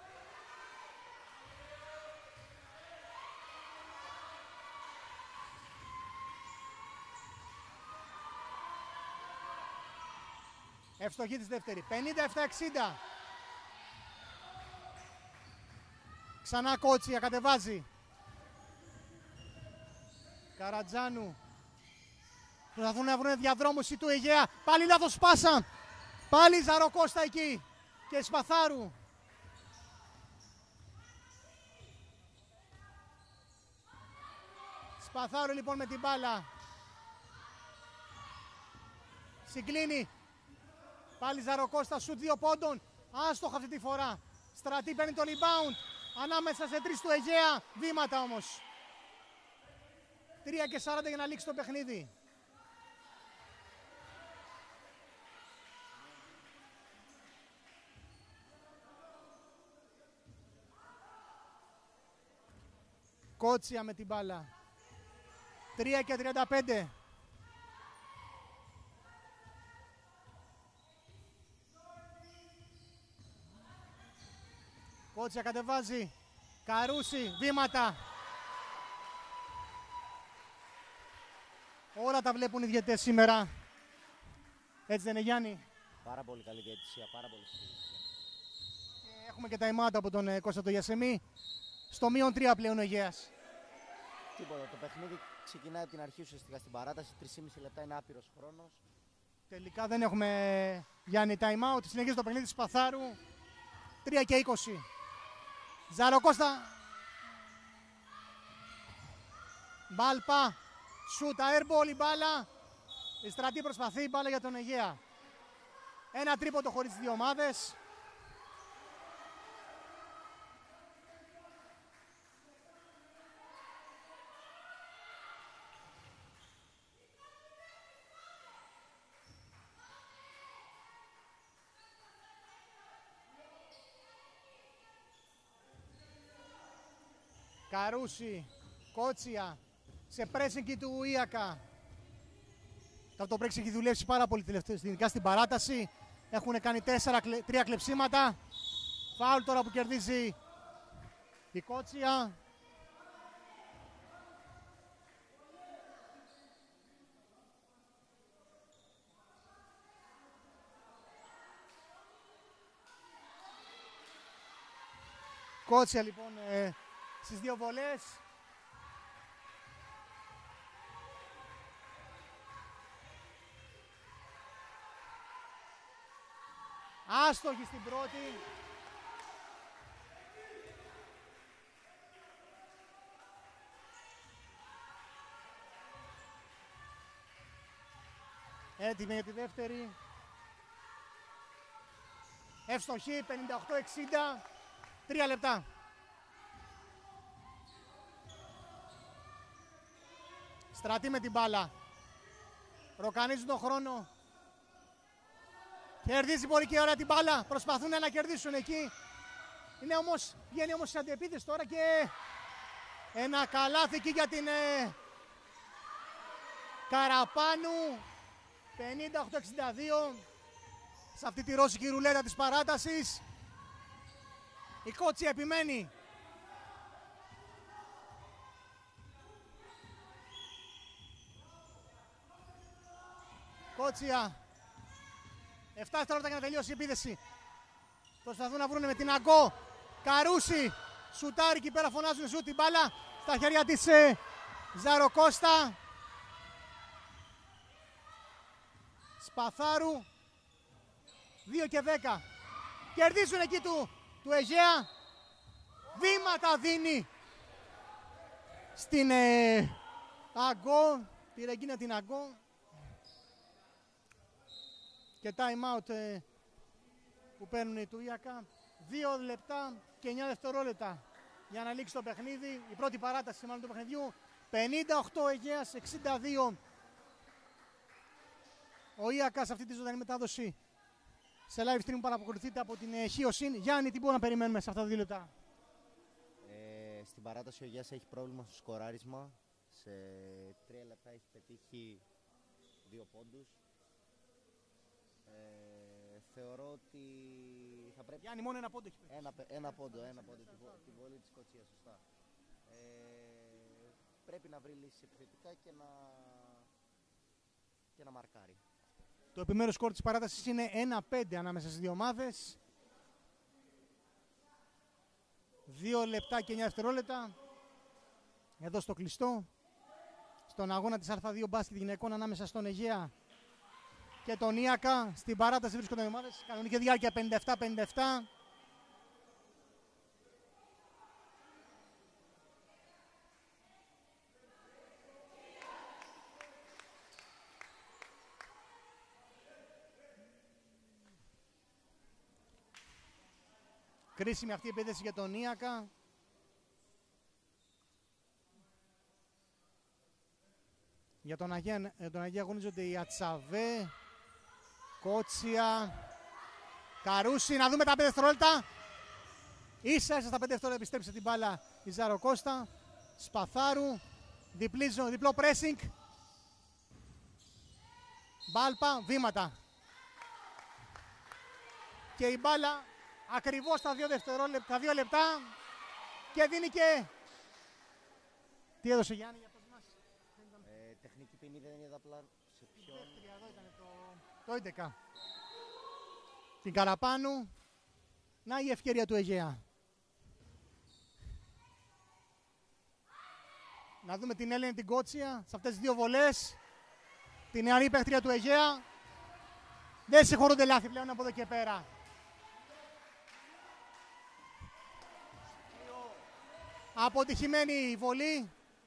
Ευστοχή της δεύτερη. πενήντα επτά εξήντα. Ξανά Κότσια, κατεβάζει. Καρατζάνου. Προσπαθούν να βρουν διαδρόμωση του Αιγαία. Πάλι λάθος πάσα. Πάλι Ζαροκώστα εκεί. Και Σπαθάρου. Σπαθάρου λοιπόν με την μπάλα. Συγκλίνει. Πάλι Ζαροκώστα, σουτ δύο πόντων. Άστοχα αυτή τη φορά. Στρατή παίρνει το rebound. Ανάμεσα σε τρεις του Αιγαία. Βήματα όμως. τρία και σαράντα για να λήξει το παιχνίδι. Κότσια με την μπάλα. τρία και τριάντα πέντε. Κότσια κατεβάζει. Καρούση, βήματα. Όλα τα βλέπουν οι διαιτητές σήμερα. Έτσι δεν είναι, Γιάννη? Πάρα πολύ καλή διαιτησία, πάρα πολύ καλή διαιτησία. Και έχουμε και τα ημάτα από τον ε, Κώστα το Γιασεμί. Στο μείον τρία πλέον ο Αιγαίας. Τίποτα. Το παιχνίδι ξεκινάει από την αρχή ουσιαστικά στην παράταση. τρία και μισό λεπτά είναι άπειρος χρόνος. Τελικά δεν έχουμε Γιάννη time out. Συνεχίζει το παιχνίδι του Σπαθάρου. τρία και είκοσι. Ζαροκώστα. Μπάλπα. Σούτα, airball η μπάλα. Η Στρατή προσπαθεί, η μπάλα για τον Αιγαία. Ένα τρίποντο χωρίς τις δύο ομάδες. Καρούση, Κότσια, σε πρέσινγκ του Ίακα. Το break έχει δουλέψει πάρα πολύ τελευταία στην παράταση. Έχουν κάνει τέσσερα, τρία κλεψίματα. Φάουλ τώρα που κερδίζει η Κότσια. Κότσια λοιπόν ε, στις δύο βολές. Άστοχη στην πρώτη. Έτοιμη για τη δεύτερη. Εύστοχη, πενήντα οκτώ εξήντα. Τρία λεπτά. Στρατή με την μπάλα. Ροκανίζουν τον χρόνο. Κερδίζει πολύ και ωραία την μπάλα. Προσπαθούν να κερδίσουν εκεί. Είναι όμως, βγαίνει όμως σε αντεπίθεση τώρα και ένα καλάθι εκεί για την ε, Καραπάνου. πενήντα οκτώ εξήντα δύο. Σε αυτή τη ρώσικη ρουλέτα της παράτασης. Η Κότσια επιμένει. Κότσια. εφτά δευτερόλεπτα για να τελειώσει η επίθεση. Προσπαθούν να βρουν με την Αγκό. Καρούση. Σουτάρει εκεί πέρα, φωνάζουν σουτ την μπάλα. Στα χέρια της ε, Ζαροκώστα. Σπαθάρου. δύο και δέκα. Κερδίζουν εκεί του, του Αιγαία. Βήματα δίνει στην ε, Αγκό. Τη Ρεγκίνα την Αγκό. Και time out ε, που παίρνουν οι του Ίακα. Δύο λεπτά και εννιά δευτερόλεπτα για να λήξει το παιχνίδι. Η πρώτη παράταση μάλλον του παιχνιδιού. πενήντα οκτώ Αιγαίας, εξήντα δύο ο Ίακα σε αυτή τη ζωντανή μετάδοση. Σε live stream που παρακολουθείτε από την ε, Χίοσιν. Γιάννη, τι μπορούμε να περιμένουμε σε αυτά τα δύο λεπτά? Ε, στην παράταση ο Αιγαίας έχει πρόβλημα στο σκοράρισμα. Σε τρία λεπτά έχει πετύχει δύο πόντους. Ε, θεωρώ ότι θα πρέπει... Γιάννη, μόνο ένα πόντο έχει πετύχει. Ένα, ένα πόντο, ένα πόντο, τη, τη βολή της Κοτσίας, σωστά. Ε, πρέπει να βρει λύσεις επιθετικά και να, και να μαρκάρει. Το επιμέρους σκορ της παράτασης είναι ένα πέντε ανάμεσα στις δύο ομάδες. Δύο λεπτά και εννιά δευτερόλεπτα. Εδώ στο κλειστό. Στον αγώνα της Α δύο μπάσκετ γυναικών ανάμεσα στον Αιγαία και τον Ίακα. Στην παράταση βρίσκονται οι ομάδες. Κανονική διάρκεια πενήντα επτά πενήντα επτά. Κρίσιμη αυτή η επίθεση για τον Ίακα. Για τον Αγία, τον Αγία αγωνίζονται οι Ατσαβέ, Κότσια, Καρούση. Να δούμε τα πέντε δευτερόλεπτα. Ίσα ίσα στα πέντε δευτερόλεπτα επιστρέψε την μπάλα η Ζαροκώστα. Σπαθάρου, διπλίζο, διπλό pressing. Μπάλπα, βήματα. Και η μπάλα ακριβώς στα δύο δευτερόλεπτα, τα δύο λεπτά και δίνει και... Τι έδωσε Γιάννη για αυτός μας? Ε, τεχνική ποινή δεν είδα απλά σε ποιον. Εδώ ήταν το, το έντεκα. Την Καραπάνου. Να η ευκαιρία του Αιγαία. Να δούμε την Έλληνη την Κότσια σε αυτές τις δύο βολές. Την νεαρή παίχτρια του Αιγαία. Δεν συγχωρούνται λάθη πλέον από εδώ και πέρα. Αποτυχημένη η βολή.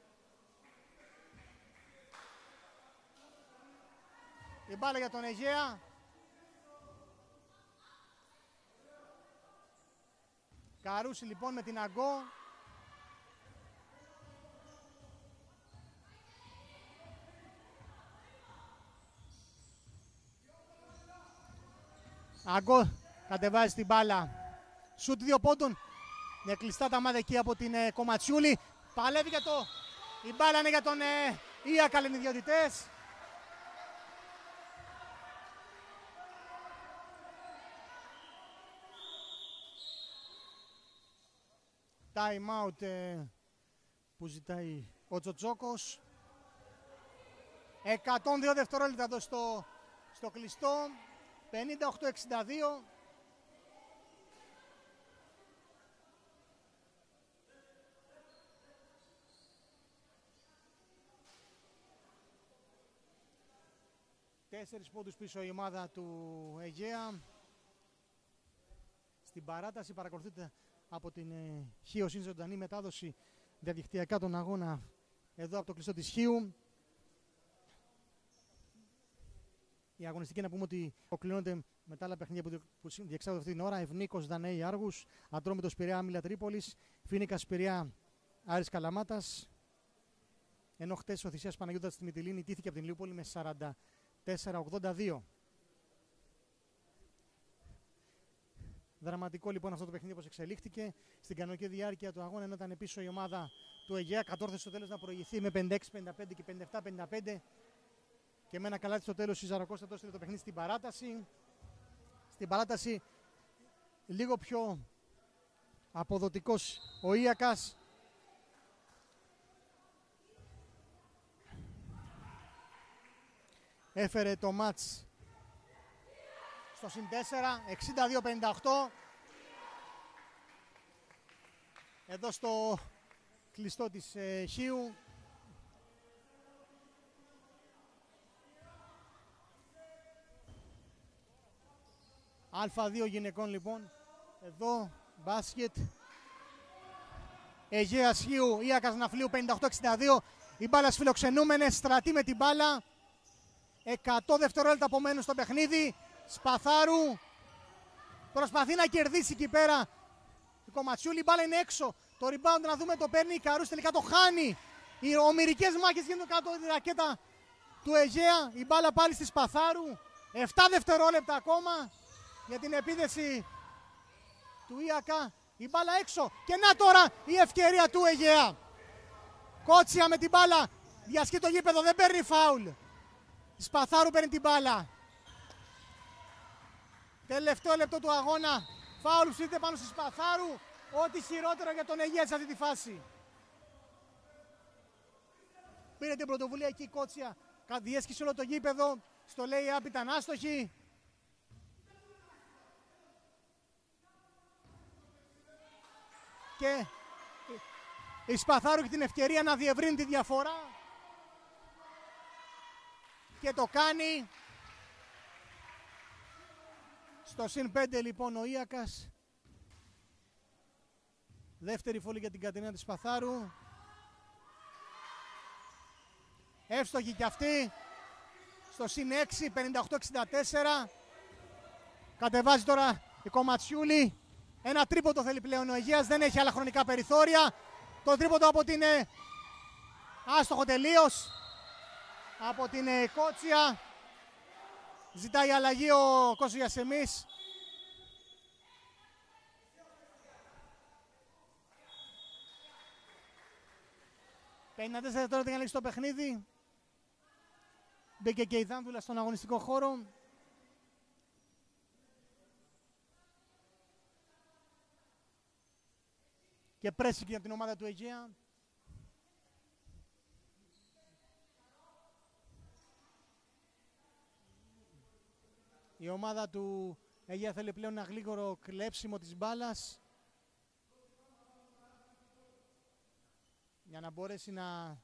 Η μπάλα για τον Αιγαία. Καρούση λοιπόν με την Αγκό. Αγκό κατεβάζει την μπάλα. Σουτ δύο πόντων. Είναι κλειστά τα μάτια εκεί από την ε, Κομματσιούλη. Παλεύει για το... Η μπάλα είναι για τον ε, Ίακα, λένε οι ιδιωτητές. Time out ε, που ζητάει ο Τζοτζόκος. εκατόν δύο δευτερόλεπτα εδώ στο, στο κλειστό. πενήντα οκτώ εξήντα δύο. Τέσσερις πόντους πίσω η ομάδα του Αιγαία. Στην παράταση παρακολουθείτε από την ε, Χίο είναι ζωντανή μετάδοση διαδικτυακά τον αγώνα εδώ από το κλειστό της Χίου. Η αγωνιστική να πούμε ότι οκλίνονται με τα άλλα παιχνίδια που διεξάγονται αυτή την ώρα. Ευνίκος Δανέη Άργους, Ατρόμητος Πειραιά Άμυλα Τρίπολης, Φοίνικας Πειραιά Άρης Καλαμάτας. Ενώ χτες ο Θησίας Παναγιώτας στη Μυτιλήνη τήθηκε από την Λιούπολη με σαράντα τέσσερα ογδόντα δύο. Δραματικό λοιπόν αυτό το παιχνίδι όπως εξελίχθηκε. Στην κανονική διάρκεια του αγώνα, ενώ ήταν πίσω η ομάδα του Αιγαία, κατόρθωσε στο τέλος να προηγηθεί με πενήντα έξι πενήντα πέντε και πενήντα επτά πενήντα πέντε. Και με ένα καλάτι στο τέλος η Ζαρακώστα το το παιχνίδι στην παράταση. Στην παράταση λίγο πιο αποδοτικός ο Ίακας. Έφερε το μάτς στο συν τέσσερα, εξήντα δύο πενήντα οκτώ. Εδώ στο κλειστό της ε, Χίου. Α δύο γυναικών λοιπόν. Εδώ μπάσκετ. Αιγαίας Χίου, Ίακας Ναφλίου πενήντα οκτώ εξήντα δύο. Η μπάλα στις φιλοξενούμενες, Στρατή με την μπάλα. εκατό δευτερόλεπτα απομένουν στο παιχνίδι. Σπαθάρου προσπαθεί να κερδίσει εκεί πέρα η Κομματσιούλη, η μπάλα είναι έξω. Το rebound να δούμε το παίρνει η Καρούς, τελικά το χάνει. Οι ομηρικές μάχες γίνονται κάτω τη ρακέτα του Αιγαία. Η μπάλα πάλι στη Σπαθάρου. επτά δευτερόλεπτα ακόμα για την επίδεση του Ίακα. Η μπάλα έξω και να τώρα η ευκαιρία του Αιγαία. Κότσια με την μπάλα, διασχεί το γήπεδο, δεν παίρνει φάουλ. Η Σπαθάρου παίρνει την μπάλα. Τελευταίο λεπτό του αγώνα. Φάουλ ψήφιται πάνω στη Σπαθάρου. Ό,τι χειρότερο για τον Αιγαία σε αυτή τη φάση. Πήρε την πρωτοβουλία εκεί η Κότσια. Διέσχισε όλο το γήπεδο. Στο λέει άπ ήταν άστοχη. Και η Σπαθάρου έχει την ευκαιρία να διευρύνει τη διαφορά. Και το κάνει. Στο συν πέντε λοιπόν ο Ίακας. Δεύτερη φόλη για την Κατερίνα της Σπαθάρου. Εύστοχη κι αυτή. Στο συν έξι, πενήντα οκτώ εξήντα τέσσερα. Κατεβάζει τώρα η Κομματσιούλη. Ένα τρίποντο θέλει πλέον ο Αιγαίας, δεν έχει άλλα χρονικά περιθώρια. Το τρίποντο από την ε, άστοχο τελείως. Από την ε, Κότσια. Ζητάει αλλαγή ο Κώστας Γιασεμής. πενήντα τέσσερα τώρα για να λήξει το παιχνίδι. Μπήκε και η Δάνδουλα στον αγωνιστικό χώρο. Και πρέσικη για την ομάδα του Αιγαία. Η ομάδα του Αιγαία θέλει πλέον ένα γλίγορο κλέψιμο της μπάλας. για να μπορέσει να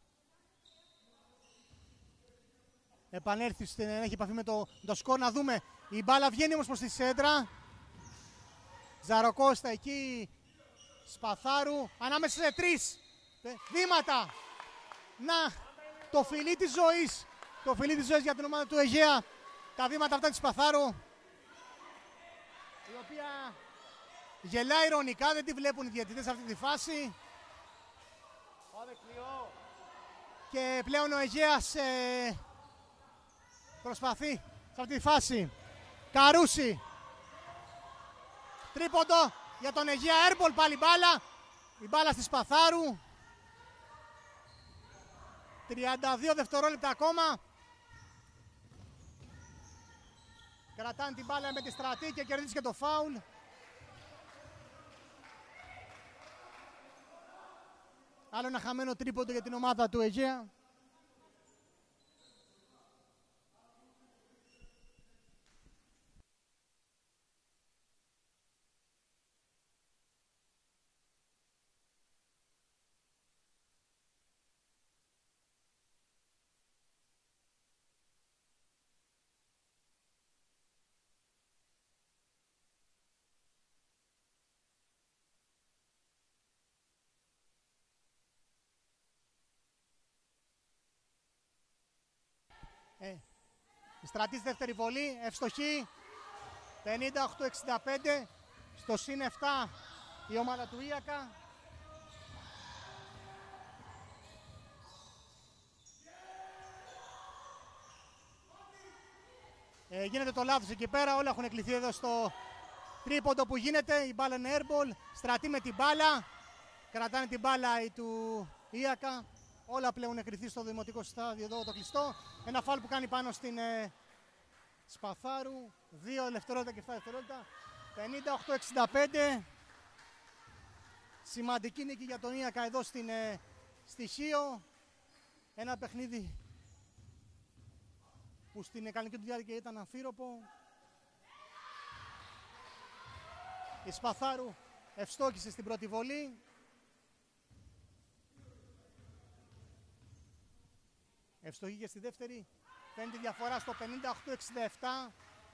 επανέλθει, στην, να έχει επαφή με το, το σκορ. Να δούμε, η μπάλα βγαίνει όμως προς τη σέντρα. Ζαροκώστα εκεί, Σπαθάρου, ανάμεσα σε τρεις βήματα. Να, το φιλί της ζωής, το φιλί της ζωής για την ομάδα του Αιγαία. Τα βήματα αυτά της Σπαθάρου, η οποία γελάει ειρωνικά, δεν τη βλέπουν οι διαιτητές σε αυτή τη φάση. Και πλέον ο Αιγαίας ε, προσπαθεί σε αυτή τη φάση. Καρούση. Τρίποντο για τον Αιγαία, airball πάλι μπάλα. Η μπάλα στη Σπαθάρου. τριάντα δύο δευτερόλεπτα ακόμα. Κρατάνε την μπάλα με τη στρατή και κερδίζει και το φάουλ. Άλλο ένα χαμένο τρίποντο για την ομάδα του Αιγαία. Ε, η στρατή στη δεύτερη βολή, ευστοχή, πενήντα οκτώ εξήντα πέντε, στο συν επτά η ομάδα του Ίακα. Ε, γίνεται το λάθος εκεί πέρα, όλα έχουν κληθεί εδώ στο τρίποντο που γίνεται, η μπάλα είναι airball, στρατή με την μπάλα, κρατάνε την μπάλα η του Ίακα. Όλα πλέον έχουν κρυθεί στο δημοτικό στάδιο εδώ το κλειστό. Ένα φάουλ που κάνει πάνω στην ε, Σπαθάρου. δύο δευτερόλεπτα και επτά δευτερόλεπτα. πενήντα οκτώ εξήντα πέντε. Σημαντική νίκη για τον Ίακα εδώ στην ε, στοιχείο. Ένα παιχνίδι που στην κανονική του διάρκεια ήταν αμφίροπο. Η Σπαθάρου ευστόχησε στην πρώτη βολή. Ευστοχή και στη δεύτερη. Φαίνεται η διαφορά στο πενήντα οκτώ εξήντα επτά.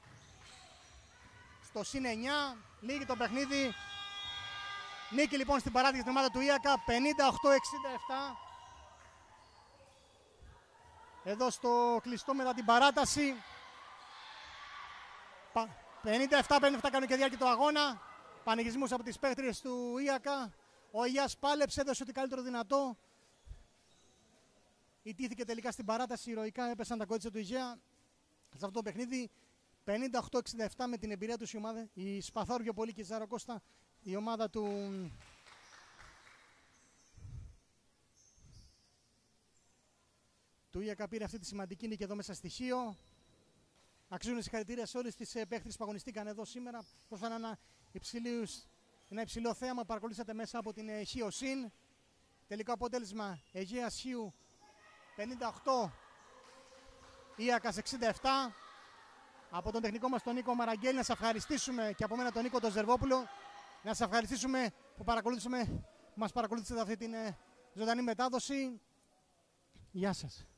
Στο συν εννιά. Λίγη το παιχνίδι. Νίκη λοιπόν στην παράτηση στην ομάδα του Ίακα. πενήντα οκτώ εξήντα επτά. Εδώ στο κλειστό μετά την παράταση. πενήντα επτά πενήντα επτά κάνουν και διάρκεια το αγώνα. Πανηγυρισμούς από τις παίκτριες του Ίακα. Ο Αιγαίας πάλεψε, έδωσε ό,τι καλύτερο δυνατό. Ιτήθηκε τελικά στην παράταση, ηρωικά έπεσαν τα κόντια του Αιγαία. Σε αυτό το παιχνίδι πενήντα οκτώ εξήντα επτά με την εμπειρία τους η ομάδα. Η Σπαθάρου πιο πολύ και η Ζαροκώστα, η ομάδα του, του Ίακα πήρε αυτή τη σημαντική νίκη εδώ μέσα στοιχείο. Αξίζουν συγχαρητήρια σε όλες τις παίχτες που αγωνιστήκαν εδώ σήμερα. Πρόσφατα ένα, ένα υψηλό θέαμα παρακολουθήσατε μέσα από την Χιοσύν. Τελικό αποτέλεσμα Αιγαίας Χίου πενήντα οκτώ, Ίακας εξήντα επτά. Από τον τεχνικό μας τον Νίκο Μαραγκέλη να σας ευχαριστήσουμε και από μένα τον Νίκο τον Ζερβόπουλο. Να σας ευχαριστήσουμε που, παρακολουθήσαμε, που μας παρακολουθήσατε αυτή την ζωντανή μετάδοση. Γεια σας.